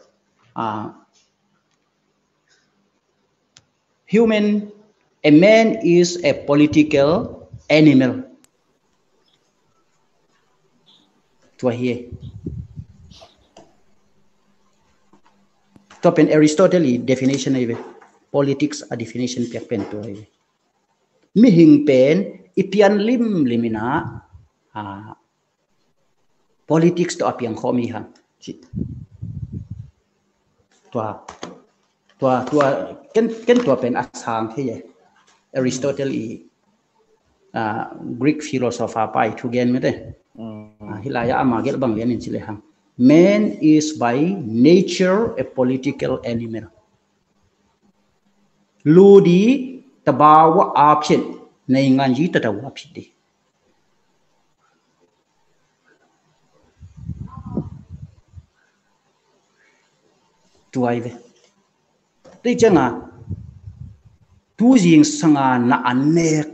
A man is a political animal. Tuai ye. Topen Aristotle definition ay politics a definition piak pen to ay mihing pen ipian limina politics to apiang khomi han tua ken tua pen asang the Aristotle Greek philosopher pai thu gen me de hilaya ama gel bang len chile hang. Man is by nature a political animal. Ludi tabawa option na inganji tatawa pidi. Tuai ve. Ti changa tu jing sanga na anek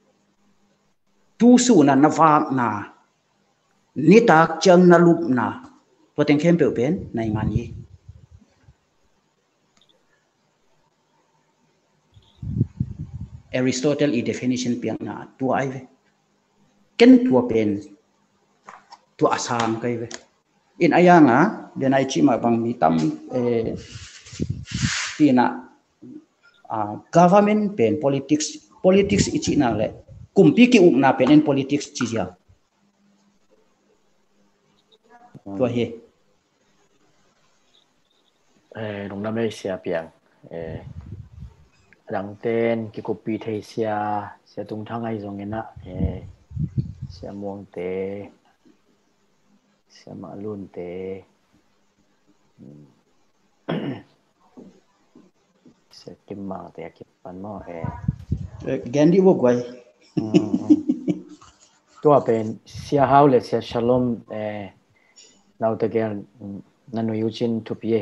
tu su na navak na ni tak chang na lup naตัวเต็งเข้มเปลี่ยนเป็นในงานนี้ Aristotle i definition เปลี่ยนนะตัวไอ้เว้เกันตัวเป็นตัวอาสามกันเว้อินอายังอ่ะเดี๋ยวในชิมาบางมีตั้มที่น่ะgovernment เป็น politics อีกที่นั่นแหละกลุ่มปีกิอุกน่ะเป็น politics จีเดียวตัวเฮลงน้ำไม่เสียเปียงหลังเต้นกิกุปีเทเสียตรงทางไอ้ตรงนี้นะเสียม่วงเตเสียมาลุ่นเตเสียกิมมาเตะกิมปันหม้อแกนดี้วกไว้ตัวเป็นเสียฮาวเลยเสียชลอมเราตะเกียงนันยูจินทุบเย่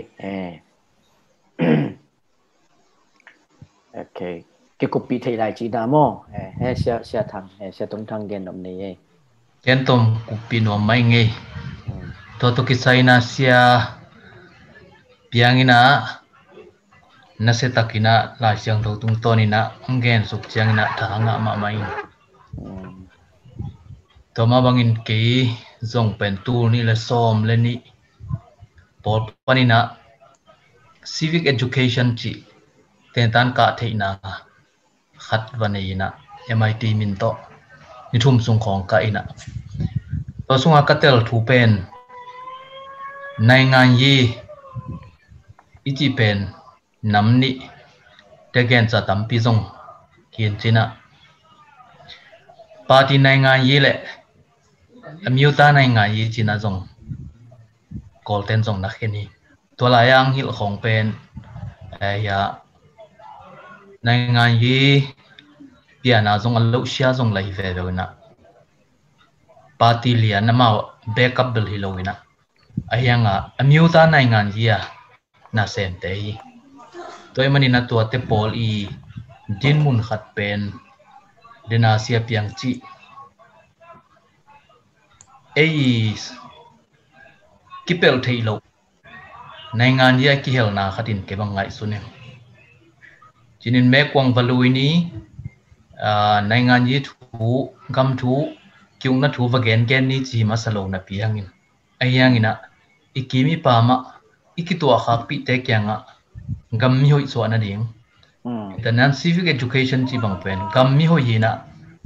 โอเคเกี่ยวกับปีไทยได้จีดามอเสียทางเสียตรงทางเกณฑ์แบบนี้เกณฑ์ตรงกุปีนวมไม่ไงตัวตุกิไซน่าเสียเปียงินะน่าเสตักินะลายเสียงเราตรงตัวนี้นะเกณฑ์สุกเสียงนะทางอ่ะมาไม่ตัวมาบางอินกีส่งเป็นตู้นี่และซ้อมและนี่ปอดปนินะ civic education จีเต็นตันกะเทนะขัดวันนี้นะ MIT มินโตนิทุ่มส่งของกะอินะตัวส่งอากาศเตลถูเป็นในงานยี่อิจิเป็นน้ำนี่เด็กเอ็นจะทำพิจงเขียนจีนะปาร์ตี้ในงานยี่แหละมิวตาในงานยี่จีน่าจงกอลเทนจงนักเห็นนี่ตัวลายอังหิลของเป็นในงานยี่เปียน่าจงอัลลุเชียจงไลฟ์เวลนะปาร์ตี้เลียนน่ามาแบกอัพเบลฮิโลวินะไอ้ยังมิวตาในงานยี่น่าเซนเตยตัวมันนี่นะตัวเตปอลอีดินมุนขัดเป็นเดนาเซียเปียงจีกิเปลเทโลในงานยี่กิเฮลนาขัดินเก็บังไงสุดเนี่ยจินินแม่กวางวาลุยนี้ในงานยี่ถูกำถูคิวนัทถูวาเกนนี้จีมาสโลนะเปียงอินไอ้ยังอินะอีกิมีปามะอีกิตัวขับปีเตกยังกำมีหอยส่วนนั่นเองแต่นั้น civic education จีบังเป็นกำมีหอยนะ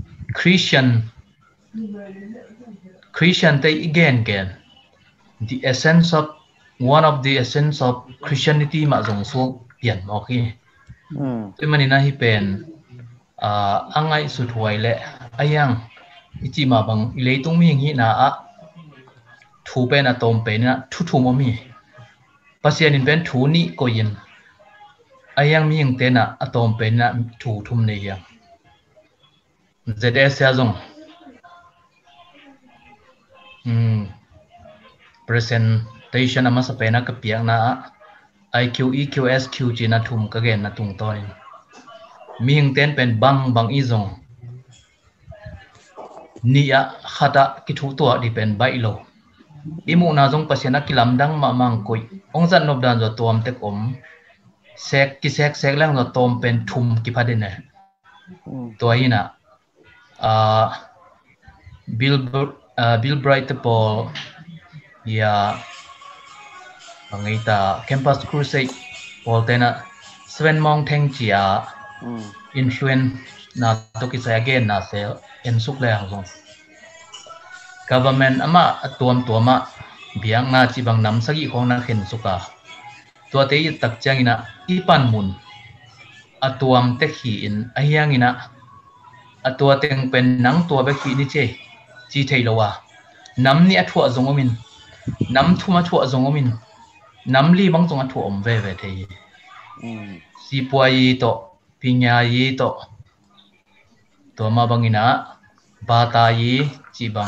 Christian แต่อีกแกน the essence of one of the essence of Christianity มาส่งส่งเปลี่ยนโอเคตัวมันนี่นะที่เป็นอังไงสุดหวยแหละไอ้ยังจีมาบังเลยตรงมีอย่างนี้นะถูเป็นอะตอมเป็นนะทุกๆมันมีภาษาอังกฤษเป็นถูนี่ก็ยินไอ้ ayang mi hing te na atom pe na thu thum nei yang ZS ya zong presentation ama sa pena ka piang na IQ EQSQ chi na thum ka gen na tung to ni mi hing ten pen bang i zong nia khata ki thu to di pen bai lo imu na zong pasiana kilam dang ma mang koi ong zan nob dan zo tom te kom sek lang zo tom pen thum ki phadine to ina Bill Bright Paul ya bangita campus crusade Paul tena Sven Mong Theng chia influence na to ki sa again na se en suk le ang government ama atuam tuama biang na chi bang nam sagi khong na khen suka to te tak chang ina ipan mun atuam te khi in ahyang ina atua teng pen nang to be khi ni che chi thei lowa nam ni athua zongomin nam thuma thua zongomin nam li bang zong athu om ve thei si puai to pinya yi to ma bangina bata yi chi bang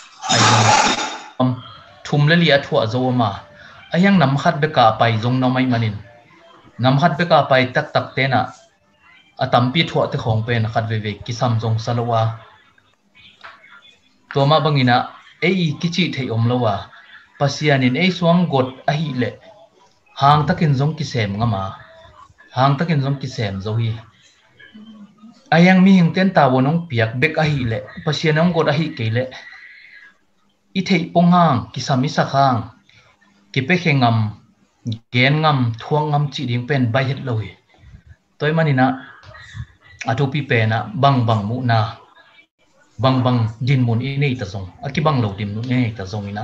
thum le li athua zo ma ayang nam khat be ka pai zong no mai manin nam khat be ka pai tak te na atam pi thua te khong pen khat ve ki sam zong salowa to ma bangina ei ki chi thei om lowa pasianin ei suang got a hi le hang takin zong ki sem ngama hang takin zong ki sem zo hi ayang mi hing ten ta wonong piak bek a hi le pasianong got a hi ke le i thei ponghang ki sami sakhang ki pe khengam gen ngam thuang ngam chi ding pen bai het loi toy manina atu pi pe na bang mu na bang din mun i nei ta zong aki bang lo dim nu nei ta zong ina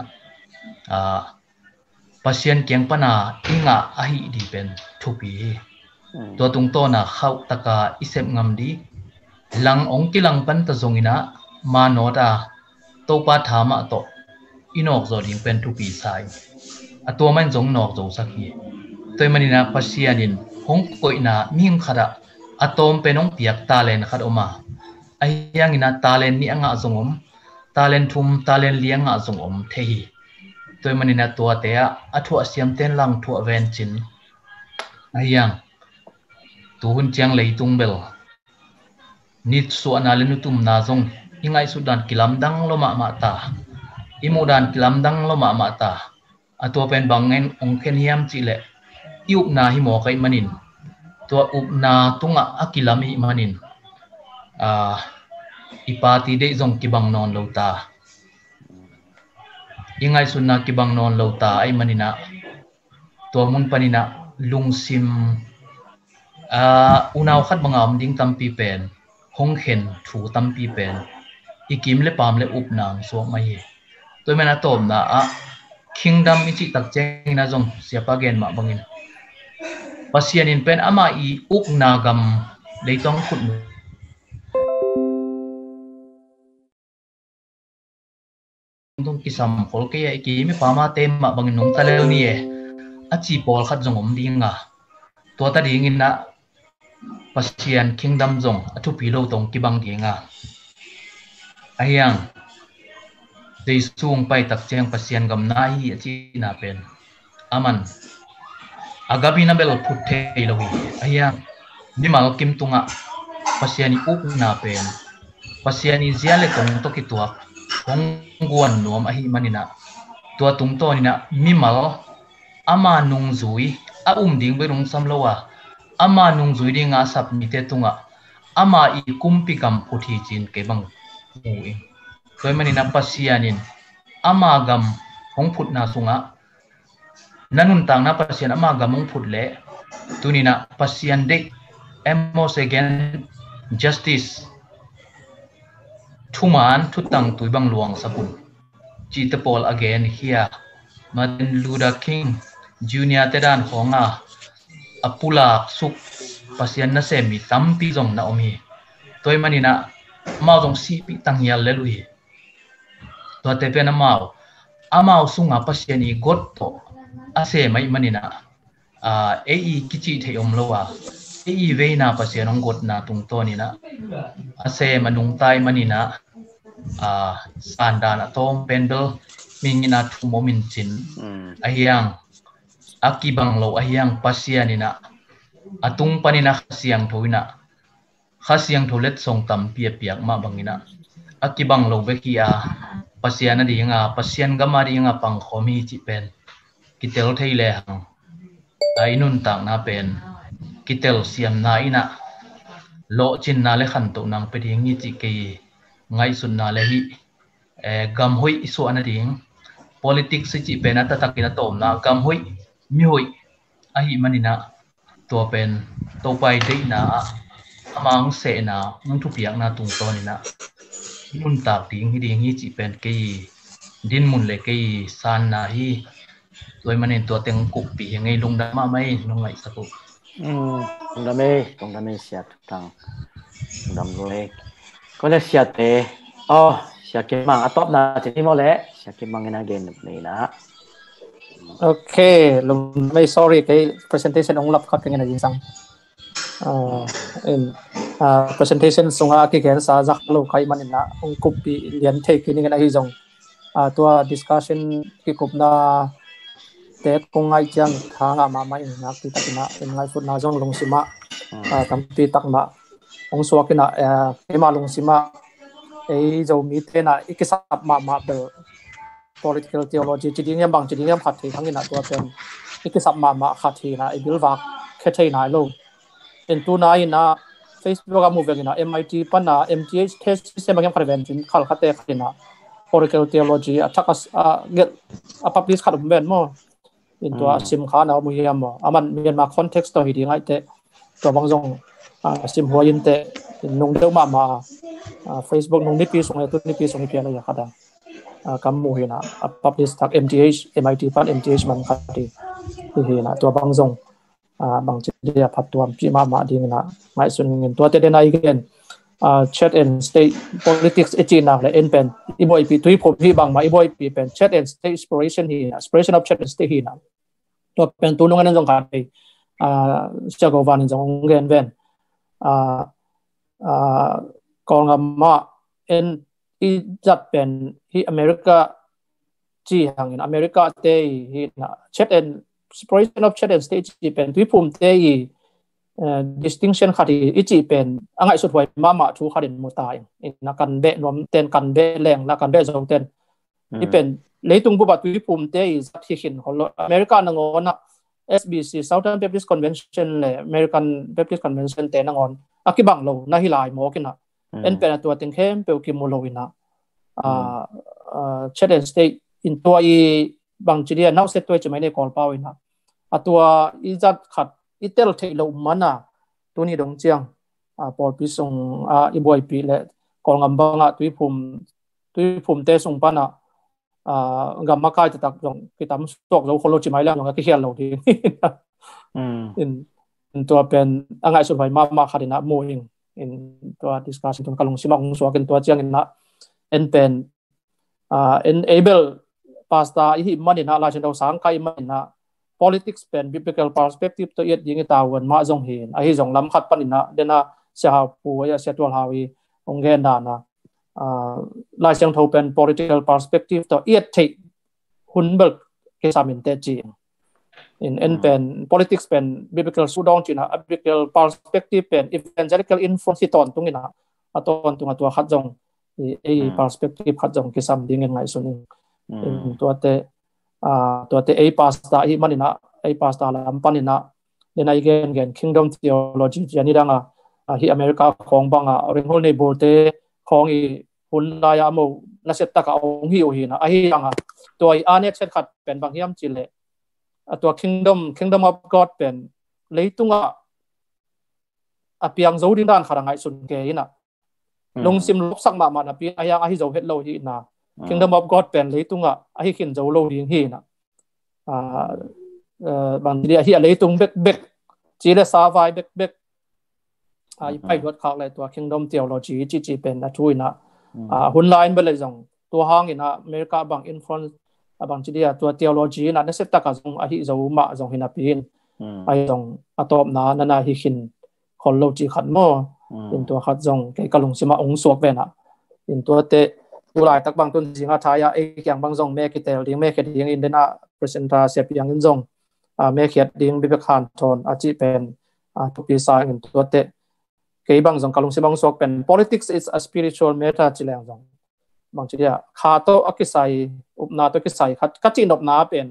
pasien kyang pana inga ahi di pen thupi to tung to na khau taka isep ngam di lang ong kilang pan ta zong ina ma no ta to pa thama to inok zo ding pen thupi sai ato man zong nok zo sakhi toy manina pasianin hong koina ming khara atom penong piak talen khat oma ayang ina talen ni anga zongom talen thum talen lianga zongom thehi toy manina to tea athu asiam ten lang thu ven chin ayang tu hun chiang leitung bel nit su analenu tum na zong ingai sudan kilam dang loma mata imudan kilam dang loma mata atwa pen bangen ongkhen hiam chile iup na hi mo kai manin to up na tunga akilami manin ipati de zong kibang non lota ingai sunna kibang non lota ai manina to mun panina lungsim unaw khat bangam ding tampi pen hongkhen thu tampi pen ikim le pam le up nang so mai to mena tom na kingdom ichi tak cheng na zong siapa gen ma bangin pasianin pen ama i up nagam leitong khut tung kisam khol ke ya ki mi pama tem ma bangin nong talel ni e achi pol khat zong om dinga to ta ding in na pasian kingdom zong athu pilo tong ki bang dinga ayang dei sung pai tak cheng pasian gam na hi achi na pen aman agabi na bel phutte lohi ayang ni mal kim tunga pasiani up na pen pasiani ziale tong to ki tuak hongguan nom ahi manina tua tung to nina mimal ama nung zui a ding berung samlowa ama nung zui ding a sap mi te tunga ama i kumpi kam phuthi chin ke bang ui toy manina pasianin ama gam hong phut na sunga nanun tang na pasian ama gam hong phut le tunina pasian de emos again justice thuman thutang tuibang luang sapun chita Paul again here Martin Luther King Junior tedan khonga apula suk pasian na semi tampi jong na omi toy manina mau jong si pi tang yal le lui to te pe na mau amau sunga pasian I got to ase mai manina ei kichi the om lowa i ve na pasian ong got na tung to ni na ase manung tai manina sandan atom pendel mingina thumo min chin ahiang akibang lo ahiang pasianina atung panina khasiang thoina khasiang tholet song tam pia piak ma bangina akibang lo bekia pasiana dinga pasian gamari nga pang khomi chi pen kitel theile hang ainun tak na pen kitel siam na ina lo chin na le khan to nang pe ding ni chi ke ngai sun na le hi gam hoi isu ana ding politics chi pen ata takina tom na gam hoi mi hoi a hi manina to pen to pai de na amang se na nung thu piak na tung to ni na nun tak ding hi ding hi chi pen ke din mun le ke san na hi toy manin to teng kup pi ngai lung da ma mai nong ngai sa ku tong da me sia tang dam le ko le sia te sia ke mang atop na ti mo le sia ke mang ina gen nei na okay lum mai sorry ke presentation ong lap khat ngena jing sang in presentation sunga ki gen sa jak lo khai manin na ong kup pi lian the ki ngena hi jong to discussion ki kup na te kong ngai chang thanga ma mai na ti takina in ngai fut na jong long sima tam ti tak ma ong so kina ema long sima ei jo mi te na ikisap ma be political theology chi ding yam bang chi ding yam khat thi thangina to pen ikisap ma khat thi na i bil wa khe thei na lo in tu na ina Facebook a move ngina MIT pana MTH test system ngam prevention khal khate khina political theology athakas get a publish khat ben mo in to sim khana mu yam mo aman Myanmar context to hi ding ai te to bang jong sim huayin te nung deu ma Facebook nung ni pi sung tu ni pi sung ni pi la ya khada kam mu hina publish tak MTH MIT pan MTH man khati hi na to bang jong bang chia phat tuam pi ma ding na ngai sun ngin to te denai gen chat and state politics echina le en pen iboi pi tui phop hi bang ma iboi pi pen chat and state exploration of chat and state hi na to pen tu nong an jong ka pe cha go van jong gen ven kong ma en i jat pen hi America chi hang in America te hi na chat and exploration of chat and state chi pen tui phum te distinction khati ichi pen angai sut hoi mama thu kharin mutai in na kan be nom ten kan be leng na kan be jong ten i pen leitung bu ba tui phum te i thi khin hol America na ngona SBC Southern Baptist Convention le American Baptist Convention te na ngon akibang lo na hilai mo kina en pen tu ten khem pe ki mo lo ina chat and state in to I bang chiria now set to chmai ne kol paw ina atwa izat khat itel thei lo mana tuni dong chiang por pi song iboi pi le kol ngam banga tui phum te song pana gamma kai tak jong kitam stok lo kholo chimai la nga ki hial lo di in to pen angai su vai ma kharina moving in to discussion tong kalung simang so ken to chiang in na en pen enable pasta hi manina la chen do sang kai manina politics pen biblical perspective to yet ding tawan ma jong hin a hi jong lam khat panina dena sha pu ya setwal hawi ongen da na la chang tho pen political perspective to yet thei hunbel ke samin te chi in pen politics pen biblical sudong china biblical perspective pen evangelical influence ton tungina aton tunga to khat jong e perspective khat jong ke sam ding ngai suning to te a pasta hi manina a pasta lam panina then again kingdom theology jani danga hi America khong banga ringhol nei bote khong I hunla ya mo na set ta ka ong hi o hi na a hi anga to I anek set khat pen bang hiam chile to kingdom of God pen leitunga apiang zo din dan kharangai sun ke ina long sim lok sak ma na pi ayang a hi zo het lo hi na kingdom of God pen leitunga a hi khin zo lo ding hi na bang dia hi leitung bek chile sa vai bek ai pai got khak lai to kingdom theology chi pen na thuina hun line bel jong to hang ina America bang influence abang chidia to theology na na set ta ka jong a hi zo ma jong hina pin ai jong atop na hi khin คนเราจีขัดมั่วเป็นตัวขัดจงแกกระลงสิมาองค์สวกเวน่ะเป็นตัวเตะผู้หลายตักบางต้นสิงห์ทายาเอกอย่างบางจงแม่กิเตลดิ้งแม่เขียดดิ้งอินเดน่าเปอร์เซนต์เสียบอย่างอินจงแม่เขียดดิ้งบิเบคานทอนอาจีเป็นทุกปีศาจเป็นตัวเตะแกบางจงกระลงสิบางสวกเป็น politics is a spiritual matter จีแรงจงบางทีอ่ะขาโตอักษรอุปนาโตอักษรขัดจีนอุปนาเป็น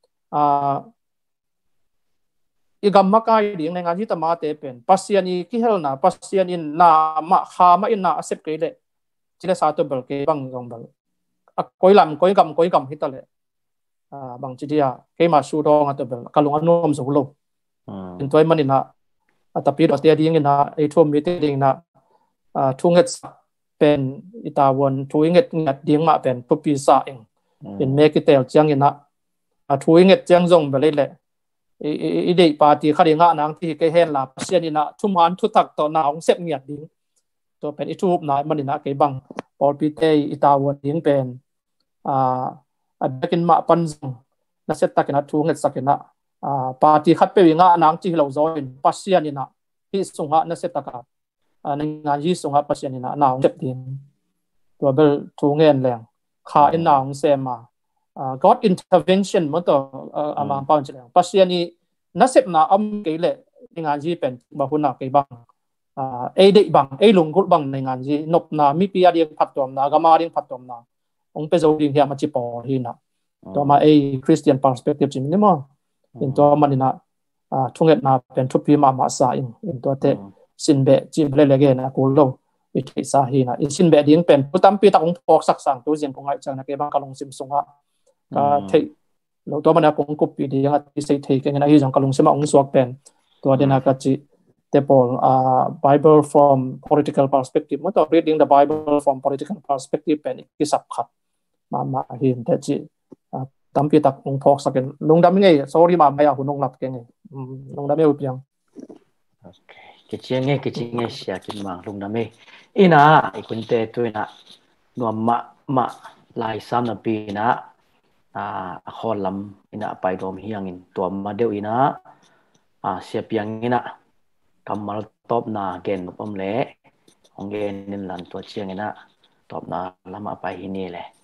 อีกมักไอ้ดิ้งในงานที่ตมาเตเป็นปัสยานีที่เฮลน่ะปัสยานีน่ะมาขามาอินน่ะเสพเกลือจีเลสาตัวเบลเกบางจงเบลก้อยลำก้อยกำฮิตเลยบางทีอ่ะเกมาสูดองตัวเบลกะลงอันนมสูงลงเป็นตัวมันอินน่ะแต่ปีเราเตียดิ้งอินน่ะไอ้ทุ่มมิตรดิ้งน่ะทุ่งเห็ดเป็นอิตาวันทุ่งเห็ดเงดิ้งมาเป็นปุ๊บปีศาจเองเป็นเมกิเตลจังอินน่ะทุ่งเห็ดจังจงเบลเลยอีเด็กปาร์ตี้ข้าเรียงนางที่เกเห็นลาเสียนี่นะทุ่มหันทุตักต่อหนาวเสพเงียดดิ้งตัวเป็นอีทูบนายมันนี่นะเกบังปอลปีเตอิตาวันดิ้งเป็นเบกินมาปันจงนักเซตตักนะทุ่งเงินสักนะปาร์ตี้ขัดไปวิ่งนางที่เราจอยปัสเซียนี่นะที่ส่งหานักเซตตักในงานยี่ส่งหาปัสเซียนี่นะหนาวเสพดิ้งตัวเบลทุ่งเงินแรงขาอินนางเซมาGod intervention มันตัวอามาป้อนเฉลี่ยปัจจัยนี้นักเสพน่ะอัมเกลเลยในงานที่เป็นบางคนน่ะเกบังเอเด็กบังเอลุงกุบังในงานที่นบน่ะมีปีอาเดียงพัดตัวน่ะกามาเดียงพัดตัวน่ะองค์เป็นตัวดิ้งเฮียมาจิปอหิน่ะตัวมาคริสเตียน perspective จริงนี่มั้งเป็นตัวมันนี่น่ะทุ่งเอ็ดน่ะเป็นทุบปีมาสายเป็นตัวเตสินเบจิบเลยเลยกันนะกูโลอิทธิสาหิน่ะสินเบดิ้งเป็นผู้ตั้มปีตะองค์พอกสักสั่งตัวเสียงของไอ้จังนะเกบังกะลงซิมซุงฮะก็เทเราตัวมันเป็นกุปปีดีอย่างที่ใช้เทกันนะที่จังกลงเสมาองค์สวกเป็นตัวเดนักจิเตปอลBible from political perspective มันตัว reading the Bible from political perspective เป็นที่สับขัดมาเห็นแต่จิตั้มปีตักองค์พอกสักกันลงดำยังไง sorry มาไม่อยากหุ่นลงหลับกันไงลงดำไม่อุปยังโอเคกิจยังไงเสียกินมาลงดำไม่อีน่ะไอ้คนเตะตัวน่ะนวมมาลายซ้ำนะปีน่ะขอลำอินะไปรวมเฮียงอินตัวมาเดียวอินะเสียเปียงอินะกำมาตบนาเกณฑ์ปมเละของเกณฑ์นินหลันตัวเชียงอินะตบนาละมาไปที่นี่แหละ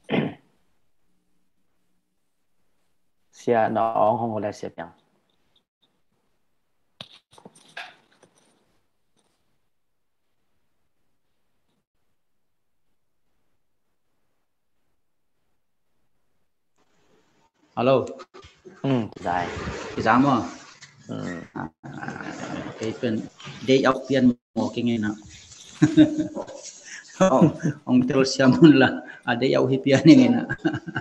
เสียน้องของอะไรเสียเปียงฮัลโหลได้พี่สามอ่ะเป็นเดี๋ยวเปลี่ยนหมวกยังไงนะองค์เทลเซียมุนละเดี๋ยวให้เปลี่ยนยังไงนะ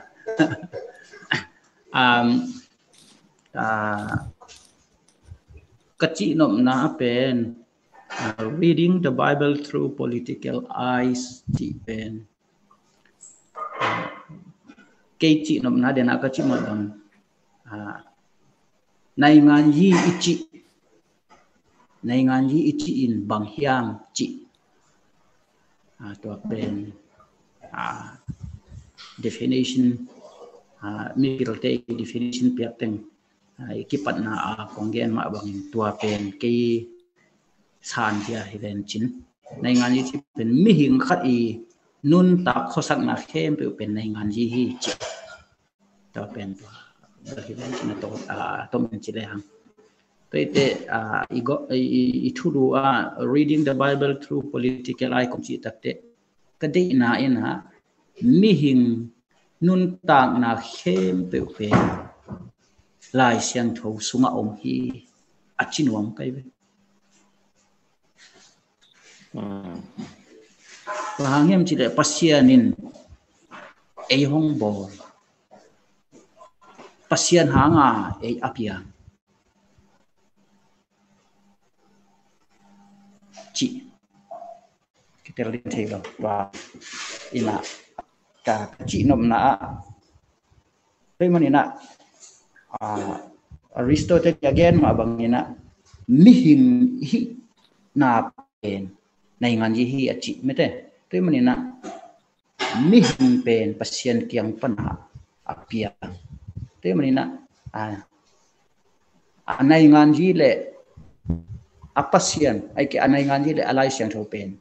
กจินมนะเป็น reading the Bible through political eyes ที่เป็นเกจินมนะเดนักจิมาบังในงานยี่อิจิอินบางเฮียงจิตัวเป็น definition มีกิรเตอ definition เปียกเต็งกิปัตนาของเกณฑ์มาบางตัวเป็นกีสานที่ให้เป็นจินในงานยี่ที่เป็นมิหิงขัดอีนุนตักข้อสักนักเข้มเป็นในงานยี่จิตัวเป็นตัวที่เป็นจินตัวตัวเป็นจิเลยฮังตัวเตอีทูดูreading the Bible through political eye ของจิตตักเตก็ได้นะมิหิงนุนตักนักเข้มเป็นลายเสียงทูสุงอมฮีอัจฉินวงไกเวหางเงียมจิเลปัสยานินเอฮงบอลปัสยานหางเออภิยังจิkita lihat juga bahwa ina kaci nom na mana Aristotle again ma bang ina mihing hi na pen na ngan ji hi aci mete tu mana mihing pen pasien tiang pana apia tu mana anai ngan ji le apasian ai ke anai ngan ji le alai siang tho pen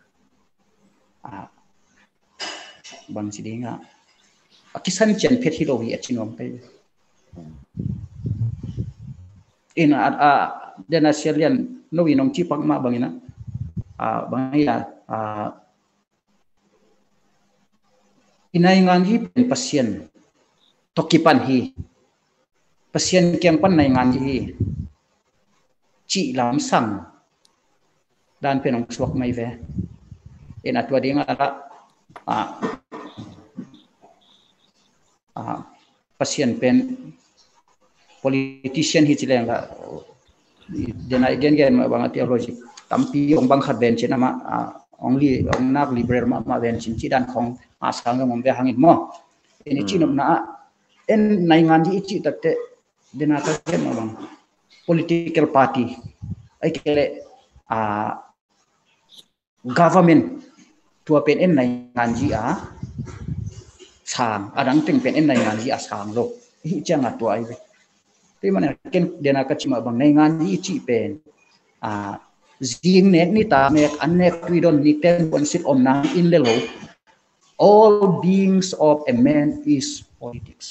bang si dinga kisan chen phet hi lo hi achinom pe in dena sialian no wi nong chi pak ma bangina bangya inai ngan hi pen pasien tokipan hi pasien kyang pan nai ngan hi chi lam sang dan penong suak mai ve in atwa dinga pasien pen politician hi chileng la dena gen ma bang theology tampi ong bang khat ben chen ama only ong nak liberal ma ben chin chi dan khong asang ngom ve hangin mo ini chinom na en nai ngan ji chi takte dena ta gen ma bang political party ai kele government tua pen en nai ngan ji sang adang ting pen en nai ngan ji sang lo hi chang atwa ai ti mana ken dena ka chima bang nai ngan ji chi pen zing net ni ta mek anek twidon ni ten one sit om nang in the law all beings of a man is politics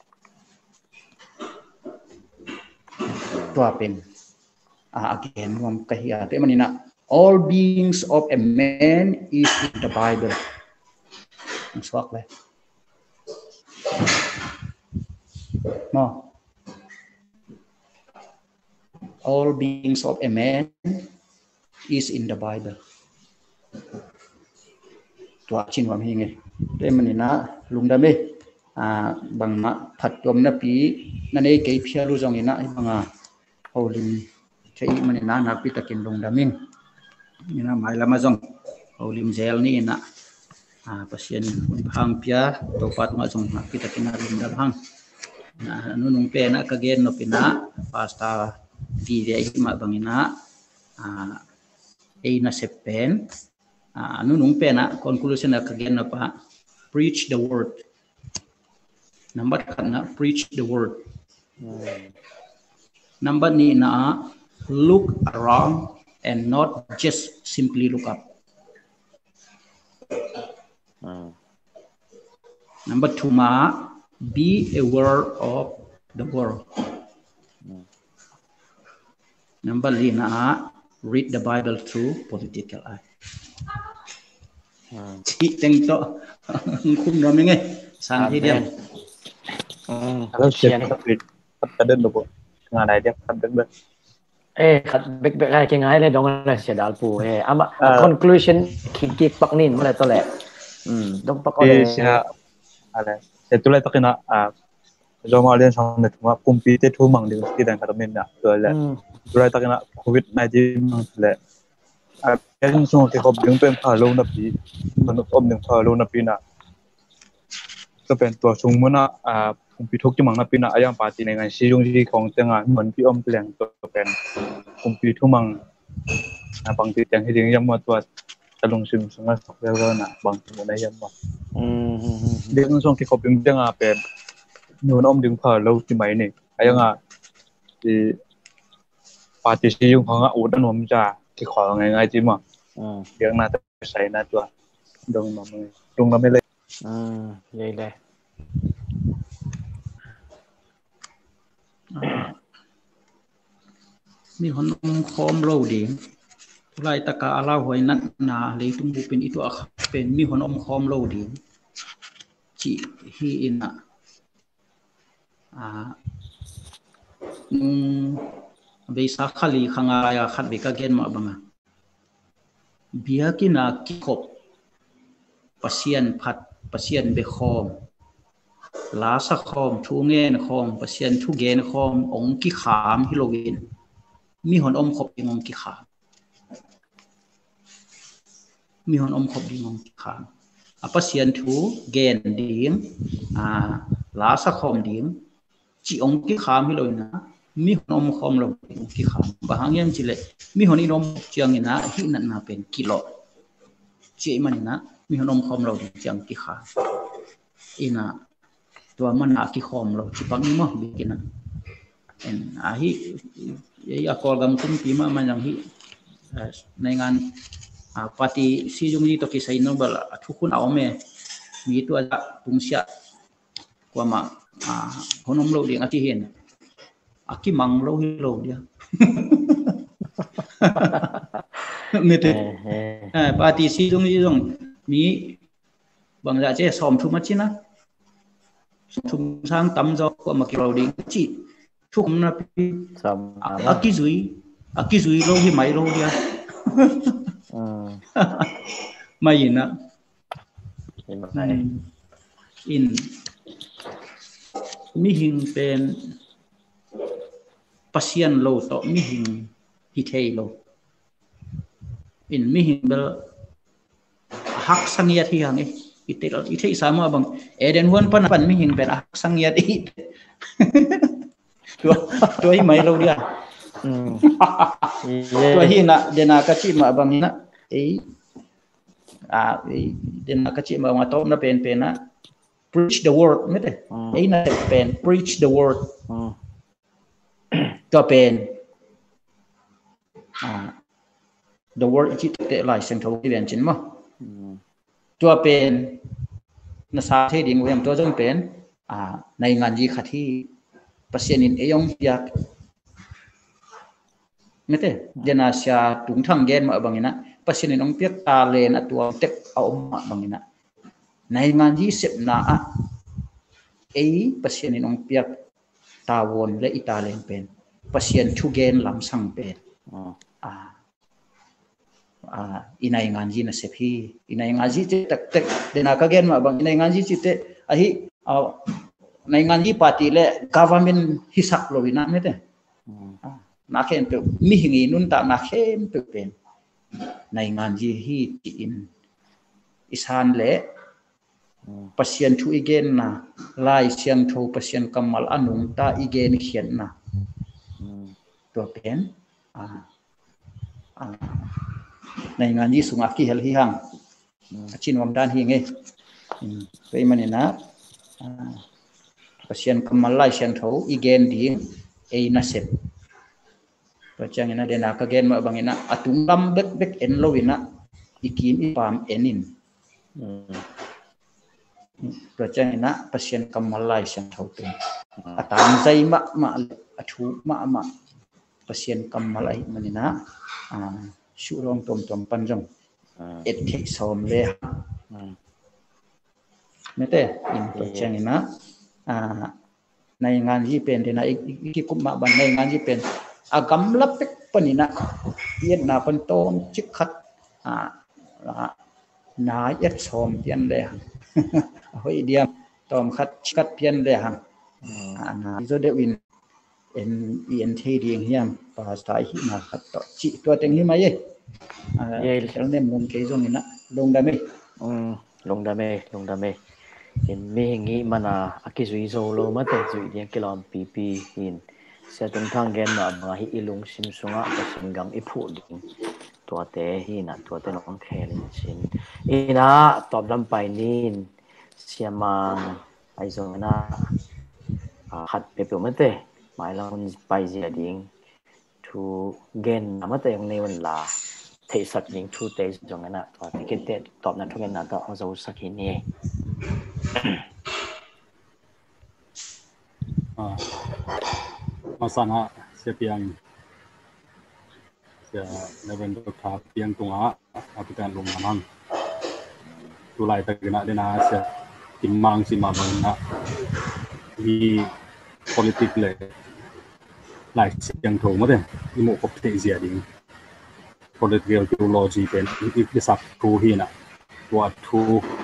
tua pen again ngom kahia te manina all beings of a man is in the Bible swak le no all beings of a man is in the Bible tua chin wam hinge te manina lungdame bang ma phat tom na pi nane ke phialu jong ina banga holim chei manina na pi takin lungdamin ina mai lama jong holim zel ni na pasien hang pia to pat ma jong na pi takin lungdam hang na nunung pe na ka gen no pina pasta di de ma bangina na sepen nunung pe na conclusion na ka gen no pa preach the word number na preach the word number ni na look around and not just simply look up number 2 ma be aware of the world number 3 na read the Bible through political eye chi teng to khum no menge sang hi diam kalau sian khát đến đâu ngài này đẹp khát đến bên khát bek ai cái ngay này dong là sẽ đào phù ama conclusion kik pak nin mà lại to lẹ dong pak oi sẽ tu lại tất cả do mà liên sang được mà compete thu mang được cái đàn khát bên nè rồi lẹ tu lại tất cả COVID-19 mang lẹ cái số cái hộp đứng bên phá lâu nắp gìมันอบหนึ่งพอรู้นับปีน่ะก็เป็นตัวสูงมั้งนะผมพิทุกจังหวังนับปีน่ะอายังปาตีในงานซีรุ่งที่ของจังหวัดเหมือนพี่อมแปลงตัวเป็นผมพิทุกมังบางทีแต่งให้ดึงยังมาตัวจะลงซึมสงสัยแล้วนะบางทีในยังมาเรื่องส่งที่เขาเป็นจังหวัดเป็นหนูน้อมดึงพอเราที่ไหนนี่อายังที่ปาตีซีรุ่งของอุดรนมจ่าที่ขอไงจิมั้งเรื่องน่าจะใส่น่าตัวดงมาไม่เลย vậy đây mi hon khom lo ding lai taka ala hoi nat na le tung bu pen itu ak pen mi hon khom lo ding chi hi ina be sa khali khanga ya khat be ka gen ma banga bia kina ki khop pasien phat pasien be khom la sa khom thu ngen khom pasien thu gen khom ong ki kham hilowin mi hon khop ong ki kham mi hon khop ding ong ki kham pasien thu gen ding la sa khom ding chi ong ki kham hilowin na mi hon khom lo ong ki kham bahangem chile mi hon inom chiang ina hi na pen kilo chi manina mi hon khom lo chiang ki kham ina tua mana ki khom lo chi pang mo bikina en hi ya ko gam kum pi ma yang hi ในงานปาร์ตี้ซีจุงนี้ตัวกิจสินบลทุกคนเอาเมมีตัวตุงเสียกว่ามาคนน้องเราเดียงอาทิเห็นอากิมังเราฮิโลเดียไม่ได้ปาร์ตี้ซีจุงนี้ต้องมีบางอย่างเช่ซ้อมทุกมัดชินะทุกสร้างตั้มจอกว่ามาเกี่ยวดิ้งจีทุกนับอากิจุยเราที่ไม่เราเดียไม่ยินนะอินมิหิงเป็นปัสยันโลต่อมิหิงฮิเทโลอินมิหิงเบลฮักสังเกตที่ยังitu sama bang Eden Huan pan mihin ben sang yat it tua hi mai lo dia tua hi na dena kachi ma bang na dena kachi ma ma to na pen na preach the word mete na pen preach the word to pen the word chi te lai sang tho ti ben chin maตัวเป็นนักศึกษาที่ดิ่งเวียมตัวจงเป็นในงานยีขัดที่ประเสนินเอยงอยากไม่ได้เดนาเสียถุงทั้งเกณฑ์มาบางอย่างนะประเสนินองเปียกตาเลนตัวเต็กเอามาบางอย่างนะในงานยีเสพนาประเสนินองเปียกตาวนและอิตาเลนเป็นประเสนชูเกณฑ์ลำสังเป็นinai ngaji na sepi inai ngaji te tak dena kagen ma bang inai ngaji te ahi nai ngaji party le government hisak lo ina mete na khen pe mi hingi nun ta na khem pe pen nai ngaji hi in isan le pasien thu igen na lai siang tho pasien kamal anung ta igen khian na to penในงานนี้สุงักที่เฮลที่ห้างชินวมด้านที่ไงไปมันนี่นะประเชียนกำมลไล่เชียนเขาอีเกนดีน่าเสพประจังนะเดนักเกนมาบางนะอตุงลำเบ็กเอ็นโลวินะอีกิมอีปามเอ็นินประจังนะประเชียนกำมลไล่เชียนเขาเป็นอตามใจมาอถูมาประเชียนกำมลไล่มันนี่นะชูรองตมปันจงเอ็ดที่สมเลยไม่ได้อินตัวเช่นนี้นะในงานที่เป็นในที่กุมมาบันในงานที่เป็นอากำลับเป็กปนินะเย็นนาเป็นต้นจิกขัดนาเย็ดสมเพียนเลยเฮ้ยเดียมตอมขัดจิกขัดเพียนเลยนาโจเดวินเอ็นทีเรียงเฮียมภาษาหิมาขัดต่อจิตัวเต็งหิมาเย่แล้วเนี่ยมุงเกยจงนี่นะลงได้ไหมลงได้ไหมเห็นมีอย่างงี้มันอากิจุยโซโลมาแต่จุยเดียงกิโลปีหินเสียตรงทางเกณฑ์มาฮิอิลุงซิมซุงะกับสิงกัมอิพูดิงตัวเตหินะตัวเตน้องเทลินชินนะตอบลำไปนี่เสียมังไอโซนะขัดเปรี้ยวมาแต่หมายเราไปเสียดิ่งทูเกณฑ์มาแต่ยังในวันลาเทสักยิงทูเตสจงนั้นนะตัวที่เกตตอบนั้นทุกอย่างนะก็เอาจะสักทีนี้มาสั่งฮะเสียเพียงเสียในวันตุลาเพียงตรงอาพิการลงน้ำตุลาตะกี้นะเดน่าเสียติมมังสิมาบังนะมี politics เลยหลายเสียงโถมาเด้อีโมกับเตเซียดิ้ง political theology เป็นอีสับทูฮีนะตัวทู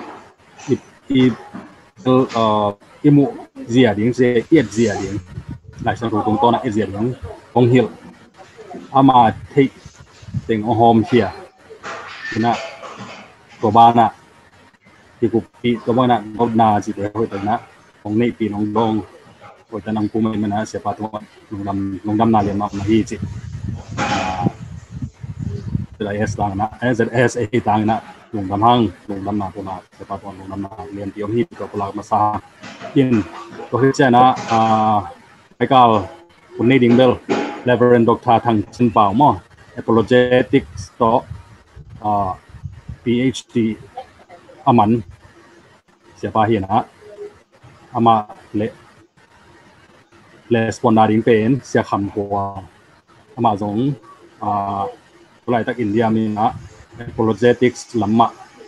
อีโมเซียดิ้งเสียเอียดเซียดิ้งหลายสังทูตรงต้นนะเอียดเซียดิ้งองฮิลอามาเทคเต็งโฮมเชียนะตัวบ้านนะที่กูปีตัวบ้านนะเขานาจิตเลยเขาแต่นะของในปีน้องดองโอ้ยแต่นังกูไม่มันนะเสียปาตัวลงดำนาเรียนมาฮีจิแต่เอสต่างนะเอสต่างนะลงดำห้างลงดำนาตัวนาเสียปาตัวลงดำนาเรียนเดียวฮีกับพลังมาซาอินตัวที่เจ้านะไอ้ก้าวคนในดิ่งเบลเลเวอเรนด็อกทาทางชินเปล่ามั่ว apologetics to PhD aman siapa hina ama le responding pen sia kham ko ama zong lai tak India mina apologetics lamma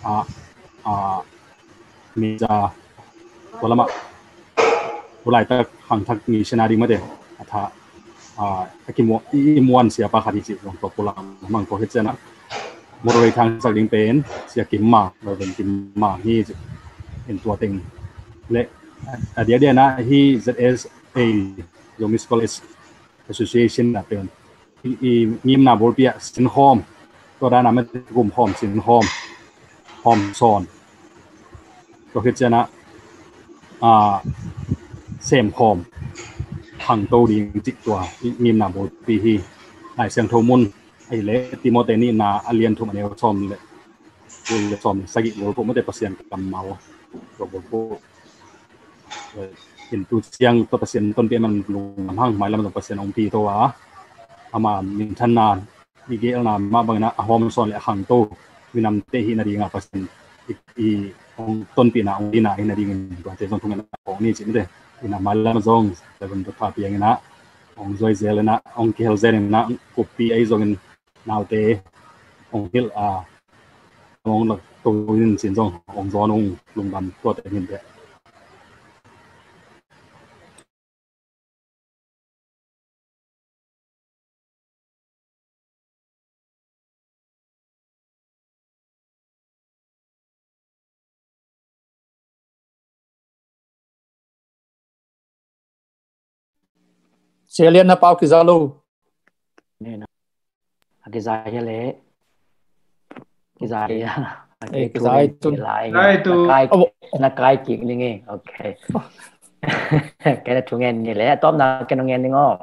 mi ja lama lai tak hang thak missionary ma de atha akimo imuan siapa khari chi long to pulang mang ko hechena moroi thang sak ding pen sia kimma lo ben kimma hi in tua ting le dia na hi ZSA Yomis College Association na pen ngim na bol pia sin home to da na me gum home sin home son to hechena same home hang to ding tik tua ngim na bol pi hi ai siang tho mun ai le Timothy ni na alien thu maneu som le le som sagi bol po mo de pasien kam mau to bol po in tu siang to pasien ton pe man lung hang mai lam to pasien ong pi to wa ama min than na ni ge na ma bang na hom son le hang to winam te hi na ringa pasien i ong ton pi na ong ina ina ring to te ton thung na ong ni chi de ina mal lam zong te bun to pa pi na ong zoi zel na ong kel zel na kopi ai zong now te ong hil ong la to yin sin zong ong zo nong lung dam to te hin de Selian na pau kizalo nè nó cái dài như lẽ cái dài tu lại nó cai chuyện đi nghe ok cái là chúng nghe như lẽ tóm là cái nó nghe đi ngó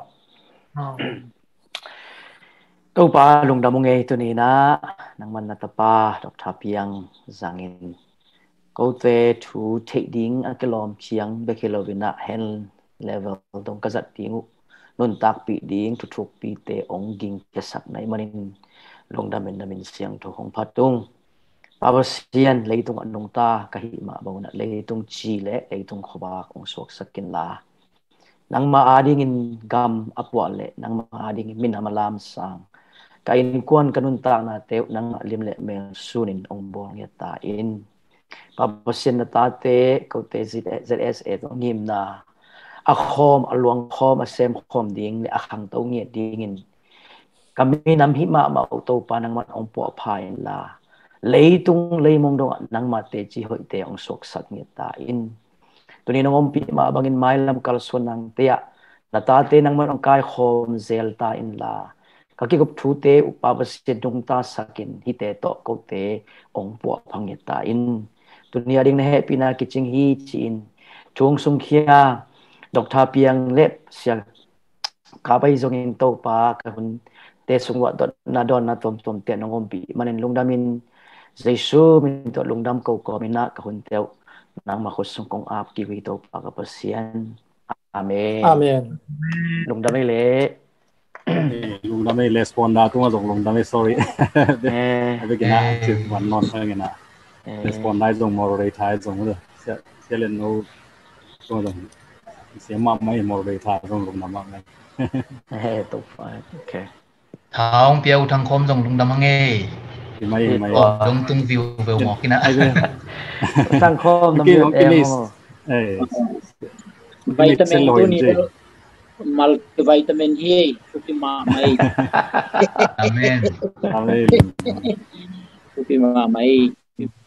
tu pa lung đam nghe tu ni na nang man na tapa dok tha piang zangin câu te thu take ding a kelom chiang be kelovina hand level dong ka zat tingu nun tak pi ding tu thuk pi te ong ging ke sak nai manin long damen namin siang to hong patung pabasian leitung anong ta kahi ma bawna leitung chi le leitung khoba ong sok sakin la nang ma ading in gam apwa le nang ma ading min amalam sang kain kuan kanun ta na te nang lim le mel sunin ong bol nge ta in pabasian na ta te ko te ZSA to ngim na a khom a luang khom a sem khom ding le a khang to nge ding in kami nam hi ma ma to pa nang man ong po phai la leitung leimong dong nang ma te chi hoi te ong sok sak nge ta in tuni nong pi ma bangin mailam kalson nang te ya na ta te nang man ong kai khom zel ta in la kaki gop thu te upabase dong ta sakin hi te to ko te ong po phang nge ta in tuni ading na happy na kiching hi chin chung sung khia dok tha piang lep sia ka bai zong in to pa ka hun te sung wa dot na don na tom tom te nong pi manin lungdamin Jesu min to lungdam ko ko mina ka hun teu nang ma khosung kong ap ki wi to pa ka pasian amen amen lungdam le lungdam le responda tu ngong lungdam sorry ade kina chit wan non ha ngena responda zong moderate thai zong de selen no to zong se ma mai moderate thai zong lungdam ma ngai to fa okay thang piao thang khom zong lungdam nge mai dong tung view về một cái nào thang khom nam vitamin tu ni multivitamin E kupi ma mai amen amen kupi ma mai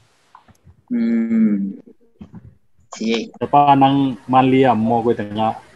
pa nang malia mo ko tanga